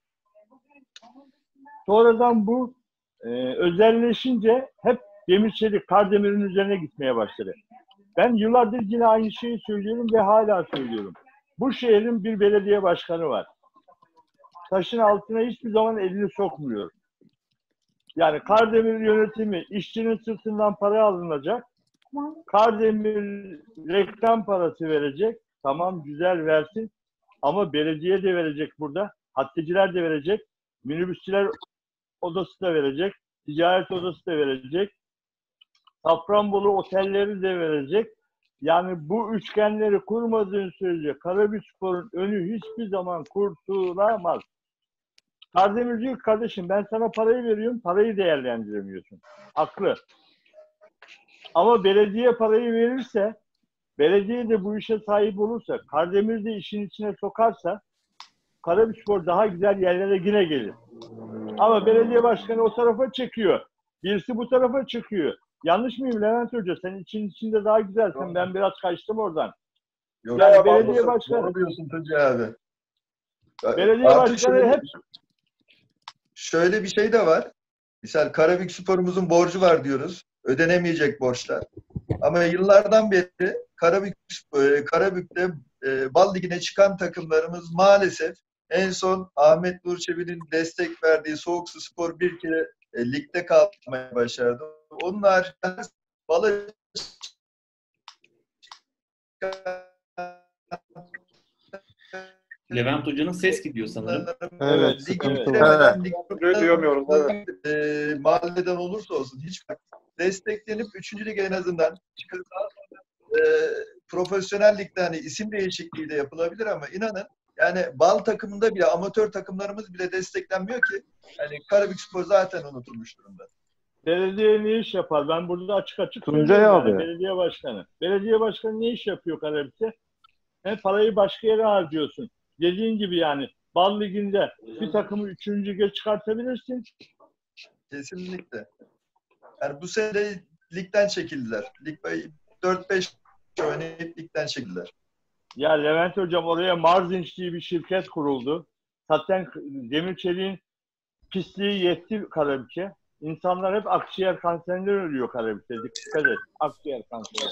Sonradan bu e, özelleşince hep Demir Çelik, Kardemir'in üzerine gitmeye başladı. Ben yıllardır yine aynı şeyi söylüyorum ve hala söylüyorum. Bu şehrin bir belediye başkanı var. Taşın altına hiçbir zaman elini sokmuyor. Yani Kardemir yönetimi işçinin sırtından para alınacak. Kardemir reklam parası verecek. Tamam güzel versin. Ama belediye de verecek burada. Hatticiler de verecek. Minibüsçüler odası da verecek. Ticaret odası da verecek. Safranbolu otelleri de verecek. Yani bu üçgenleri kurmadığın sürece Karabükspor'un önü hiçbir zaman kurtulamaz. Kardemir diyor ki, kardeşim ben sana parayı veriyorum, parayı değerlendiremiyorsun. Haklı. Ama belediye parayı verirse, belediye de bu işe sahip olursa, Kardemir de işin içine sokarsa, Karabükspor daha güzel yerlere yine gelir. Ama belediye başkanı o tarafa çekiyor. Birisi bu tarafa çıkıyor. Yanlış mıyım Levent Hoca? Sen için içinde daha güzelsin. Ben biraz kaçtım oradan. Yok, Yani ya, belediye doğru başkanı, diyorsun Tuncay abi. belediye Artık başkanı şöyle- hep Şöyle bir şey de var. Misal Karabükspor'umuzun borcu var diyoruz. Ödenemeyecek borçlar. Ama yıllardan beri Karabük, e, Karabük'te e, Bal Ligi'ne çıkan takımlarımız maalesef en son Ahmet Nur Çebi'nin destek verdiği Soğuk Su Spor bir kere e, ligde kalmaya başardı. Onun haricinde Balı Levent Hoca'nın ses gidiyor sanırım. Evet, sıkıntı var. Evet. Duyamıyorum, evet. E, mahalleden olursa olsun hiç desteklenip üçüncü lig en azından çıkarsa e, profesyonel ligde hani isim değişikliği de yapılabilir ama inanın yani bal takımında bile amatör takımlarımız bile desteklenmiyor ki yani Karabükspor zaten unutulmuş durumda. belediye ne iş yapar? Ben burada açık açık Tuncay söylüyorum yani. abi. Belediye başkanı. Belediye başkanı ne iş yapıyor Karabük'te? Hem parayı başka yere harcıyorsun. Dediğin gibi yani Bal Ligi'nde bir takımı üçüncü lige çıkartabilirsin. Kesinlikle. Yani bu sene ligden çekildiler. Lig dört beş oynayıp ligden çekildiler. Ya Levent Hocam oraya Marzinç diye bir şirket kuruldu. Zaten Demir Çelik'in pisliği yetti Karabük'e. İnsanlar hep akciğer kanserinden ölüyor Karabük'te. Dikkat et. Akciğer kanseri.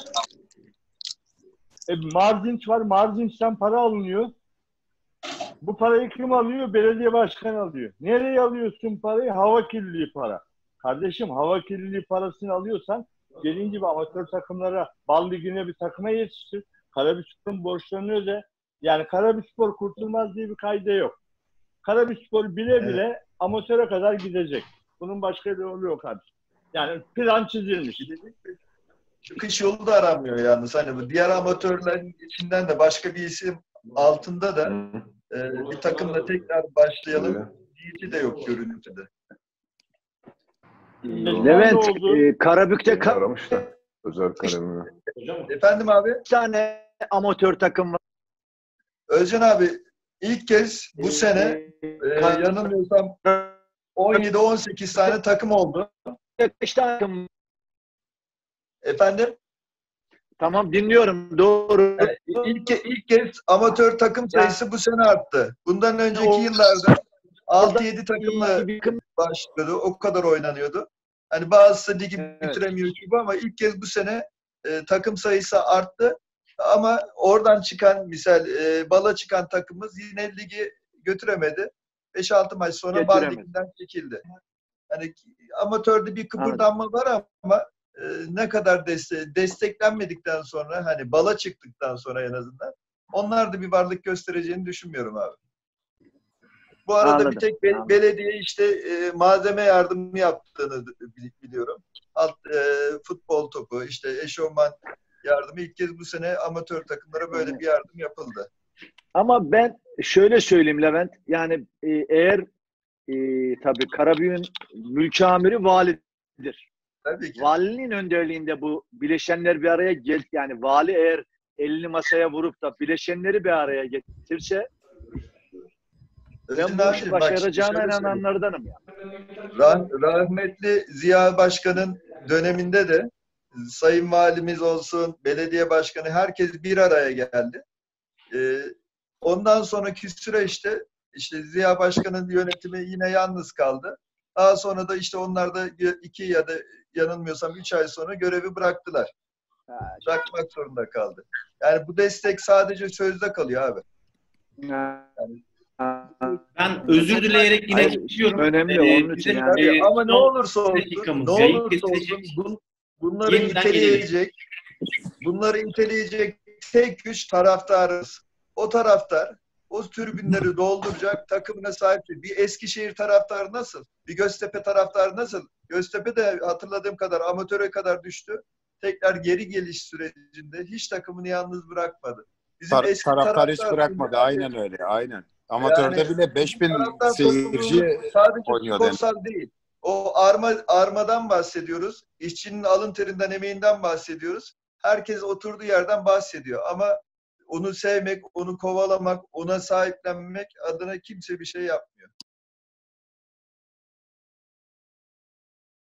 E, Marzinç var. Marzinç'ten para alınıyor. Bu parayı kim alıyor? Belediye başkanı alıyor. Nereye alıyorsun parayı? Hava kirliliği para. Kardeşim hava kirliliği parasını alıyorsan dediğin gibi amatör takımlara, Bal Ligi'ne bir takıma yetiştir. Karabükspor'un borçlarını öde. Yani Karabükspor kurtulmaz diye bir kaide yok. Karabükspor bile bile evet. amatöre kadar gidecek. Bunun başka bir yolu yok abi. Yani plan çizilmiş. Çıkış yolu da aranmıyor yalnız. Hani bu diğer amatörlerin içinden de başka bir isim altında da e, bir takımla tekrar başlayalım diyeci de yok görüntüde. Levent, e, Karabük'te ka- aramış da özel kalemini. Efendim abi? Bir tane amatör takım var. Özcan abi ilk kez bu sene e, yanılmıyorsam on yedi on sekiz tane takım oldu. Kaç takım? Efendim? Tamam dinliyorum. Doğru. Yani ilk, ilk kez amatör takım sayısı bu sene arttı. Bundan önceki yıllarda altı yedi takımla başlıyordu. O kadar oynanıyordu. Hani bazısı ligi evet. bitiremiyor gibi ama ilk kez bu sene e, takım sayısı arttı. Ama oradan çıkan misal e, bala çıkan takımımız yine ligi götüremedi. beş altı maç sonra bal liginden çekildi. Yani amatörde bir kıpırdanma Anladım. var ama e, ne kadar deste desteklenmedikten sonra hani bala çıktıktan sonra en azından onlar da bir varlık göstereceğini düşünmüyorum abi. Bu arada Anladım. bir tek be Anladım. belediye işte e, malzeme yardımı yaptığını biliyorum. Alt e, futbol topu, işte eşofman yardımı ilk kez bu sene amatör takımlara böyle bir yardım yapıldı. Ama ben şöyle söyleyeyim Levent, yani e, eğer e, tabii Karabük'ün mülki amiri validir. Tabii ki. Valinin önderliğinde bu bileşenler bir araya gel, yani vali eğer elini masaya vurup da bileşenleri bir araya getirse ben bu işi başaracağına inananlardanım ya. Rah rahmetli Ziya Başkan'ın döneminde de Sayın Valimiz olsun, belediye başkanı herkes bir araya geldi. Ee, ondan sonraki süreçte işte Ziya Başkan'ın yönetimi yine yalnız kaldı. Daha sonra da işte onlar da iki ya da yanılmıyorsam üç ay sonra görevi bıraktılar. Bırakmak zorunda kaldı. Yani bu destek sadece sözde kalıyor abi. Yani, ben özür dileyerek yine geçiyorum. Önemli ee, onun için. Yani. E, ama ne olursa olsun, ne olursa olsun bun, bunları iteleyecek, bunları iteleyecek tek güç taraftarız. O taraftar o tribünleri dolduracak, takımına sahip. Bir Eskişehir taraftarı nasıl? Bir Göztepe taraftarı nasıl? Göztepe de hatırladığım kadar amatöre kadar düştü. Tekrar geri geliş sürecinde hiç takımını yalnız bırakmadı. Bizim Tar eski taraftar, taraftar hiç bırakmadı. Aynen öyle. Aynen. Amatörde yani, bile beş bin seyirci sadece oynuyordu. Sadece yani. değil. O arma, armadan bahsediyoruz. İşçinin alın terinden, emeğinden bahsediyoruz. Herkes oturduğu yerden bahsediyor. Ama onu sevmek, onu kovalamak, ona sahiplenmek adına kimse bir şey yapmıyor.